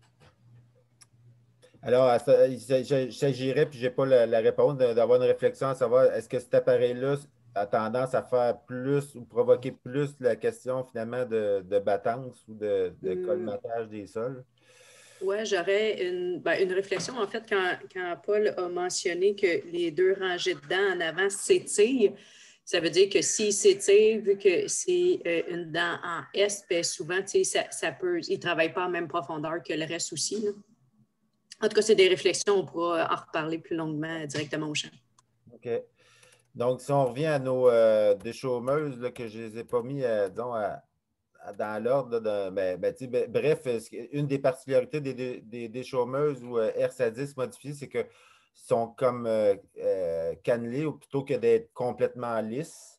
Alors, il s'agirait, puis je n'ai pas la réponse, d'avoir une réflexion à savoir est-ce que cet appareil-là a tendance à faire plus ou provoquer plus la question finalement de battance ou de colmatage des sols? Oui, j'aurais une réflexion. En fait, quand Paul a mentionné que les 2 rangées de dents en avant s'étirent, ça veut dire que s'il s'étire, vu que c'est une dent en S, bien souvent, ça peut, il ne travaille pas en même profondeur que le reste aussi, là. En tout cas, c'est des réflexions, on pourra en reparler plus longuement directement au champ. OK. Donc, si on revient à nos déchaumeuses, là, que je ne les ai pas mis, disons, dans l'ordre, bref, une des particularités des déchaumeuses ou R-Sadis modifiées, c'est qu'ils sont comme cannelés plutôt que d'être complètement lisses.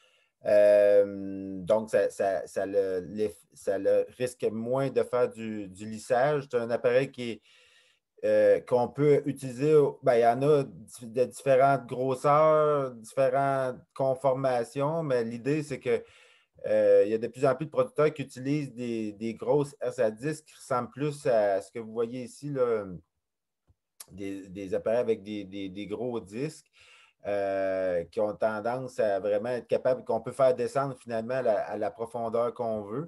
Donc, ça le risque moins de faire du lissage. C'est un appareil qu'on peut utiliser. Il y en a de différentes grosseurs, différentes conformations, mais l'idée, c'est que il y a de plus en plus de producteurs qui utilisent des grosses R-Sadis qui ressemblent plus à ce que vous voyez ici, là, des appareils avec des gros disques qui ont tendance à vraiment être capables, qu'on peut faire descendre finalement à la profondeur qu'on veut.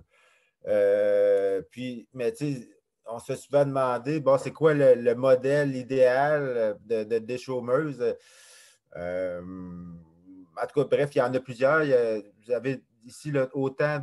Mais tu sais, on se fait souvent demander, bon, c'est quoi le modèle idéal de déchaumeuse? En tout cas, bref, il y en a plusieurs. Vous avez ici là, autant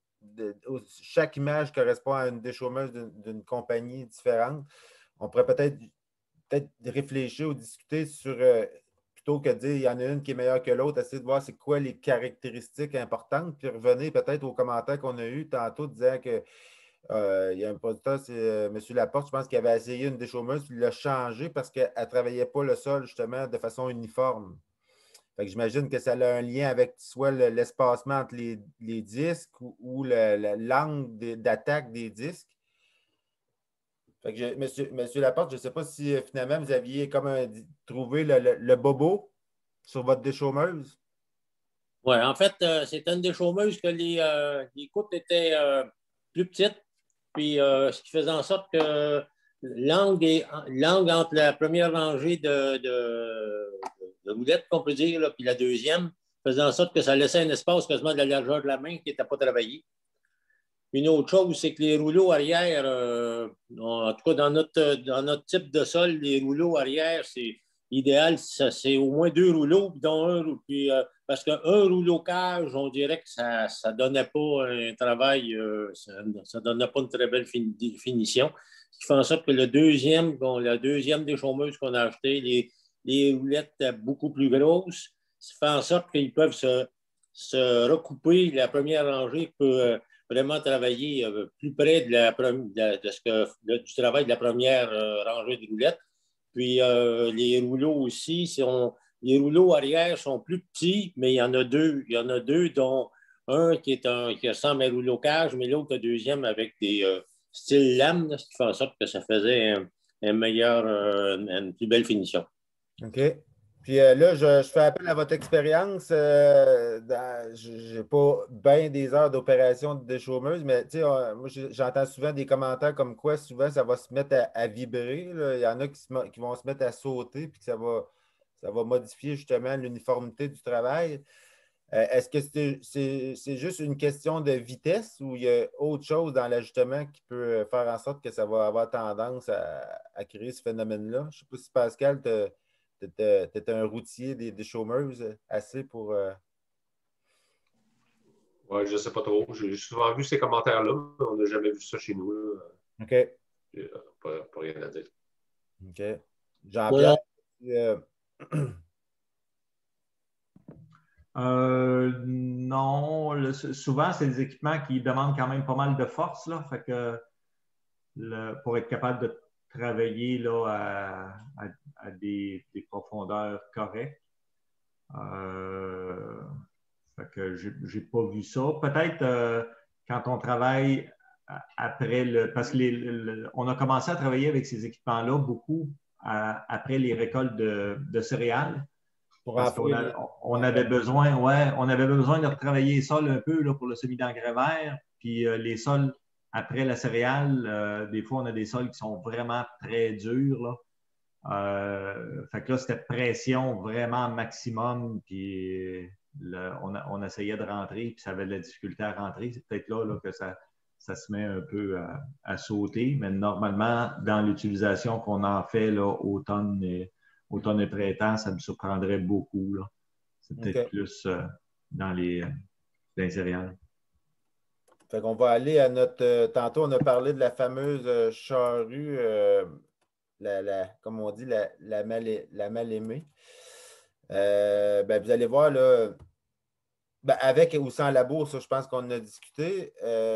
chaque image correspond à une déchaumeuse d'une compagnie différente. On pourrait peut-être réfléchir ou discuter sur, plutôt que de dire il y en a une qui est meilleure que l'autre, essayer de voir c'est quoi les caractéristiques importantes, puis revenir peut-être aux commentaires qu'on a eus tantôt disant que il y a un producteur, c'est M. Laporte, je pense qu'il avait essayé une déchaumeuse, puis il l'a changé parce qu'elle ne travaillait pas le sol justement de façon uniforme. Fait que j'imagine que ça a un lien avec soit l'espacement entre les disques ou l'angle d'attaque des disques. Fait que Monsieur Laporte, je ne sais pas si finalement vous aviez trouvé le bobo sur votre déchaumeuse. Oui, en fait, c'est une déchaumeuse que les coupes étaient plus petites, puis ce qui faisait en sorte que l'angle entre la première rangée de roulettes, qu'on peut dire, là, puis la deuxième, faisait en sorte que ça laissait un espace quasiment de la largeur de la main qui n'était pas travaillé. Une autre chose, c'est que les rouleaux arrière, en tout cas dans notre type de sol, les rouleaux arrière, c'est idéal, c'est au moins 2 rouleaux, dont parce qu'un rouleau cage, on dirait que ça ne donnait pas un travail, ça ne donnait pas une très belle finition. Ce qui fait en sorte que la deuxième déchaumeuse qu'on a acheté, les roulettes beaucoup plus grosses, ça fait en sorte qu'ils peuvent se recouper. La première rangée peut vraiment travailler plus près du travail de la première rangée de roulettes. Puis les rouleaux aussi, les rouleaux arrière sont plus petits, mais il y en a deux. Il y en a 2, dont un qui ressemble à un rouleau cage, mais l'autre, le deuxième, avec des styles lames, ce qui fait en sorte que ça faisait une plus belle finition. OK. Puis là, je fais appel à votre expérience. Je n'ai pas bien des heures d'opération de déchaumeuse, mais moi, j'entends souvent des commentaires comme quoi souvent ça va se mettre à vibrer, là. Il y en a qui vont se mettre à sauter, puis que ça va modifier justement l'uniformité du travail. Est-ce que c'est juste une question de vitesse ou il y a autre chose dans l'ajustement qui peut faire en sorte que ça va avoir tendance à créer ce phénomène-là? Je ne sais pas si Pascal, tu étais un routier des chômeuses assez pour. Oui, je ne sais pas trop. J'ai souvent vu ces commentaires-là, mais on n'a jamais vu ça chez nous, là. OK. Pas rien à dire. OK. Jean-Pierre. Non, souvent, c'est des équipements qui demandent quand même pas mal de force, là. Fait que pour être capable de travailler là, à des profondeurs correctes. Fait que j'ai pas vu ça. Peut-être quand on travaille après parce que on a commencé à travailler avec ces équipements-là beaucoup après les récoltes de céréales. Parce qu'on avait besoin, on avait besoin de retravailler les sols un peu là, pour le semis d'engrais vert. Puis les sols après la céréale, des fois, on a des sols qui sont vraiment très durs, là. Fait que là, c'était pression vraiment maximum. Puis on essayait de rentrer, puis ça avait de la difficulté à rentrer. C'est peut-être là que ça se met un peu à sauter. Mais normalement, dans l'utilisation qu'on en fait là, automne et printemps, ça me surprendrait beaucoup. Là. C'est peut-être plus dans les céréales. Fait qu'on va aller à notre... tantôt, on a parlé de la fameuse charrue, comme on dit, la mal aimée. Vous allez voir, là, avec ou sans labour, ça, je pense qu'on en a discuté.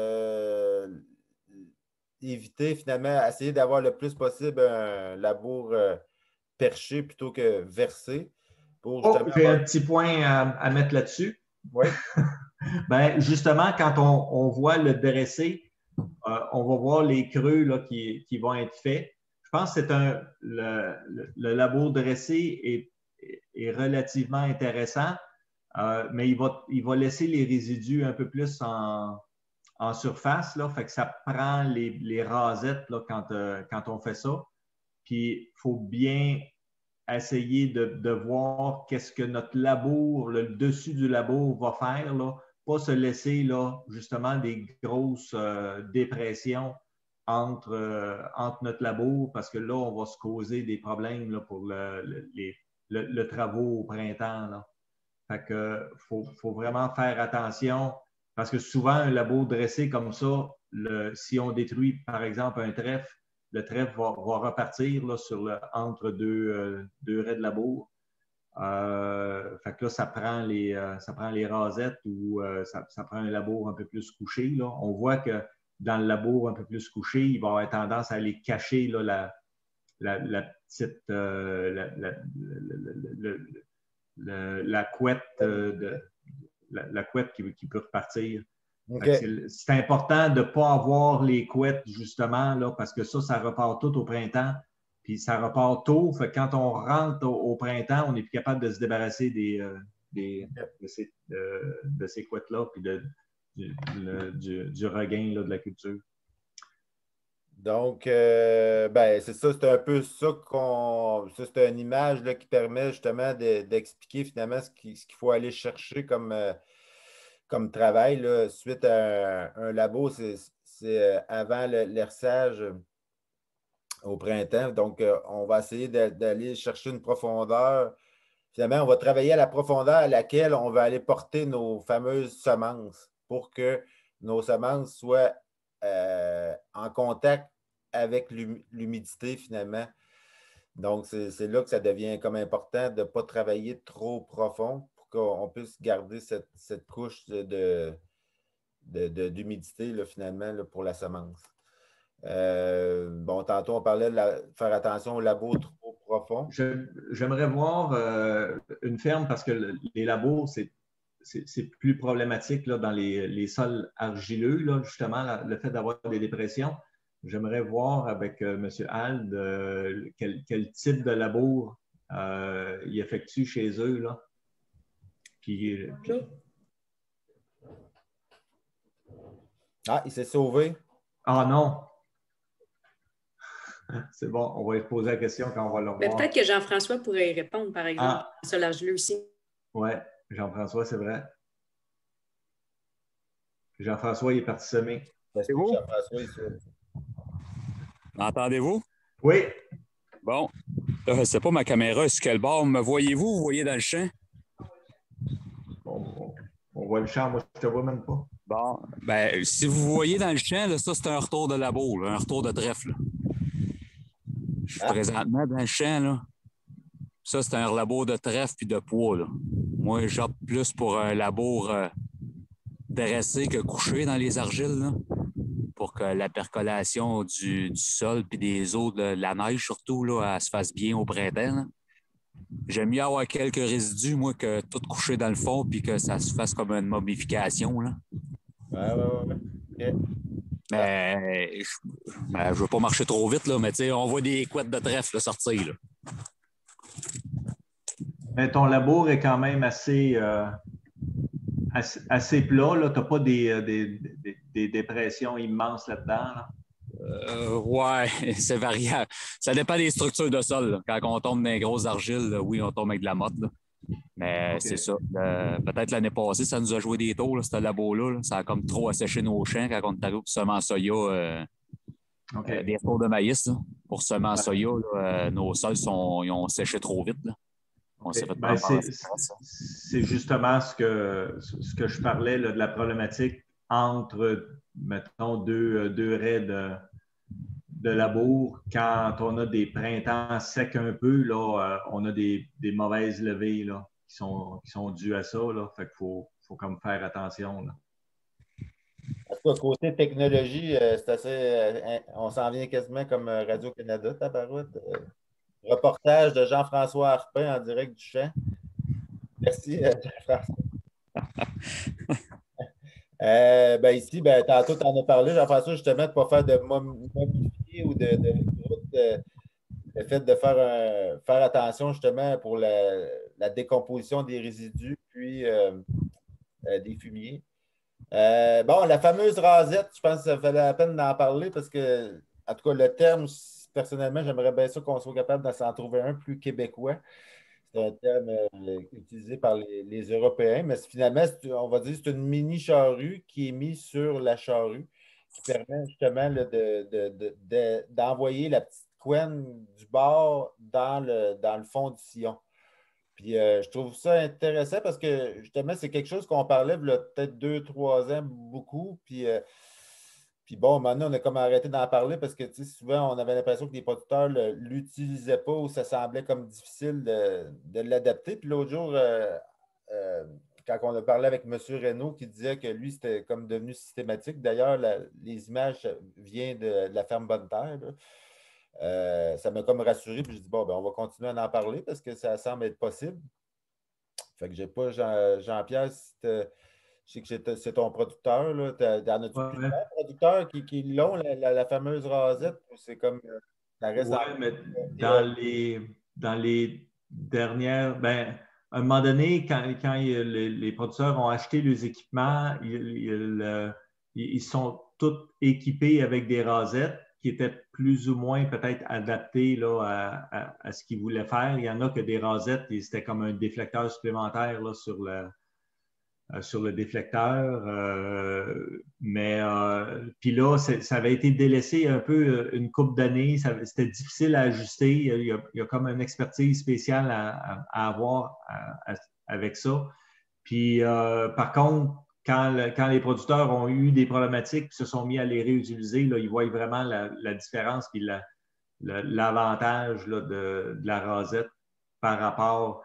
Éviter, finalement, essayer d'avoir le plus possible un labour perché plutôt que versé. J'ai un petit point à mettre là-dessus. Oui. Justement, quand on voit le dressé, on va voir les creux là, qui vont être faits. Je pense que le labour dressé est relativement intéressant, mais il va laisser les résidus un peu plus en surface. Là, fait que ça prend les rasettes là, quand on fait ça. Puis, il faut bien essayer de voir qu'est-ce que notre labour, le dessus du labour va faire, là. Pas se laisser là, justement des grosses dépressions entre notre labour, parce que là, on va se causer des problèmes là, pour le travaux au printemps. Là. Fait que faut vraiment faire attention, parce que souvent, un labour dressé comme ça, si on détruit, par exemple, un trèfle, le trèfle va repartir là, entre deux raies de labour. Fait que là, ça prend les rasettes ou ça prend un labour un peu plus couché. Là. On voit que dans le labour un peu plus couché, il va avoir tendance à aller cacher là, la petite la couette la couette qui peut repartir. Okay. C'est important de ne pas avoir les couettes, justement, là, parce que ça repart tout au printemps. Puis ça repart tôt. Fait que quand on rentre au printemps, on n'est plus capable de se débarrasser de ces couettes-là, puis du regain là, de la culture. Donc, c'est ça, c'est un peu ça ça, c'est une image là, qui permet justement d'expliquer finalement ce qu'il faut aller chercher comme travail. Là, suite à un labo, c'est avant l'herçage au printemps. Donc, on va essayer d'aller chercher une profondeur. Finalement, on va travailler à la profondeur à laquelle on va aller porter nos fameuses semences pour que nos semences soient en contact avec l'humidité, finalement. Donc, c'est là que ça devient comme important de ne pas travailler trop profond pour qu'on puisse garder cette couche d'humidité, finalement, là, pour la semence. Tantôt, on parlait de faire attention au labo trop profond. J'aimerais voir une ferme parce que les labos, c'est plus problématique là, dans les sols argileux, là, justement, le fait d'avoir des dépressions. J'aimerais voir avec M. Hald quel type de labour il effectue chez eux. Là. Puis... Ah, il s'est sauvé. Ah non! C'est bon, on va lui poser la question quand on va le revoir. Peut-être que Jean-François pourrait y répondre, par exemple, sur l'argileux aussi. Oui, Jean-François, c'est vrai. Jean-François, il est parti semer. C'est vous? Entendez-vous? Oui. Bon. Là, je ne sais pas ma caméra, sur quel bord. Me voyez-vous? Vous voyez dans le champ? On voit le champ, moi, je ne te vois même pas. Bon. Si vous voyez dans le champ, là, ça, c'est un retour de labo, là, un retour de trèfle. Là. Je suis présentement dans le champ, là. Ça, c'est un labour de trèfle puis de poids, là. Moi, j'opte plus pour un labour dressé que couché dans les argiles, là, pour que la percolation du sol puis des eaux de la neige, surtout, là, elle se fasse bien au printemps. Là. J'aime mieux avoir quelques résidus, moi, que tout coucher dans le fond puis que ça se fasse comme une momification, là. Ouais. Okay. Mais je veux pas marcher trop vite, là, mais tu sais, on voit des couettes de trèfle là, sortir. Là. Mais ton labour est quand même assez plat. Tu n'as pas des dépressions immenses là-dedans. Là. Ouais, c'est variable. Ça dépend des structures de sol. Là. Quand on tombe dans les grosses argiles, là, oui, on tombe avec de la motte. Là. Mais c'est ça. Peut-être l'année passée, ça nous a joué des tours, là, ce labo-là. Là. Ça a comme trop asséché nos champs quand on est arrivé pour semer en soya. Des tours de maïs, là. Pour semer en soya, là, nos sols ils ont séché trop vite. Là. On s'est fait c'est justement ce que je parlais là, de la problématique entre, mettons, deux raies de labour. Quand on a des printemps secs un peu, là, on a des mauvaises levées là, qui sont dues à ça. Là. Fait qu'il faut comme faire attention. Là. En tout cas, côté technologie, c'est assez. On s'en vient quasiment comme Radio-Canada, tabarouette. Reportage de Jean-François Harpin en direct du champ. Merci, Jean-François. Ici, tantôt, tu en as parlé, Jean-François, justement, de ne pas faire de momifier ou le fait de faire attention, justement, pour la décomposition des résidus, puis des fumiers. La fameuse rasette, je pense que ça valait la peine d'en parler parce que, en tout cas, le terme, personnellement, j'aimerais bien ça qu'on soit capable de s'en trouver un plus québécois. C'est un terme utilisé par les Européens, mais finalement, on va dire que c'est une mini charrue qui est mise sur la charrue qui permet justement là, d'envoyer la petite couenne du bord dans le fond du sillon. Puis je trouve ça intéressant parce que justement, c'est quelque chose qu'on parlait il y a peut-être 2-3 ans beaucoup. Puis maintenant, on a comme arrêté d'en parler parce que souvent, on avait l'impression que les producteurs ne l'utilisaient pas ou ça semblait comme difficile de l'adapter. Puis l'autre jour, quand on a parlé avec M. Reynaud qui disait que lui, c'était comme devenu systématique. D'ailleurs, les images viennent de la ferme Bonne-Terre. Ça m'a comme rassuré, puis je dis on va continuer à en parler parce que ça semble être possible. Fait que j'ai pas Jean-Pierre, je sais que c'est ton producteur, là. T'en as-tu plusieurs producteurs qui l'ont, la fameuse rasette, ou c'est comme ça reste mais dans les dernières, à un moment donné, quand les producteurs ont acheté les équipements, ils sont tous équipés avec des rasettes qui étaient plus ou moins peut-être adaptées là, à ce qu'ils voulaient faire. Il y en a que des rasettes, c'était comme un déflecteur supplémentaire là, sur le déflecteur. Puis là, ça avait été délaissé un peu une couple d'années. C'était difficile à ajuster. Il y a comme une expertise spéciale à avoir avec ça. Puis par contre, quand les producteurs ont eu des problématiques et se sont mis à les réutiliser, là, ils voient vraiment la différence et l'avantage de la rasette par rapport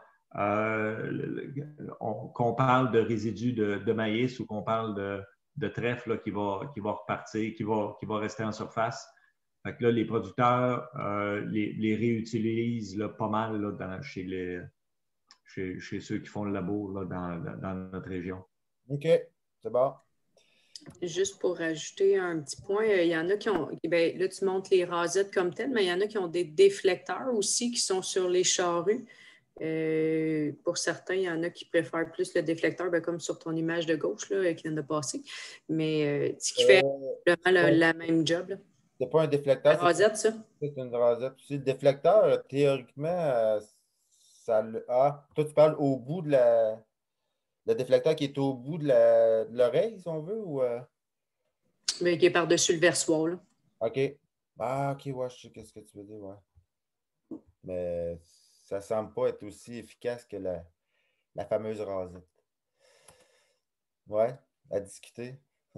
qu'on parle de résidus de maïs ou qu'on parle de trèfle là, qui va repartir, qui va rester en surface. Fait que là, les producteurs les réutilisent là, pas mal là, chez ceux qui font le labo là, dans notre région. OK, c'est bon. Juste pour rajouter un petit point, il y en a qui ont, là tu montres les rasettes comme telles, mais il y en a qui ont des déflecteurs aussi qui sont sur les charrues. Pour certains, il y en a qui préfèrent plus le déflecteur, comme sur ton image de gauche là, qui vient de passer, mais ce qui fait vraiment la même job. C'est pas un déflecteur. La rasette, ça? C'est une rasette. Puis le déflecteur, théoriquement, toi, tu parles au bout de le déflecteur qui est au bout de l'oreille, si on veut, ou... Mais qui est par-dessus le versoir, là. OK. OK, ouais, je sais ce que tu veux dire, ouais. Mais ça ne semble pas être aussi efficace que la fameuse rasette. Ouais, à discuter.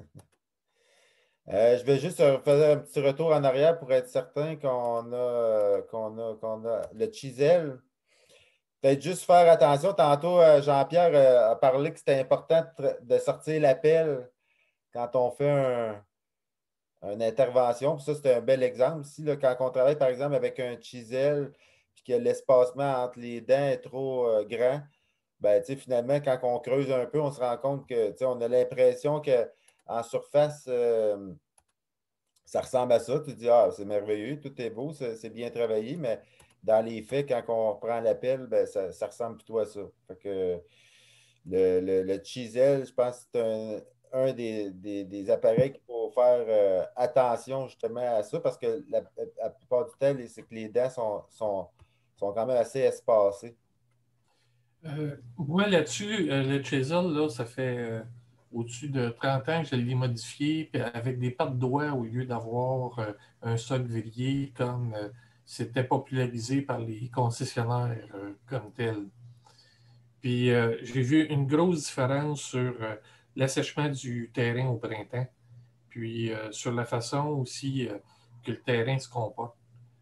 Je vais juste faire un petit retour en arrière pour être certain qu'on a le chisel. Peut-être juste faire attention. Tantôt, Jean-Pierre a parlé que c'était important de sortir la pelle quand on fait une intervention. Puis ça, c'est un bel exemple. Ici, là, quand on travaille, par exemple, avec un chisel puis que l'espacement entre les dents est trop grand, finalement, quand on creuse un peu, on se rend compte que on a l'impression qu'en surface, ça ressemble à ça. Tu te dis, c'est merveilleux, tout est beau, c'est bien travaillé, mais dans les faits, quand on reprend la pelle, ça ressemble plutôt à ça. Fait que le chisel, je pense que c'est un des appareils qu'il faut faire attention justement à ça parce que la plupart du temps, c'est que les dents sont quand même assez espacées. Moi, là-dessus, le chisel, là, ça fait au-dessus de 30 ans que je l'ai modifié puis avec des pattes doigts au lieu d'avoir un soc vrillé comme c'était popularisé par les concessionnaires comme tel. Puis j'ai vu une grosse différence sur l'assèchement du terrain au printemps, puis sur la façon aussi que le terrain se comporte.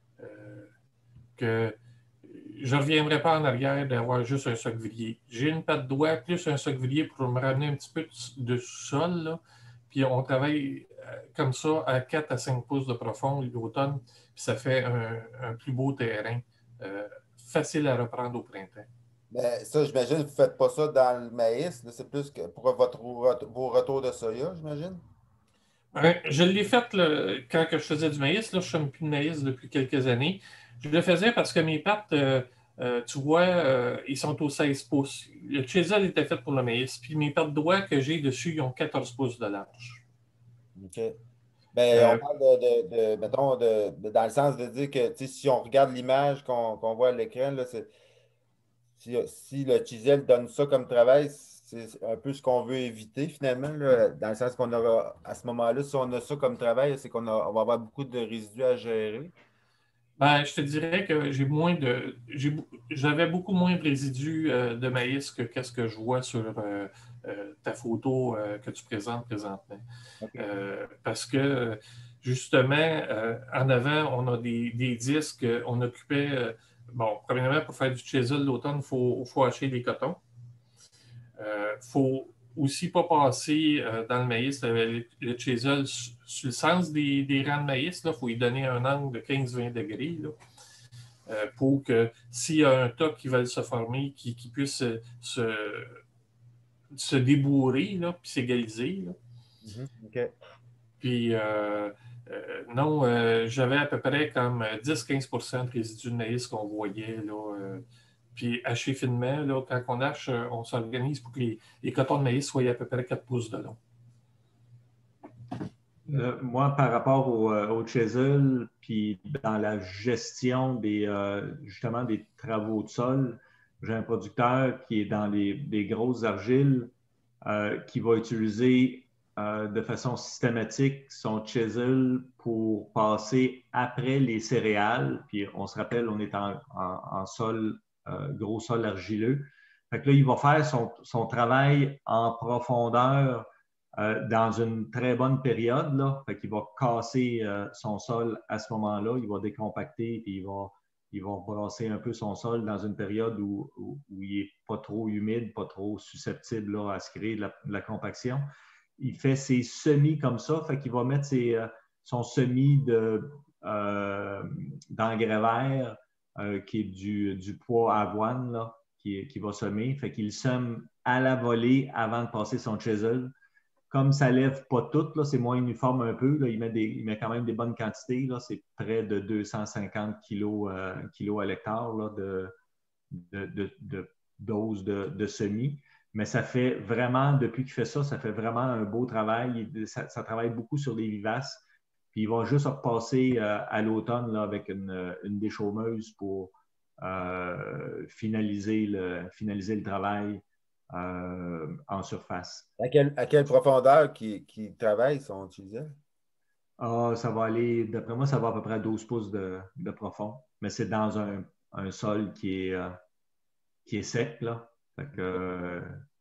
Que je ne reviendrai pas en arrière d'avoir juste un soc vrillé. J'ai une patte doigt plus un soc vrillé pour me ramener un petit peu de sous-sol, là. Puis on travaille comme ça à 4 à 5 pouces de profond l'automne, puis ça fait un plus beau terrain, facile à reprendre au printemps. Mais ça, j'imagine que vous ne faites pas ça dans le maïs. C'est plus que pour vos retours de soya, j'imagine? Je l'ai fait quand je faisais du maïs. Là, je ne fais plus de maïs depuis quelques années. Je le faisais parce que mes pattes, tu vois, ils sont aux 16 pouces. Le chisel était fait pour le maïs. Puis mes pattes doigts que j'ai dessus, ils ont 14 pouces de large. OK. Ben, on parle mettons, dans le sens de dire que si on regarde l'image qu'on voit à l'écran, là, si le chisel donne ça comme travail, c'est un peu ce qu'on veut éviter finalement, là, dans le sens qu'on aura, à ce moment-là, si on a ça comme travail, c'est on va avoir beaucoup de résidus à gérer. Ben, je te dirais que j'avais beaucoup moins de résidus de maïs que qu'est-ce que je vois sur ta photo que tu présentes présentement. Okay. Parce que justement, en avant, on a des disques, on occupait. Bon, premièrement, pour faire du chisel l'automne, il faut hacher des cotons. Il ne faut aussi pas passer dans le maïs le chisel sur le sens des rangs de maïs. Il faut y donner un angle de 15-20 degrés là, pour que s'il y a un tas qui va se former, qui puisse se débourrer puis s'égaliser. OK. Puis non, j'avais à peu près comme 10-15% de résidus de maïs qu'on voyait là. Puis hacher finement, là, quand on hache, on s'organise pour que les cotons de maïs soient à peu près 4 pouces de long. Moi, par rapport au chisel, puis dans la gestion justement des travaux de sol, j'ai un producteur qui est dans des grosses argiles qui va utiliser de façon systématique son chisel pour passer après les céréales. Puis on se rappelle, on est en sol, gros sol argileux. Fait que là, il va faire son travail en profondeur dans une très bonne période. Là. Fait qu'il va casser son sol à ce moment-là. Il va décompacter puis il va brasser un peu son sol dans une période où il n'est pas trop humide, pas trop susceptible là, à se créer de la compaction. Il fait ses semis comme ça, fait qu'il va mettre son semis d'engrais vert qui est du pois avoine là, qui va semer. Fait qu'il sème à la volée avant de passer son chisel. Comme ça ne lève pas tout, c'est moins uniforme un peu. Là, il met quand même des bonnes quantités. C'est près de 250 kilos à l'hectare là, de doses de semis. Mais ça fait vraiment, depuis qu'il fait ça, ça fait vraiment un beau travail. Ça travaille beaucoup sur les vivaces. Puis il va juste repasser à l'automne là, avec une déchaumeuse pour finaliser le travail en surface. À quelle profondeur qui travaille son chisel? Ça va aller, d'après moi, ça va à peu près à 12 pouces de profond. Mais c'est dans un sol qui est sec, là. Fait que,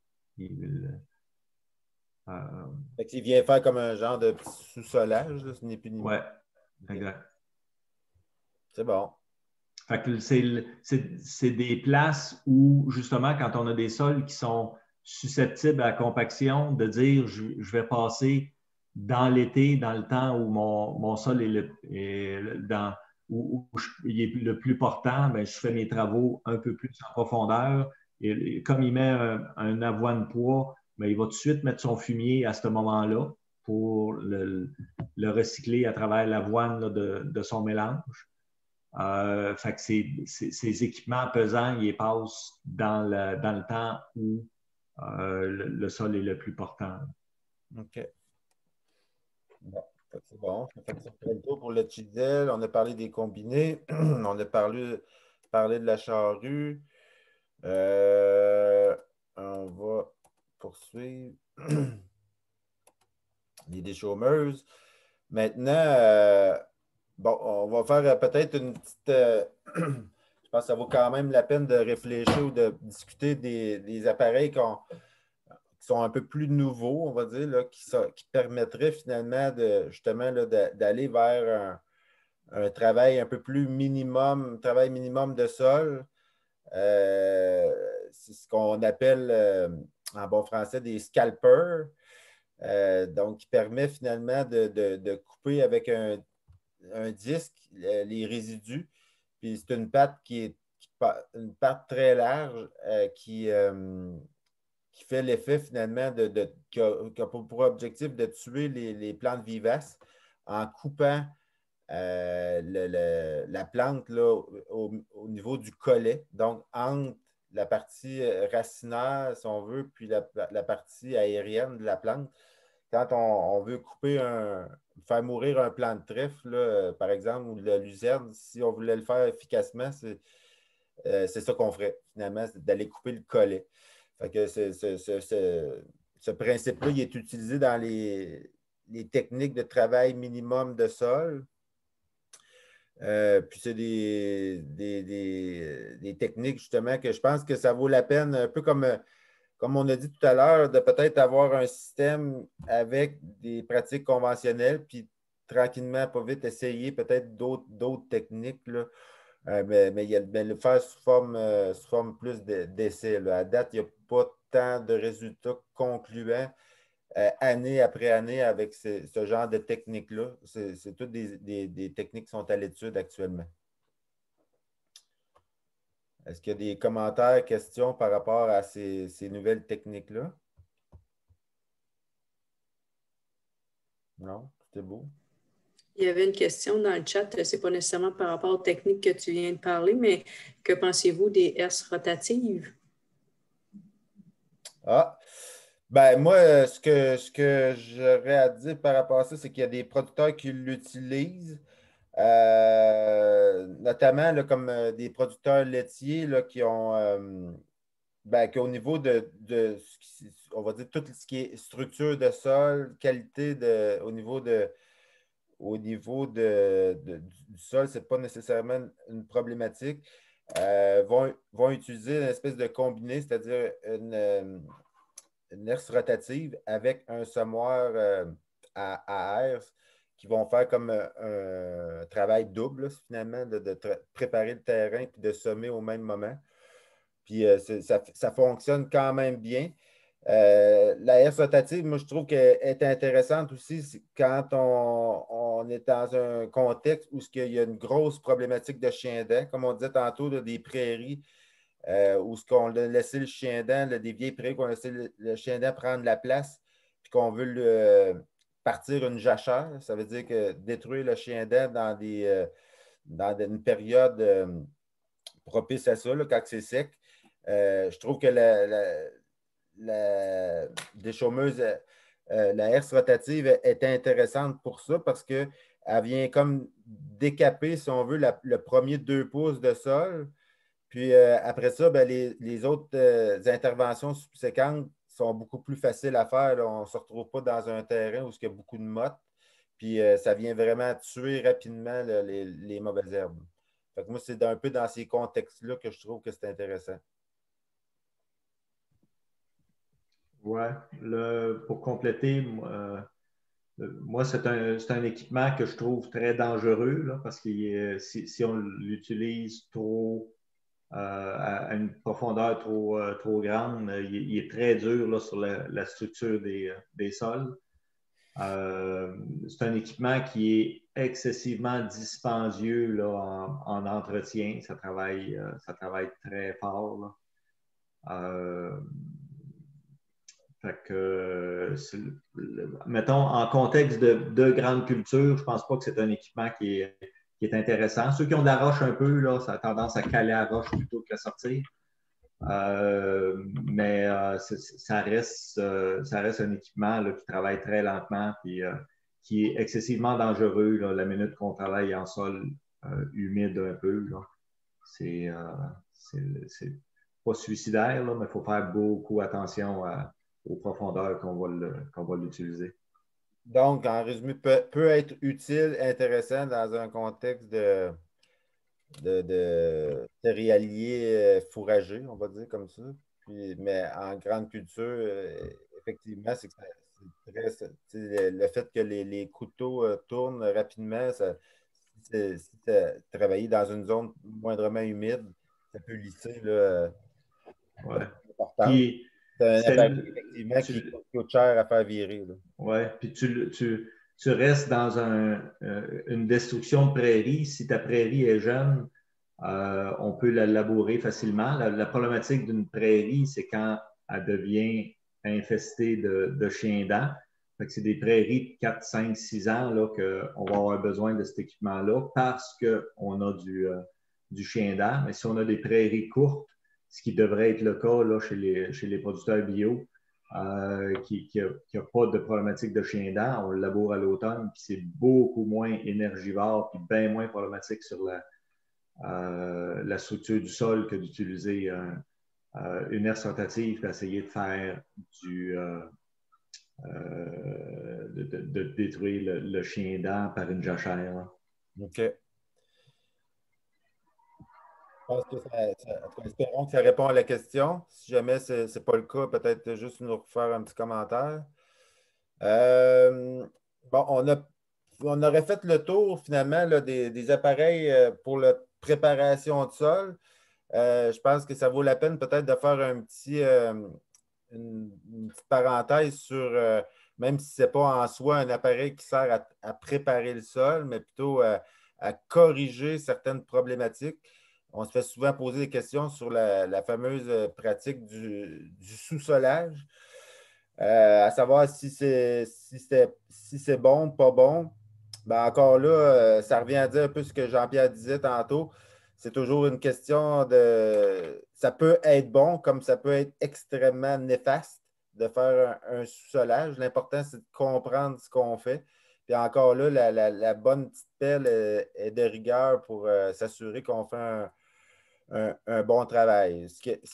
fait qu'il vient faire comme un genre de petit sous-solage, là, ce n'est plus ni moins. Ouais, exact. C'est bon. Fait que c'est des places où, justement, quand on a des sols qui sont susceptibles à la compaction, de dire je vais passer dans l'été, dans le temps où mon sol est où il est le plus portant, bien, je fais mes travaux un peu plus en profondeur. Et comme il met un avoine poids, bien, il va tout de suite mettre son fumier à ce moment-là pour le recycler à travers l'avoine de son mélange. Fait que ces équipements pesants, ils les passent dans le temps où le sol est le plus portant. OK. Bon, c'est bon. On a fait le tour pour le chisel. On a parlé des combinés. On a parlé de la charrue. On va poursuivre. Les déchaumeuses. Maintenant, bon, on va faire peut-être une petite. Je pense que ça vaut quand même la peine de réfléchir ou de discuter des appareils qui sont un peu plus nouveaux, on va dire, là, qui permettraient finalement justement d'aller vers un travail un peu plus minimum, travail minimum de sol. C'est ce qu'on appelle en bon français des scalpers. Donc, qui permet finalement de couper avec un disque les résidus. Puis c'est une patte une patte très large qui fait l'effet finalement qui a pour objectif de tuer les plantes vivaces en coupant la plante là, au niveau du collet, donc entre la partie racinaire, si on veut, puis la partie aérienne de la plante. Quand on veut faire mourir un plant de trèfle, là, par exemple, ou de la luzerne, si on voulait le faire efficacement, c'est ça qu'on ferait, finalement, c'est d'aller couper le collet. Fait que ce principe-là, il est utilisé dans les techniques de travail minimum de sol. Puis c'est des techniques, justement, que je pense que ça vaut la peine, un peu comme on a dit tout à l'heure, de peut-être avoir un système avec des pratiques conventionnelles, puis tranquillement, pas vite, essayer peut-être d'autres techniques, là. Mais le faire sous forme plus d'essais. À date, il n'y a pas tant de résultats concluants année après année avec ce genre de techniques-là. C'est toutes des techniques qui sont à l'étude actuellement. Est-ce qu'il y a des commentaires, questions par rapport à ces nouvelles techniques-là? Non? C'était beau. Il y avait une question dans le chat, ce n'est pas nécessairement par rapport aux techniques que tu viens de parler, mais que pensez-vous des herses rotatives? Ah! Ben moi, ce que j'aurais à dire par rapport à ça, c'est qu'il y a des producteurs qui l'utilisent. Notamment là, comme des producteurs laitiers là, qui ont qu'au niveau on va dire tout ce qui est structure de sol, qualité au niveau du sol, ce n'est pas nécessairement une problématique. Vont utiliser une espèce de combiné, c'est-à-dire une herse rotative avec un semoir à air qui vont faire comme un travail double, là, finalement, de préparer le terrain et de semer au même moment. Puis ça fonctionne quand même bien. La herse rotative, moi, je trouve qu'elle est intéressante aussi quand on est dans un contexte où il y a une grosse problématique de chien-dent, comme on disait tantôt, là, des prairies où on a laissé le chien-dent, des vieilles prairies, qu'on a laissé le chien-dent prendre la place, puis qu'on veut partir une jachère. Ça veut dire que détruire le chien-dent dans une période propice à ça, là, quand c'est sec. Je trouve que la déchaumeuse, la herse rotative est intéressante pour ça parce qu'elle vient comme décaper, si on veut, le premier 2 pouces de sol. Puis après ça, ben, les autres interventions subséquentes sont beaucoup plus faciles à faire. Là. On ne se retrouve pas dans un terrain où il y a beaucoup de mottes. Puis ça vient vraiment tuer rapidement là, les mauvaises herbes. Fait que moi, c'est un peu dans ces contextes-là que je trouve que c'est intéressant. Oui. Pour compléter, moi, c'est un équipement que je trouve très dangereux là, parce que si on l'utilise trop à une profondeur trop grande, il est très dur là, sur la structure des sols. C'est un équipement qui est excessivement dispendieux là, en entretien. Ça travaille très fort. Fait que, mettons, en contexte de grande culture, je ne pense pas que c'est un équipement qui est intéressant. Ceux qui ont de la roche un peu, là, ça a tendance à caler à la roche plutôt que à sortir. Mais ça reste un équipement là, qui travaille très lentement et qui est excessivement dangereux là, la minute qu'on travaille en sol humide un peu. Là. pas suicidaire, là, mais il faut faire beaucoup attention aux profondeurs qu'on va l'utiliser. Donc, en résumé, peut être utile, intéressant dans un contexte de céréalier fourragé, on va dire comme ça. Puis, mais en grande culture, effectivement, c'est le fait que les couteaux tournent rapidement, si tu travailles dans une zone moindrement humide, ça peut lisser là, ouais. important. C'est un appareil, effectivement, qui coûte cher à faire virer. Oui, puis tu restes dans une destruction de prairie. Si ta prairie est jeune, on peut la labourer facilement. La problématique d'une prairie, c'est quand elle devient infestée de chiens-dents. C'est des prairies de 4, 5, 6 ans là, qu'on va avoir besoin de cet équipement-là parce qu'on a du chien-dent. Mais si on a des prairies courtes, ce qui devrait être le cas là, chez les producteurs bio, qui n'a pas de problématique de chien-dent, on le laboure à l'automne, puis c'est beaucoup moins énergivore, puis bien moins problématique sur la structure du sol que d'utiliser une herse rotative et essayer de faire de détruire le chien-dent par une jachère. Là. OK. Je pense que espérons que ça répond à la question. Si jamais ce n'est pas le cas, peut-être juste nous refaire un petit commentaire. Bon, on aurait fait le tour finalement là, des appareils pour la préparation de sol. Je pense que ça vaut la peine peut-être de faire une petite parenthèse sur, même si ce n'est pas en soi un appareil qui sert à préparer le sol, mais plutôt à corriger certaines problématiques. On se fait souvent poser des questions sur la fameuse pratique du sous-solage, à savoir si c'est bon, pas bon. Ben encore là, ça revient à dire un peu ce que Jean-Pierre disait tantôt. C'est toujours une question de... Ça peut être bon comme ça peut être extrêmement néfaste de faire un sous-solage. L'important, c'est de comprendre ce qu'on fait. Puis encore là, la bonne petite pelle est de rigueur pour s'assurer qu'on fait un bon travail.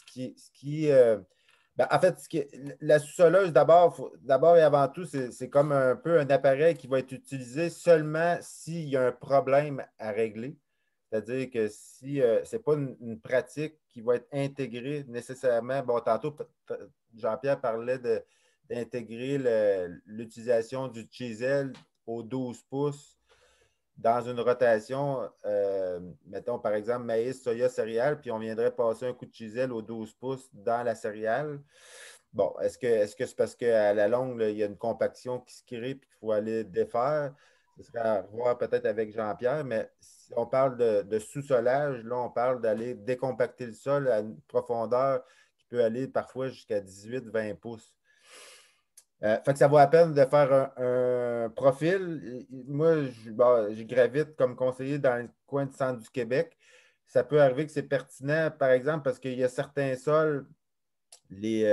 En fait, la sous-soleuse, d'abord et avant tout, c'est comme un peu un appareil qui va être utilisé seulement s'il y a un problème à régler. C'est-à-dire que si ce n'est pas une pratique qui va être intégrée nécessairement. Bon, tantôt, Jean-Pierre parlait d'intégrer l'utilisation du chisel au 12 pouces dans une rotation, mettons par exemple maïs, soya, céréales, puis on viendrait passer un coup de chisel au 12 pouces dans la céréale. Bon, est-ce que c'est parce qu'à la longue, là, il y a une compaction qui se crée et qu'il faut aller défaire? Ce serait à voir peut-être avec Jean-Pierre, mais si on parle de sous-solage, là, on parle d'aller décompacter le sol à une profondeur qui peut aller parfois jusqu'à 18-20 pouces. Fait que ça vaut la peine de faire un profil. Moi, je gravite comme conseiller dans le coin du centre du Québec. Ça peut arriver que c'est pertinent, par exemple, parce qu'il y a certains sols, les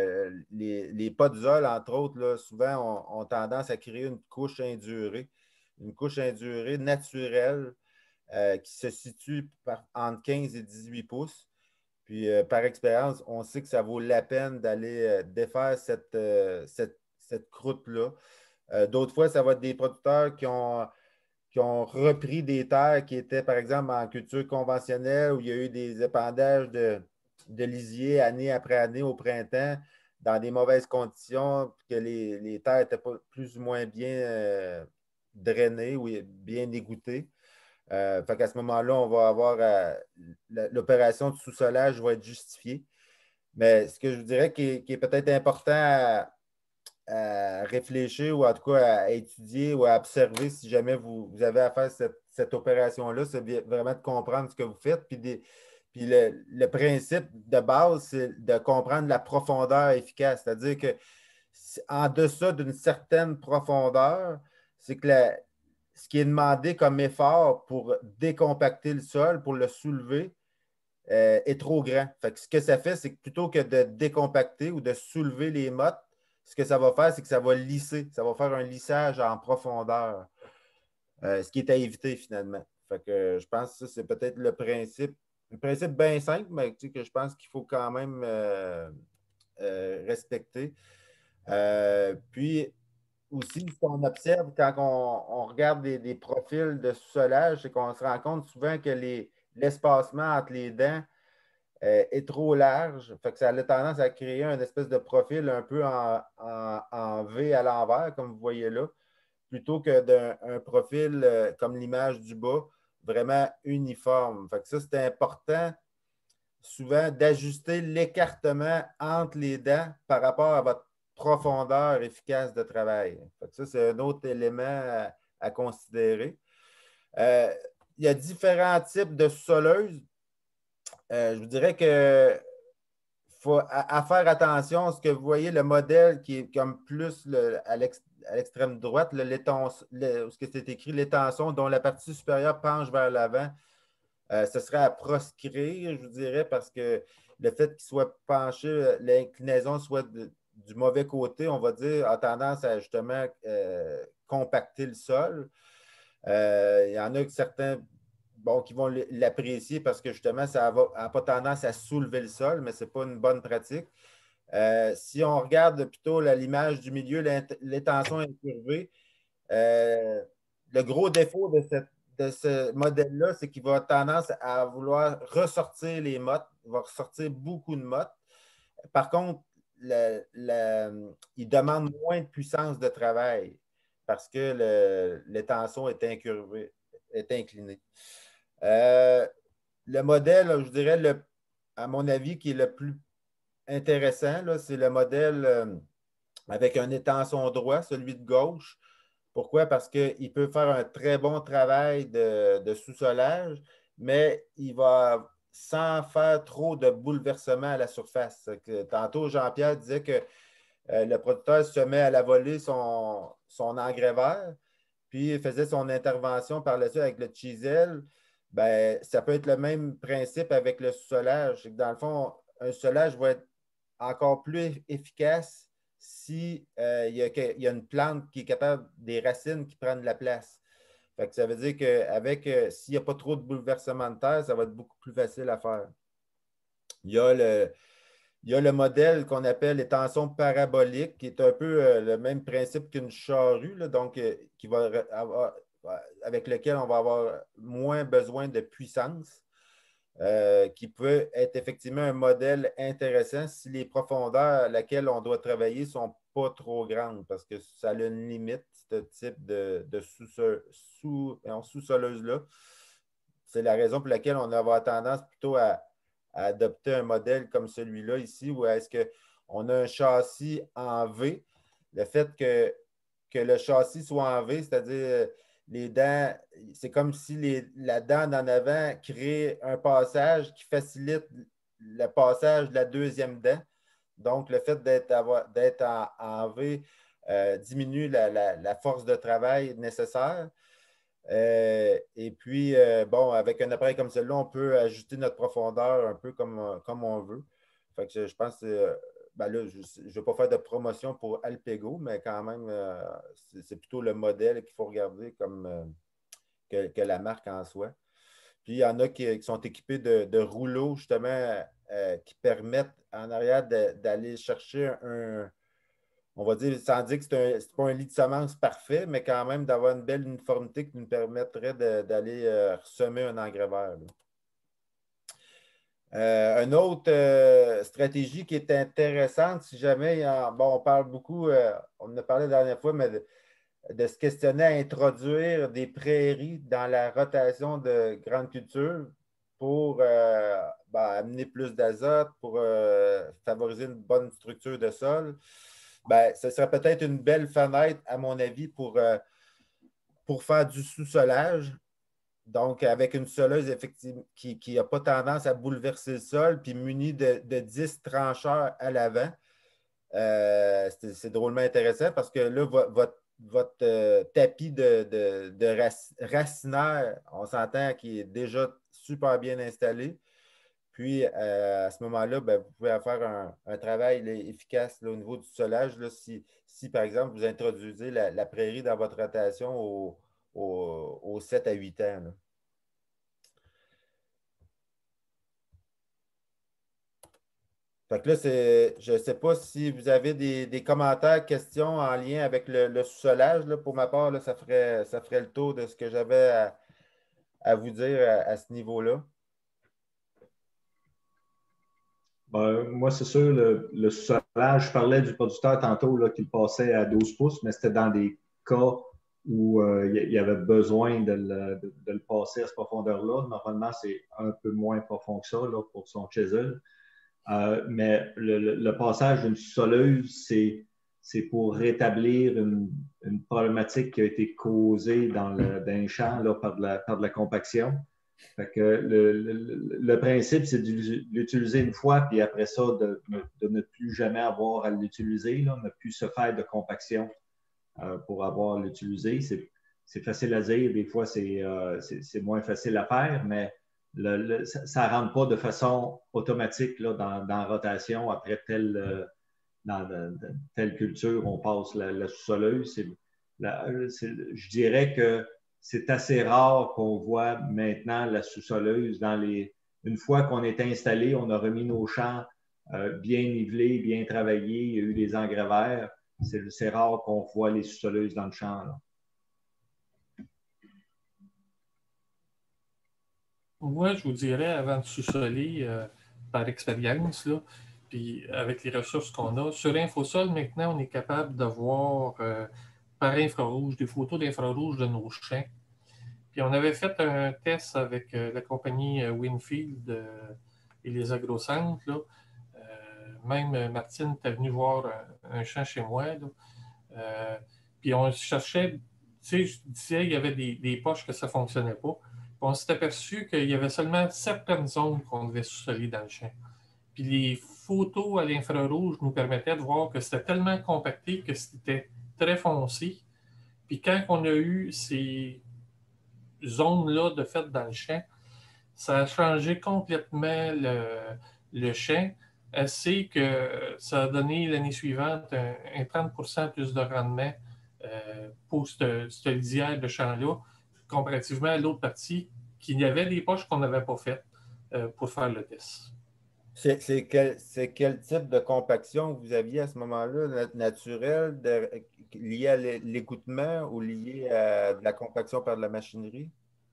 podzol, entre autres, là, souvent ont tendance à créer une couche indurée naturelle qui se situe entre 15 et 18 pouces. Puis, par expérience, on sait que ça vaut la peine d'aller défaire cette croûte-là. D'autres fois, ça va être des producteurs qui ont repris des terres qui étaient, par exemple, en culture conventionnelle, où il y a eu des épandages de lisier année après année au printemps, dans des mauvaises conditions, que les terres étaient plus ou moins bien drainées ou bien égouttées. Fait qu'à ce moment-là, on va avoir l'opération de sous-solage va être justifiée. Mais ce que je vous dirais qui est peut-être important à réfléchir ou en tout cas à étudier ou à observer si jamais vous avez à faire cette opération-là, c'est vraiment de comprendre ce que vous faites. Puis le principe de base, c'est de comprendre la profondeur efficace. C'est-à-dire qu'en deçà d'une certaine profondeur, c'est que ce qui est demandé comme effort pour décompacter le sol, pour le soulever, est trop grand. Fait que ce que ça fait, c'est que plutôt que de décompacter ou de soulever les mottes, ce que ça va faire, c'est que ça va lisser. Ça va faire un lissage en profondeur, ce qui est à éviter finalement. Fait que je pense que ça, c'est peut-être le principe un principe bien simple, mais que je pense qu'il faut quand même respecter. Puis aussi, ce qu'on observe quand on regarde des profils de sous-solage, c'est qu'on se rend compte souvent que l'espacement entre les dents est trop large. Fait que ça a tendance à créer une espèce de profil un peu en V à l'envers, comme vous voyez là, plutôt que d'un profil comme l'image du bas, vraiment uniforme. Fait que ça, c'est important souvent d'ajuster l'écartement entre les dents par rapport à votre profondeur efficace de travail. Fait que ça, c'est un autre élément à considérer. Il y a différents types de soleuses. Je vous dirais que faut à faire attention à ce que vous voyez, le modèle qui est comme plus à l'extrême droite, ce que c'est écrit l'étançon dont la partie supérieure penche vers l'avant. Ce serait à proscrire, je vous dirais, parce que le fait qu'il soit penché, l'inclinaison soit du mauvais côté, on va dire, a tendance à justement compacter le sol. Il y en a certains qui vont l'apprécier parce que justement, ça n'a pas tendance à soulever le sol, mais ce n'est pas une bonne pratique. Si on regarde plutôt l'image du milieu, l'étançon incurvée, le gros défaut de ce modèle-là, c'est qu'il va avoir tendance à vouloir ressortir les mottes. Il va ressortir beaucoup de mottes. Par contre, il demande moins de puissance de travail parce que l'étançon est incurvé, est incliné. Le modèle, je dirais, à mon avis, qui est le plus intéressant, c'est le modèle avec un étançon droit, celui de gauche. Pourquoi? Parce qu'il peut faire un très bon travail de sous-solage, mais il va sans faire trop de bouleversements à la surface. Tantôt, Jean-Pierre disait que le producteur se met à la volée son engrais vert, puis il faisait son intervention par la suite avec le chisel. Ben, ça peut être le même principe avec le sous-solage. Dans le fond, un solage va être encore plus efficace s'il y a une plante qui est capable, des racines qui prennent la place. Fait que ça veut dire que s'il n'y a pas trop de bouleversement de terre, ça va être beaucoup plus facile à faire. Il y a le modèle qu'on appelle les tensions paraboliques, qui est un peu le même principe qu'une charrue, là, donc avec lequel on va avoir moins besoin de puissance. Qui peut être effectivement un modèle intéressant si les profondeurs à laquelle on doit travailler ne sont pas trop grandes, parce que ça a une limite, ce type de sous-soleuse-là. C'est la raison pour laquelle on va avoir tendance plutôt à adopter un modèle comme celui-là ici, où est-ce qu'on a un châssis en V. Le fait que le châssis soit en V, c'est-à-dire les dents, c'est comme si la dent d'en avant crée un passage qui facilite le passage de la deuxième dent. Donc, le fait d'être en V diminue la force de travail nécessaire. Et puis, avec un appareil comme celui-là, on peut ajuster notre profondeur un peu comme on veut. Fait que je pense que là, je ne vais pas faire de promotion pour Alpego, mais quand même, c'est plutôt le modèle qu'il faut regarder comme que la marque en soi. Puis, il y en a qui sont équipés de rouleaux, justement, qui permettent en arrière d'aller chercher on va dire, sans dire que ce n'est pas un lit de semences parfait, mais quand même d'avoir une belle uniformité qui nous permettrait d'aller semer un engrais vert. Une autre stratégie qui est intéressante, si jamais, on parle beaucoup, on en a parlé la dernière fois, mais de se questionner à introduire des prairies dans la rotation de grandes cultures pour amener plus d'azote, pour favoriser une bonne structure de sol. Ce serait peut-être une belle fenêtre, à mon avis, pour faire du sous-solage. Donc, avec une soleuse effectivement qui n'a pas tendance à bouleverser le sol, puis munie de 10 trancheurs à l'avant. C'est drôlement intéressant parce que là, votre tapis de racinaire, on s'entend qu'il est déjà super bien installé. Puis, à ce moment-là, vous pouvez faire un travail efficace au niveau du solage. Là, si, par exemple, vous introduisez la prairie dans votre rotation aux 7 à 8 ans. Là. Fait que là, je ne sais pas si vous avez des commentaires, questions en lien avec le sous-solage. Là, pour ma part, là, ça ferait le tour de ce que j'avais à vous dire à ce niveau-là. Moi, c'est sûr, le sous-solage, je parlais du producteur tantôt là, qui le passait à 12 pouces, mais c'était dans des cas où il y avait besoin de le passer à cette profondeur-là. Normalement, c'est un peu moins profond que ça là, pour son chisel. Mais le passage d'une sous-soleuse, c'est pour rétablir une problématique qui a été causée dans un champ là, par de la compaction. Fait que le principe, c'est de l'utiliser une fois, puis après ça, de ne plus jamais avoir à l'utiliser, ne plus se faire de compaction pour avoir à l'utiliser. C'est facile à dire, des fois, c'est moins facile à faire, mais ça ne rentre pas de façon automatique là, dans la rotation après telle culture, on passe la sous-soleuse. Je dirais que c'est assez rare qu'on voit maintenant la sous-soleuse une fois qu'on est installé, on a remis nos champs bien nivelés, bien travaillés, il y a eu des engrais verts. C'est rare qu'on voit les sous-soleuses dans le champ. Là. Moi, je vous dirais, avant de sous-soler, par expérience, là, puis avec les ressources qu'on a, sur Infosol, maintenant, on est capable de voir par infrarouge, des photos d'infrarouge de nos champs. Puis on avait fait un test avec la compagnie Winfield et les agrocentres. Là. Même Martine était venue voir un champ chez moi. Puis on cherchait, tu sais, je disais, il y avait des poches que ça ne fonctionnait pas. Puis on s'est aperçu qu'il y avait seulement certaines zones qu'on devait sous-soler dans le champ. Puis les photos à l'infrarouge nous permettaient de voir que c'était tellement compacté que c'était très foncé. Puis quand on a eu ces zones-là de fait dans le champ, ça a changé complètement le champ, assez que ça a donné l'année suivante un 30% plus de rendement pour cette lisière de champ-là, comparativement à l'autre partie, qu'il y avait des poches qu'on n'avait pas faites pour faire le test. C'est quel type de compaction vous aviez à ce moment-là, naturel, lié à l'écoutement ou lié à de la compaction par de la machinerie?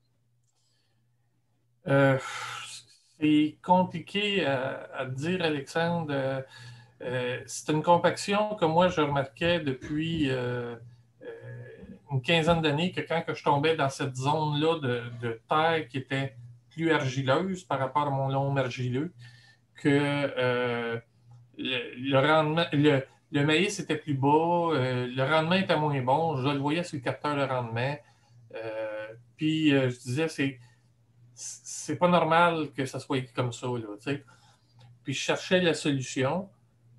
C'est compliqué à dire, Alexandre. C'est une compaction que moi, je remarquais depuis une quinzaine d'années, que quand je tombais dans cette zone-là de terre qui était plus argileuse par rapport à mon loam argileux, que le rendement, le maïs était plus bas, le rendement était moins bon, je le voyais sur le capteur de rendement. Puis je disais, c'est pas normal que ça soit comme ça. Là, t'sais. Puis je cherchais la solution.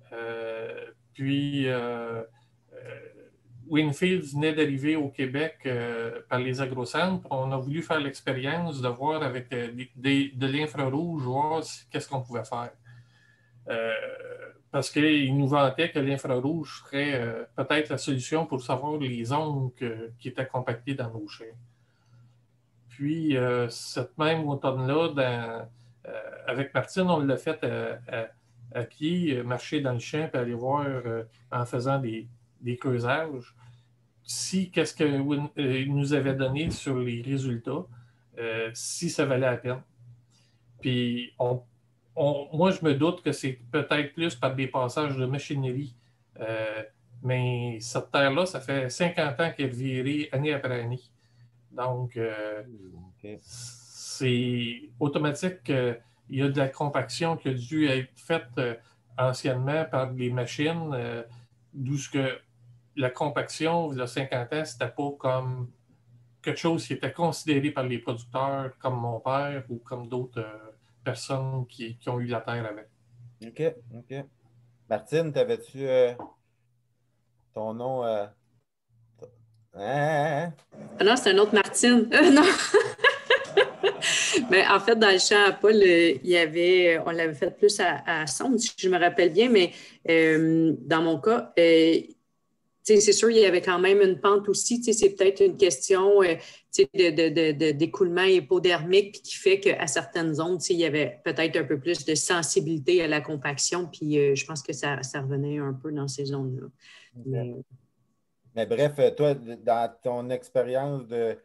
Winfield venait d'arriver au Québec par les agrocentres. On a voulu faire l'expérience de voir avec de l'infrarouge, voir qu'est-ce qu'on pouvait faire. Parce qu'ils nous vantaient que l'infrarouge serait peut-être la solution pour savoir les zones qui étaient compactées dans nos champs. Puis, cette même automne-là, avec Martine, on l'a fait à pied, marcher dans le champ et aller voir en faisant des creusages. Qu'est-ce qu'il nous avait donné sur les résultats, si ça valait la peine. Puis, moi, je me doute que c'est peut-être plus par des passages de machinerie. Mais cette terre-là, ça fait 50 ans qu'elle est virée année après année. Donc, c'est automatique qu'il y a de la compaction qui a dû être faite anciennement par des machines, d'où ce que la compaction, il y a 50 ans, c'était pas comme quelque chose qui était considéré par les producteurs, comme mon père ou comme d'autres personnes qui ont eu la terre avec. OK. Martine, t'avais-tu ton nom? Non, c'est un autre Martine. Non. Mais en fait, dans le champ à Paul, on l'avait fait plus à sonde, si je me rappelle bien, mais dans mon cas, c'est sûr, il y avait quand même une pente aussi. C'est peut-être une question d'écoulement hypodermique qui fait qu'à certaines zones, il y avait peut-être un peu plus de sensibilité à la compaction. Puis je pense que ça revenait un peu dans ces zones-là. Okay. Mais bref, toi, dans ton expérience de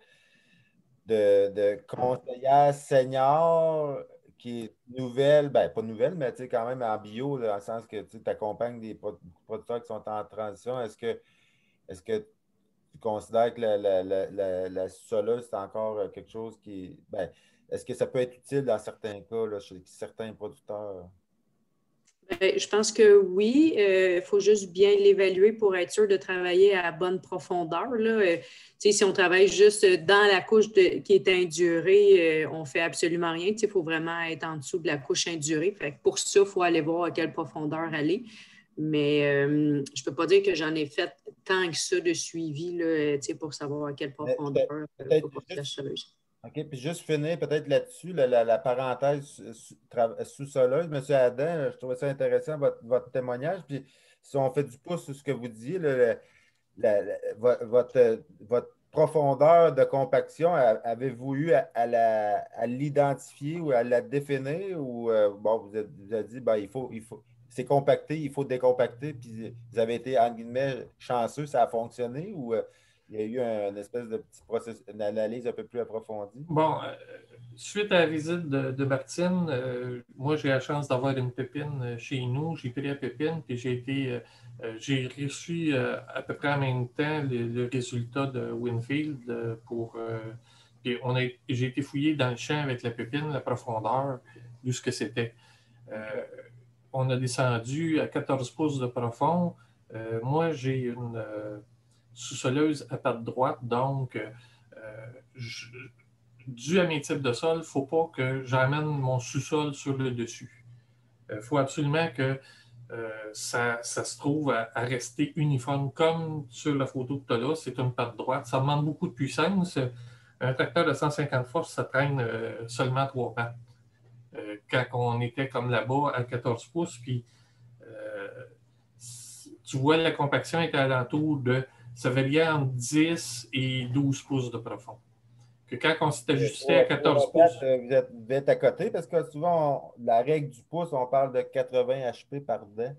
conseillère senior qui est nouvelle, ben pas nouvelle, mais quand même en bio, là, dans le sens que tu accompagnes des producteurs qui sont en transition, est-ce que tu considères que la sous-soleuse, c'est encore quelque chose qui... Ben, est-ce que ça peut être utile dans certains cas, là, chez certains producteurs? Je pense que oui. Il faut juste bien l'évaluer pour être sûr de travailler à bonne profondeur. Là. Si on travaille juste dans la couche qui est indurée, on ne fait absolument rien. Il faut vraiment être en dessous de la couche indurée. Fait que pour ça, il faut aller voir à quelle profondeur aller. Mais je ne peux pas dire que j'en ai fait tant que ça de suivi là, pour savoir à quelle profondeur il faut porter la sous-soleuse. OK, puis juste finir peut-être là-dessus, la parenthèse sous-soleuse. Monsieur Adam, je trouvais ça intéressant, votre témoignage. Puis si on fait du pouce sur ce que vous disiez, votre profondeur de compaction, avez-vous eu à l'identifier ou à la définir? Ou bon, vous avez dit, ben, c'est compacté, il faut décompacter, puis vous avez été, entre guillemets, chanceux, ça a fonctionné? Ou il y a eu une espèce de petit processus, une analyse un peu plus approfondie? Bon, suite à la visite de Martine, moi, j'ai la chance d'avoir une pépine chez nous. J'ai pris la pépine, puis j'ai reçu à peu près en même temps le résultat de Winfield puis j'ai été fouillé dans le champ avec la pépine, la profondeur, d'où ce que c'était. On a descendu à 14 pouces de profond. Moi, j'ai une sous-soleuse à patte droite, donc dû à mes types de sol, il ne faut pas que j'amène mon sous-sol sur le dessus. Il faut absolument que ça se trouve à rester uniforme, comme sur la photo que tu as là, c'est une patte droite. Ça demande beaucoup de puissance. Un tracteur de 150 forces, ça traîne seulement 3 pattes. Quand on était comme là-bas à 14 pouces, puis tu vois la compaction était alentour de, ça variait entre 10 et 12 pouces de profond. Que quand on s'est ajusté à 14 pouces... Vous êtes à côté, parce que souvent, la règle du pouce, on parle de 80 HP par dent.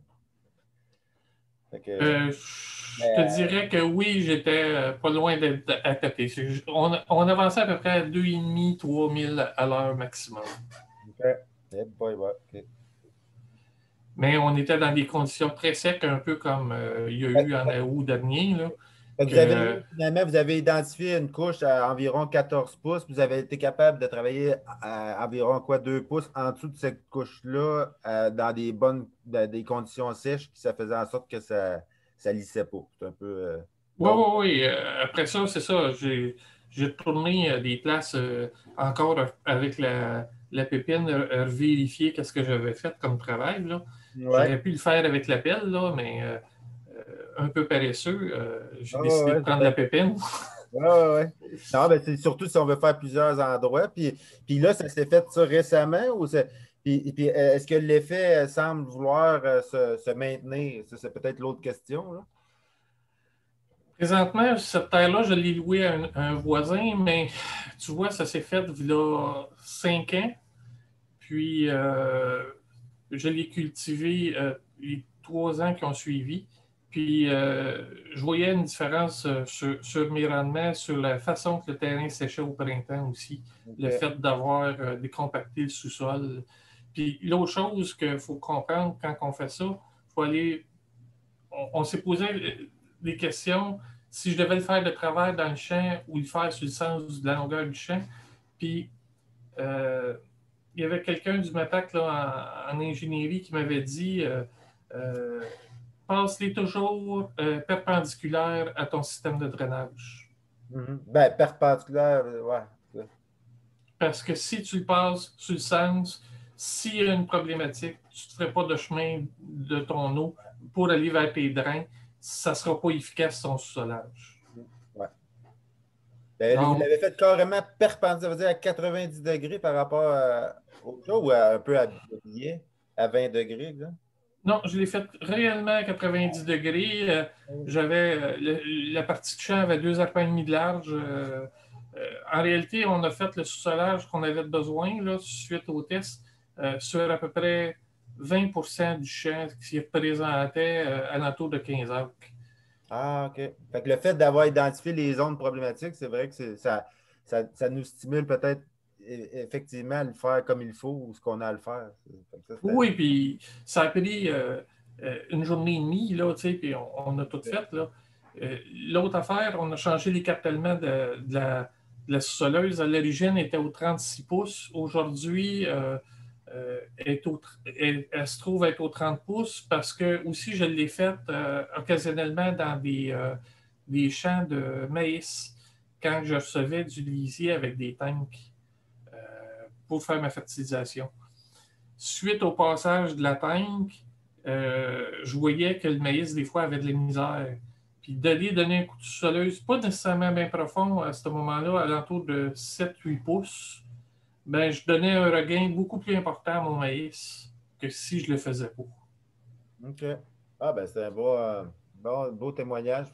Je te dirais que oui, j'étais pas loin d'être à côté. On avançait à peu près à 2,5-3 000 à l'heure maximum. OK. Okay. Mais on était dans des conditions très secs, un peu comme il y a eu en août dernier. Là, finalement, vous avez identifié une couche à environ 14 pouces. Vous avez été capable de travailler à environ 2 pouces en dessous de cette couche-là dans des conditions sèches qui ça faisait en sorte que ça ne lissait pas. C'est un peu... Oui. Après ça, c'est ça. J'ai tourné des places encore avec la pépine, vérifier qu'est-ce que j'avais fait comme travail. Là. Ouais. J'aurais pu le faire avec la pelle, là, mais un peu paresseux, j'ai décidé de prendre la pépine. Oui. Non, ben c'est surtout si on veut faire plusieurs endroits. Puis là, ça s'est fait ça récemment ou puis est-ce que l'effet semble vouloir se maintenir? Ça, c'est peut-être l'autre question. Là. Présentement, cette terre-là, je l'ai louée à un voisin, mais tu vois, ça s'est fait il y a 5 ans. Puis, je l'ai cultivé les 3 ans qui ont suivi. Puis, je voyais une différence sur mes rendements, sur la façon que le terrain séchait au printemps aussi. Okay. Le fait d'avoir décompacté le sous-sol. Puis, l'autre chose qu'il faut comprendre quand on fait ça, il faut aller... On s'est posé des questions si je devais le faire de travers dans le champ ou le faire sur le sens de la longueur du champ. Puis, il y avait quelqu'un du MAPAC là, en ingénierie qui m'avait dit passe-les toujours perpendiculaires à ton système de drainage. Mm-hmm. Ben, perpendiculaire, ouais. Parce que si tu le passes sur le sens, s'il y a une problématique, tu ne te ferais pas de chemin de ton eau pour aller vers tes drains, ça ne sera pas efficace ton sous-solage. Ouais. Ben, donc, vous l'avez fait carrément perpendiculaire, ça veut dire à 90 degrés par rapport au cas ou un peu habillé à 20 degrés, là? Non, je l'ai fait réellement à 90 degrés. J'avais la partie de champ avait 2 arpents et demi de large. En réalité, on a fait le sous-solage qu'on avait besoin là, suite au test sur à peu près 20% du champ qui représentait alentour de 15 acres. Ah, OK. Fait que le fait d'avoir identifié les zones problématiques, c'est vrai que ça nous stimule peut-être effectivement à le faire comme il faut ou ce qu'on a à le faire. Oui, puis ça a pris une journée et demie, là, tu sais, puis on a tout fait, là. L'autre affaire, on a changé l'écartèlement de la sous-soleuse. À l'origine, elle était au 36 pouces. Aujourd'hui, elle se trouve être au 30 pouces parce que aussi, je l'ai faite occasionnellement dans des champs de maïs quand je recevais du lisier avec des tanks pour faire ma fertilisation. Suite au passage de la tank, je voyais que le maïs, des fois, avait de la misère. Puis d'aller donner un coup de soleuse, pas nécessairement bien profond à ce moment-là, à l'entour de 7-8 pouces, ben, je donnais un regain beaucoup plus important à mon maïs que si je le faisais pas. OK. Ah, ben c'est un beau témoignage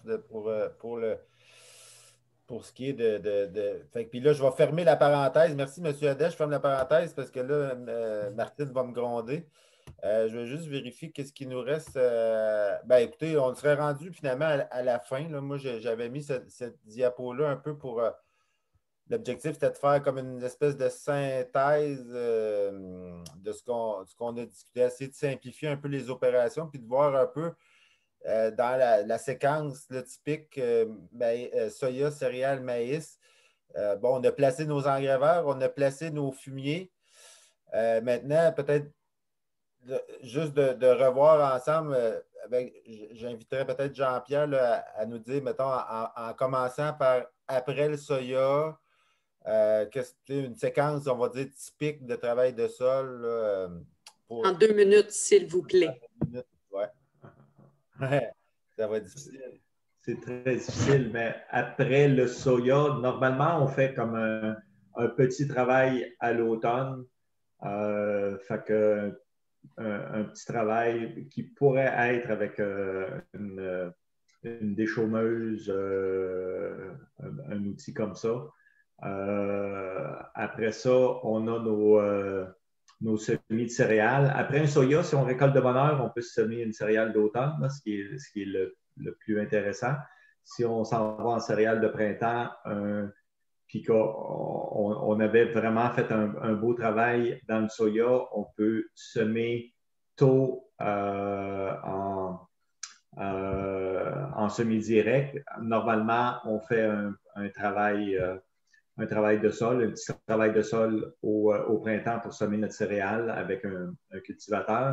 pour ce qui est Fait que, puis là, je vais fermer la parenthèse. Merci, M. Hadet. Je ferme la parenthèse parce que là, Martine va me gronder. Je vais juste vérifier qu'est-ce qui nous reste. Ben, écoutez, on serait rendu finalement à la fin. Là. Moi, j'avais mis cette diapo-là un peu pour. L'objectif, c'était de faire comme une espèce de synthèse de ce qu'on a discuté, essayer de simplifier un peu les opérations, puis de voir un peu dans la séquence typique soya, céréales, maïs. Bon, on a placé nos engrais, on a placé nos fumiers. Maintenant, peut-être juste de revoir ensemble, j'inviterais peut-être Jean-Pierre là, à nous dire, mettons, en commençant par après le soya, une séquence, on va dire, typique de travail de sol. Là, En 2 minutes, s'il vous plaît. 2 minutes, ouais. Ça va être difficile. C'est très difficile, mais après le soya, normalement, on fait comme un petit travail à l'automne. Fait que un petit travail qui pourrait être avec une déchaumeuse, un outil comme ça. Après ça, on a nos semis de céréales. Après un soya, si on récolte de bonne heure, on peut semer une céréale d'automne, ce qui est le plus intéressant. Si on s'en va en céréales de printemps, puis qu'on avait vraiment fait un beau travail dans le soya, on peut semer tôt en semi-direct. Normalement, on fait un travail de sol, un petit travail de sol au printemps pour semer notre céréale avec un cultivateur.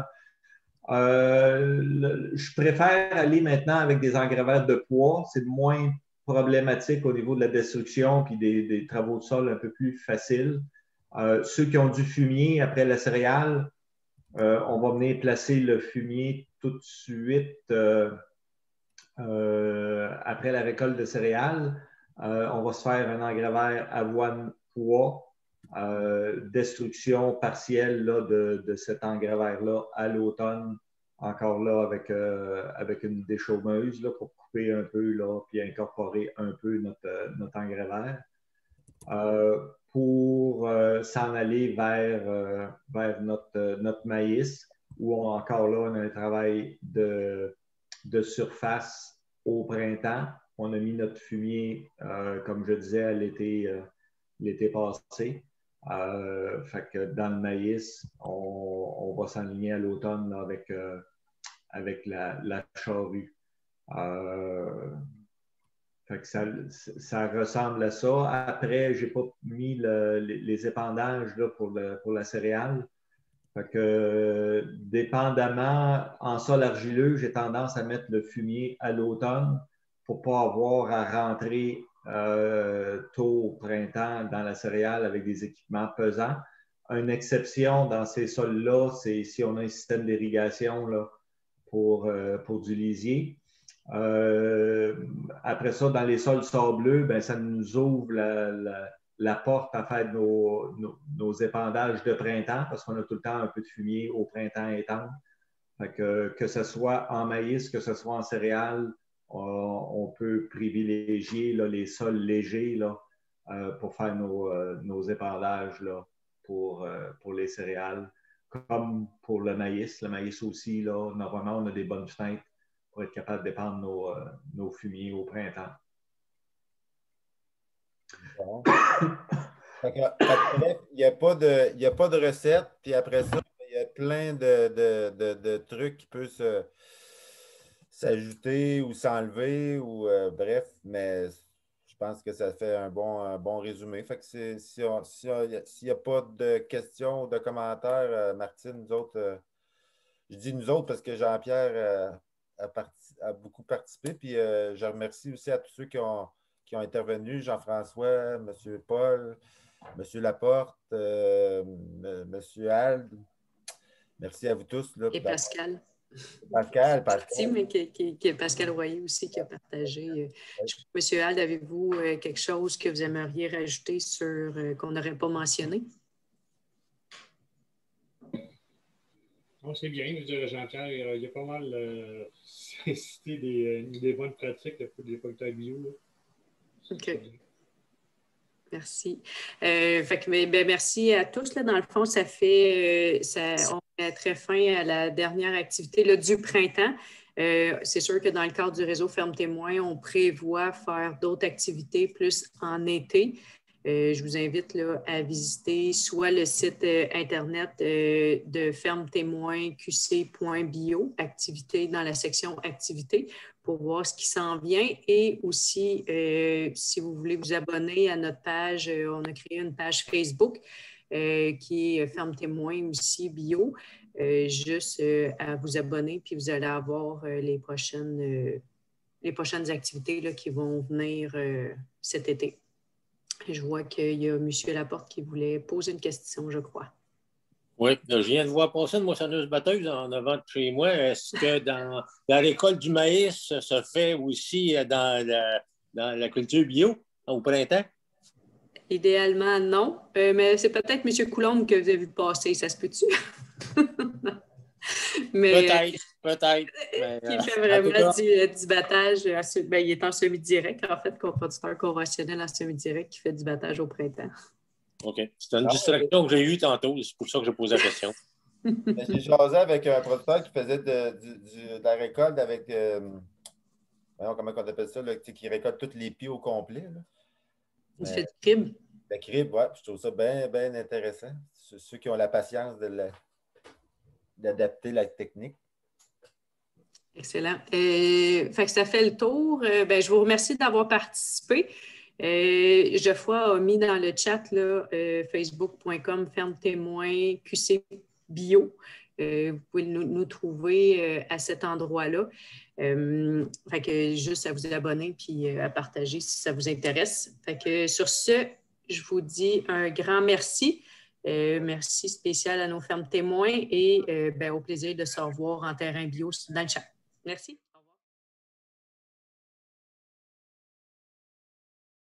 Je préfère aller maintenant avec des engrais verts de poids. C'est moins problématique au niveau de la destruction puis des travaux de sol un peu plus faciles. Ceux qui ont du fumier après la céréale, on va venir placer le fumier tout de suite après la récolte de céréales. On va se faire un engrais vert avoine poids, destruction partielle là, de cet engrais vert-là à l'automne, encore là avec une déchaumeuse là, pour couper un peu là, puis incorporer un peu notre engrais vert. Pour s'en aller vers notre maïs, où encore là, on a un travail de surface au printemps. On a mis notre fumier, comme je disais, à l'été passé. Fait que dans le maïs, on va s'aligner à l'automne avec la charrue. Fait que ça ressemble à ça. Après, je n'ai pas mis les épandages là, pour la céréale. Fait que, dépendamment, en sol argileux, j'ai tendance à mettre le fumier à l'automne pour ne pas avoir à rentrer tôt au printemps dans la céréale avec des équipements pesants. Une exception dans ces sols-là, c'est si on a un système d'irrigation là, pour du lisier. Après ça, dans les sols sableux, ben, ça nous ouvre la porte à faire nos épandages de printemps parce qu'on a tout le temps un peu de fumier au printemps étendre. Fait que ce soit en maïs, que ce soit en céréales, on peut privilégier là, les sols légers là, pour faire nos épandages là, pour les céréales. Comme pour le maïs. Le maïs aussi, là, normalement, on a des bonnes fenêtres pour être capable d'épandre nos fumiers au printemps. Bon. Bref, il n'y a pas de recette, puis après ça, il y a plein de trucs qui peuvent s'ajouter ou s'enlever, ou bref, mais je pense que ça fait un bon résumé. Fait que s'il n'y a pas de questions ou de commentaires, Martine, nous autres, je dis nous autres parce que Jean-Pierre a beaucoup participé, puis je remercie aussi à tous ceux qui ont intervenu, Jean-François, M. Paul, M. Laporte, M. Alde. Merci à vous tous. Là, et Pascal. Pascal. Mais Pascal Royer aussi qui a partagé. Monsieur Alde, avez-vous quelque chose que vous aimeriez rajouter qu'on n'aurait pas mentionné? Non, c'est bien. Je dirais, Jean-Pierre, il y a pas mal cité des bonnes pratiques des producteurs bio. Là. OK. Merci. Merci à tous. Là, dans le fond, on est très fin à la dernière activité là, du printemps. C'est sûr que dans le cadre du réseau Ferme Témoin, on prévoit faire d'autres activités plus en été. Je vous invite là, à visiter soit le site Internet de Ferme Témoin qc.bio, activités dans la section activités, pour voir ce qui s'en vient. Et aussi, si vous voulez vous abonner à notre page, on a créé une page Facebook qui est Ferme Témoin aussi bio. Juste à vous abonner, puis vous allez avoir les prochaines activités là, qui vont venir cet été. Je vois qu'il y a M. Laporte qui voulait poser une question, je crois. Oui, je viens de voir passer une moissonneuse-batteuse en avant de chez moi. Est-ce que dans la récolte du maïs, ça se fait aussi dans la culture bio au printemps? Idéalement, non. Mais c'est peut-être M. Coulombe que vous avez vu passer, ça se peut-tu? Peut-être. Il fait vraiment du battage. Il est en semi-direct, en fait, coproducteur conventionnel en semi-direct qui fait du battage au printemps. OK. C'est une distraction que j'ai eue tantôt. C'est pour ça que j'ai posé la question. J'ai jasé avec un producteur qui faisait de la récolte avec... comment on appelle ça? Là, qui récolte tous les pieds au complet. Là. Il fait du crible. Le crible, oui. Je trouve ça bien intéressant. Ceux qui ont la patience d'adapter la technique. Excellent. Fait que ça fait le tour. Je vous remercie d'avoir participé. Geoffroy a mis dans le chat facebook.com Ferme Témoin QC Bio. Vous pouvez nous trouver à cet endroit-là. Fait que juste à vous abonner puis à partager si ça vous intéresse. Fait que sur ce, je vous dis un grand merci. Merci spécial à nos Fermes Témoins et au plaisir de se revoir en terrain bio dans le chat. Merci.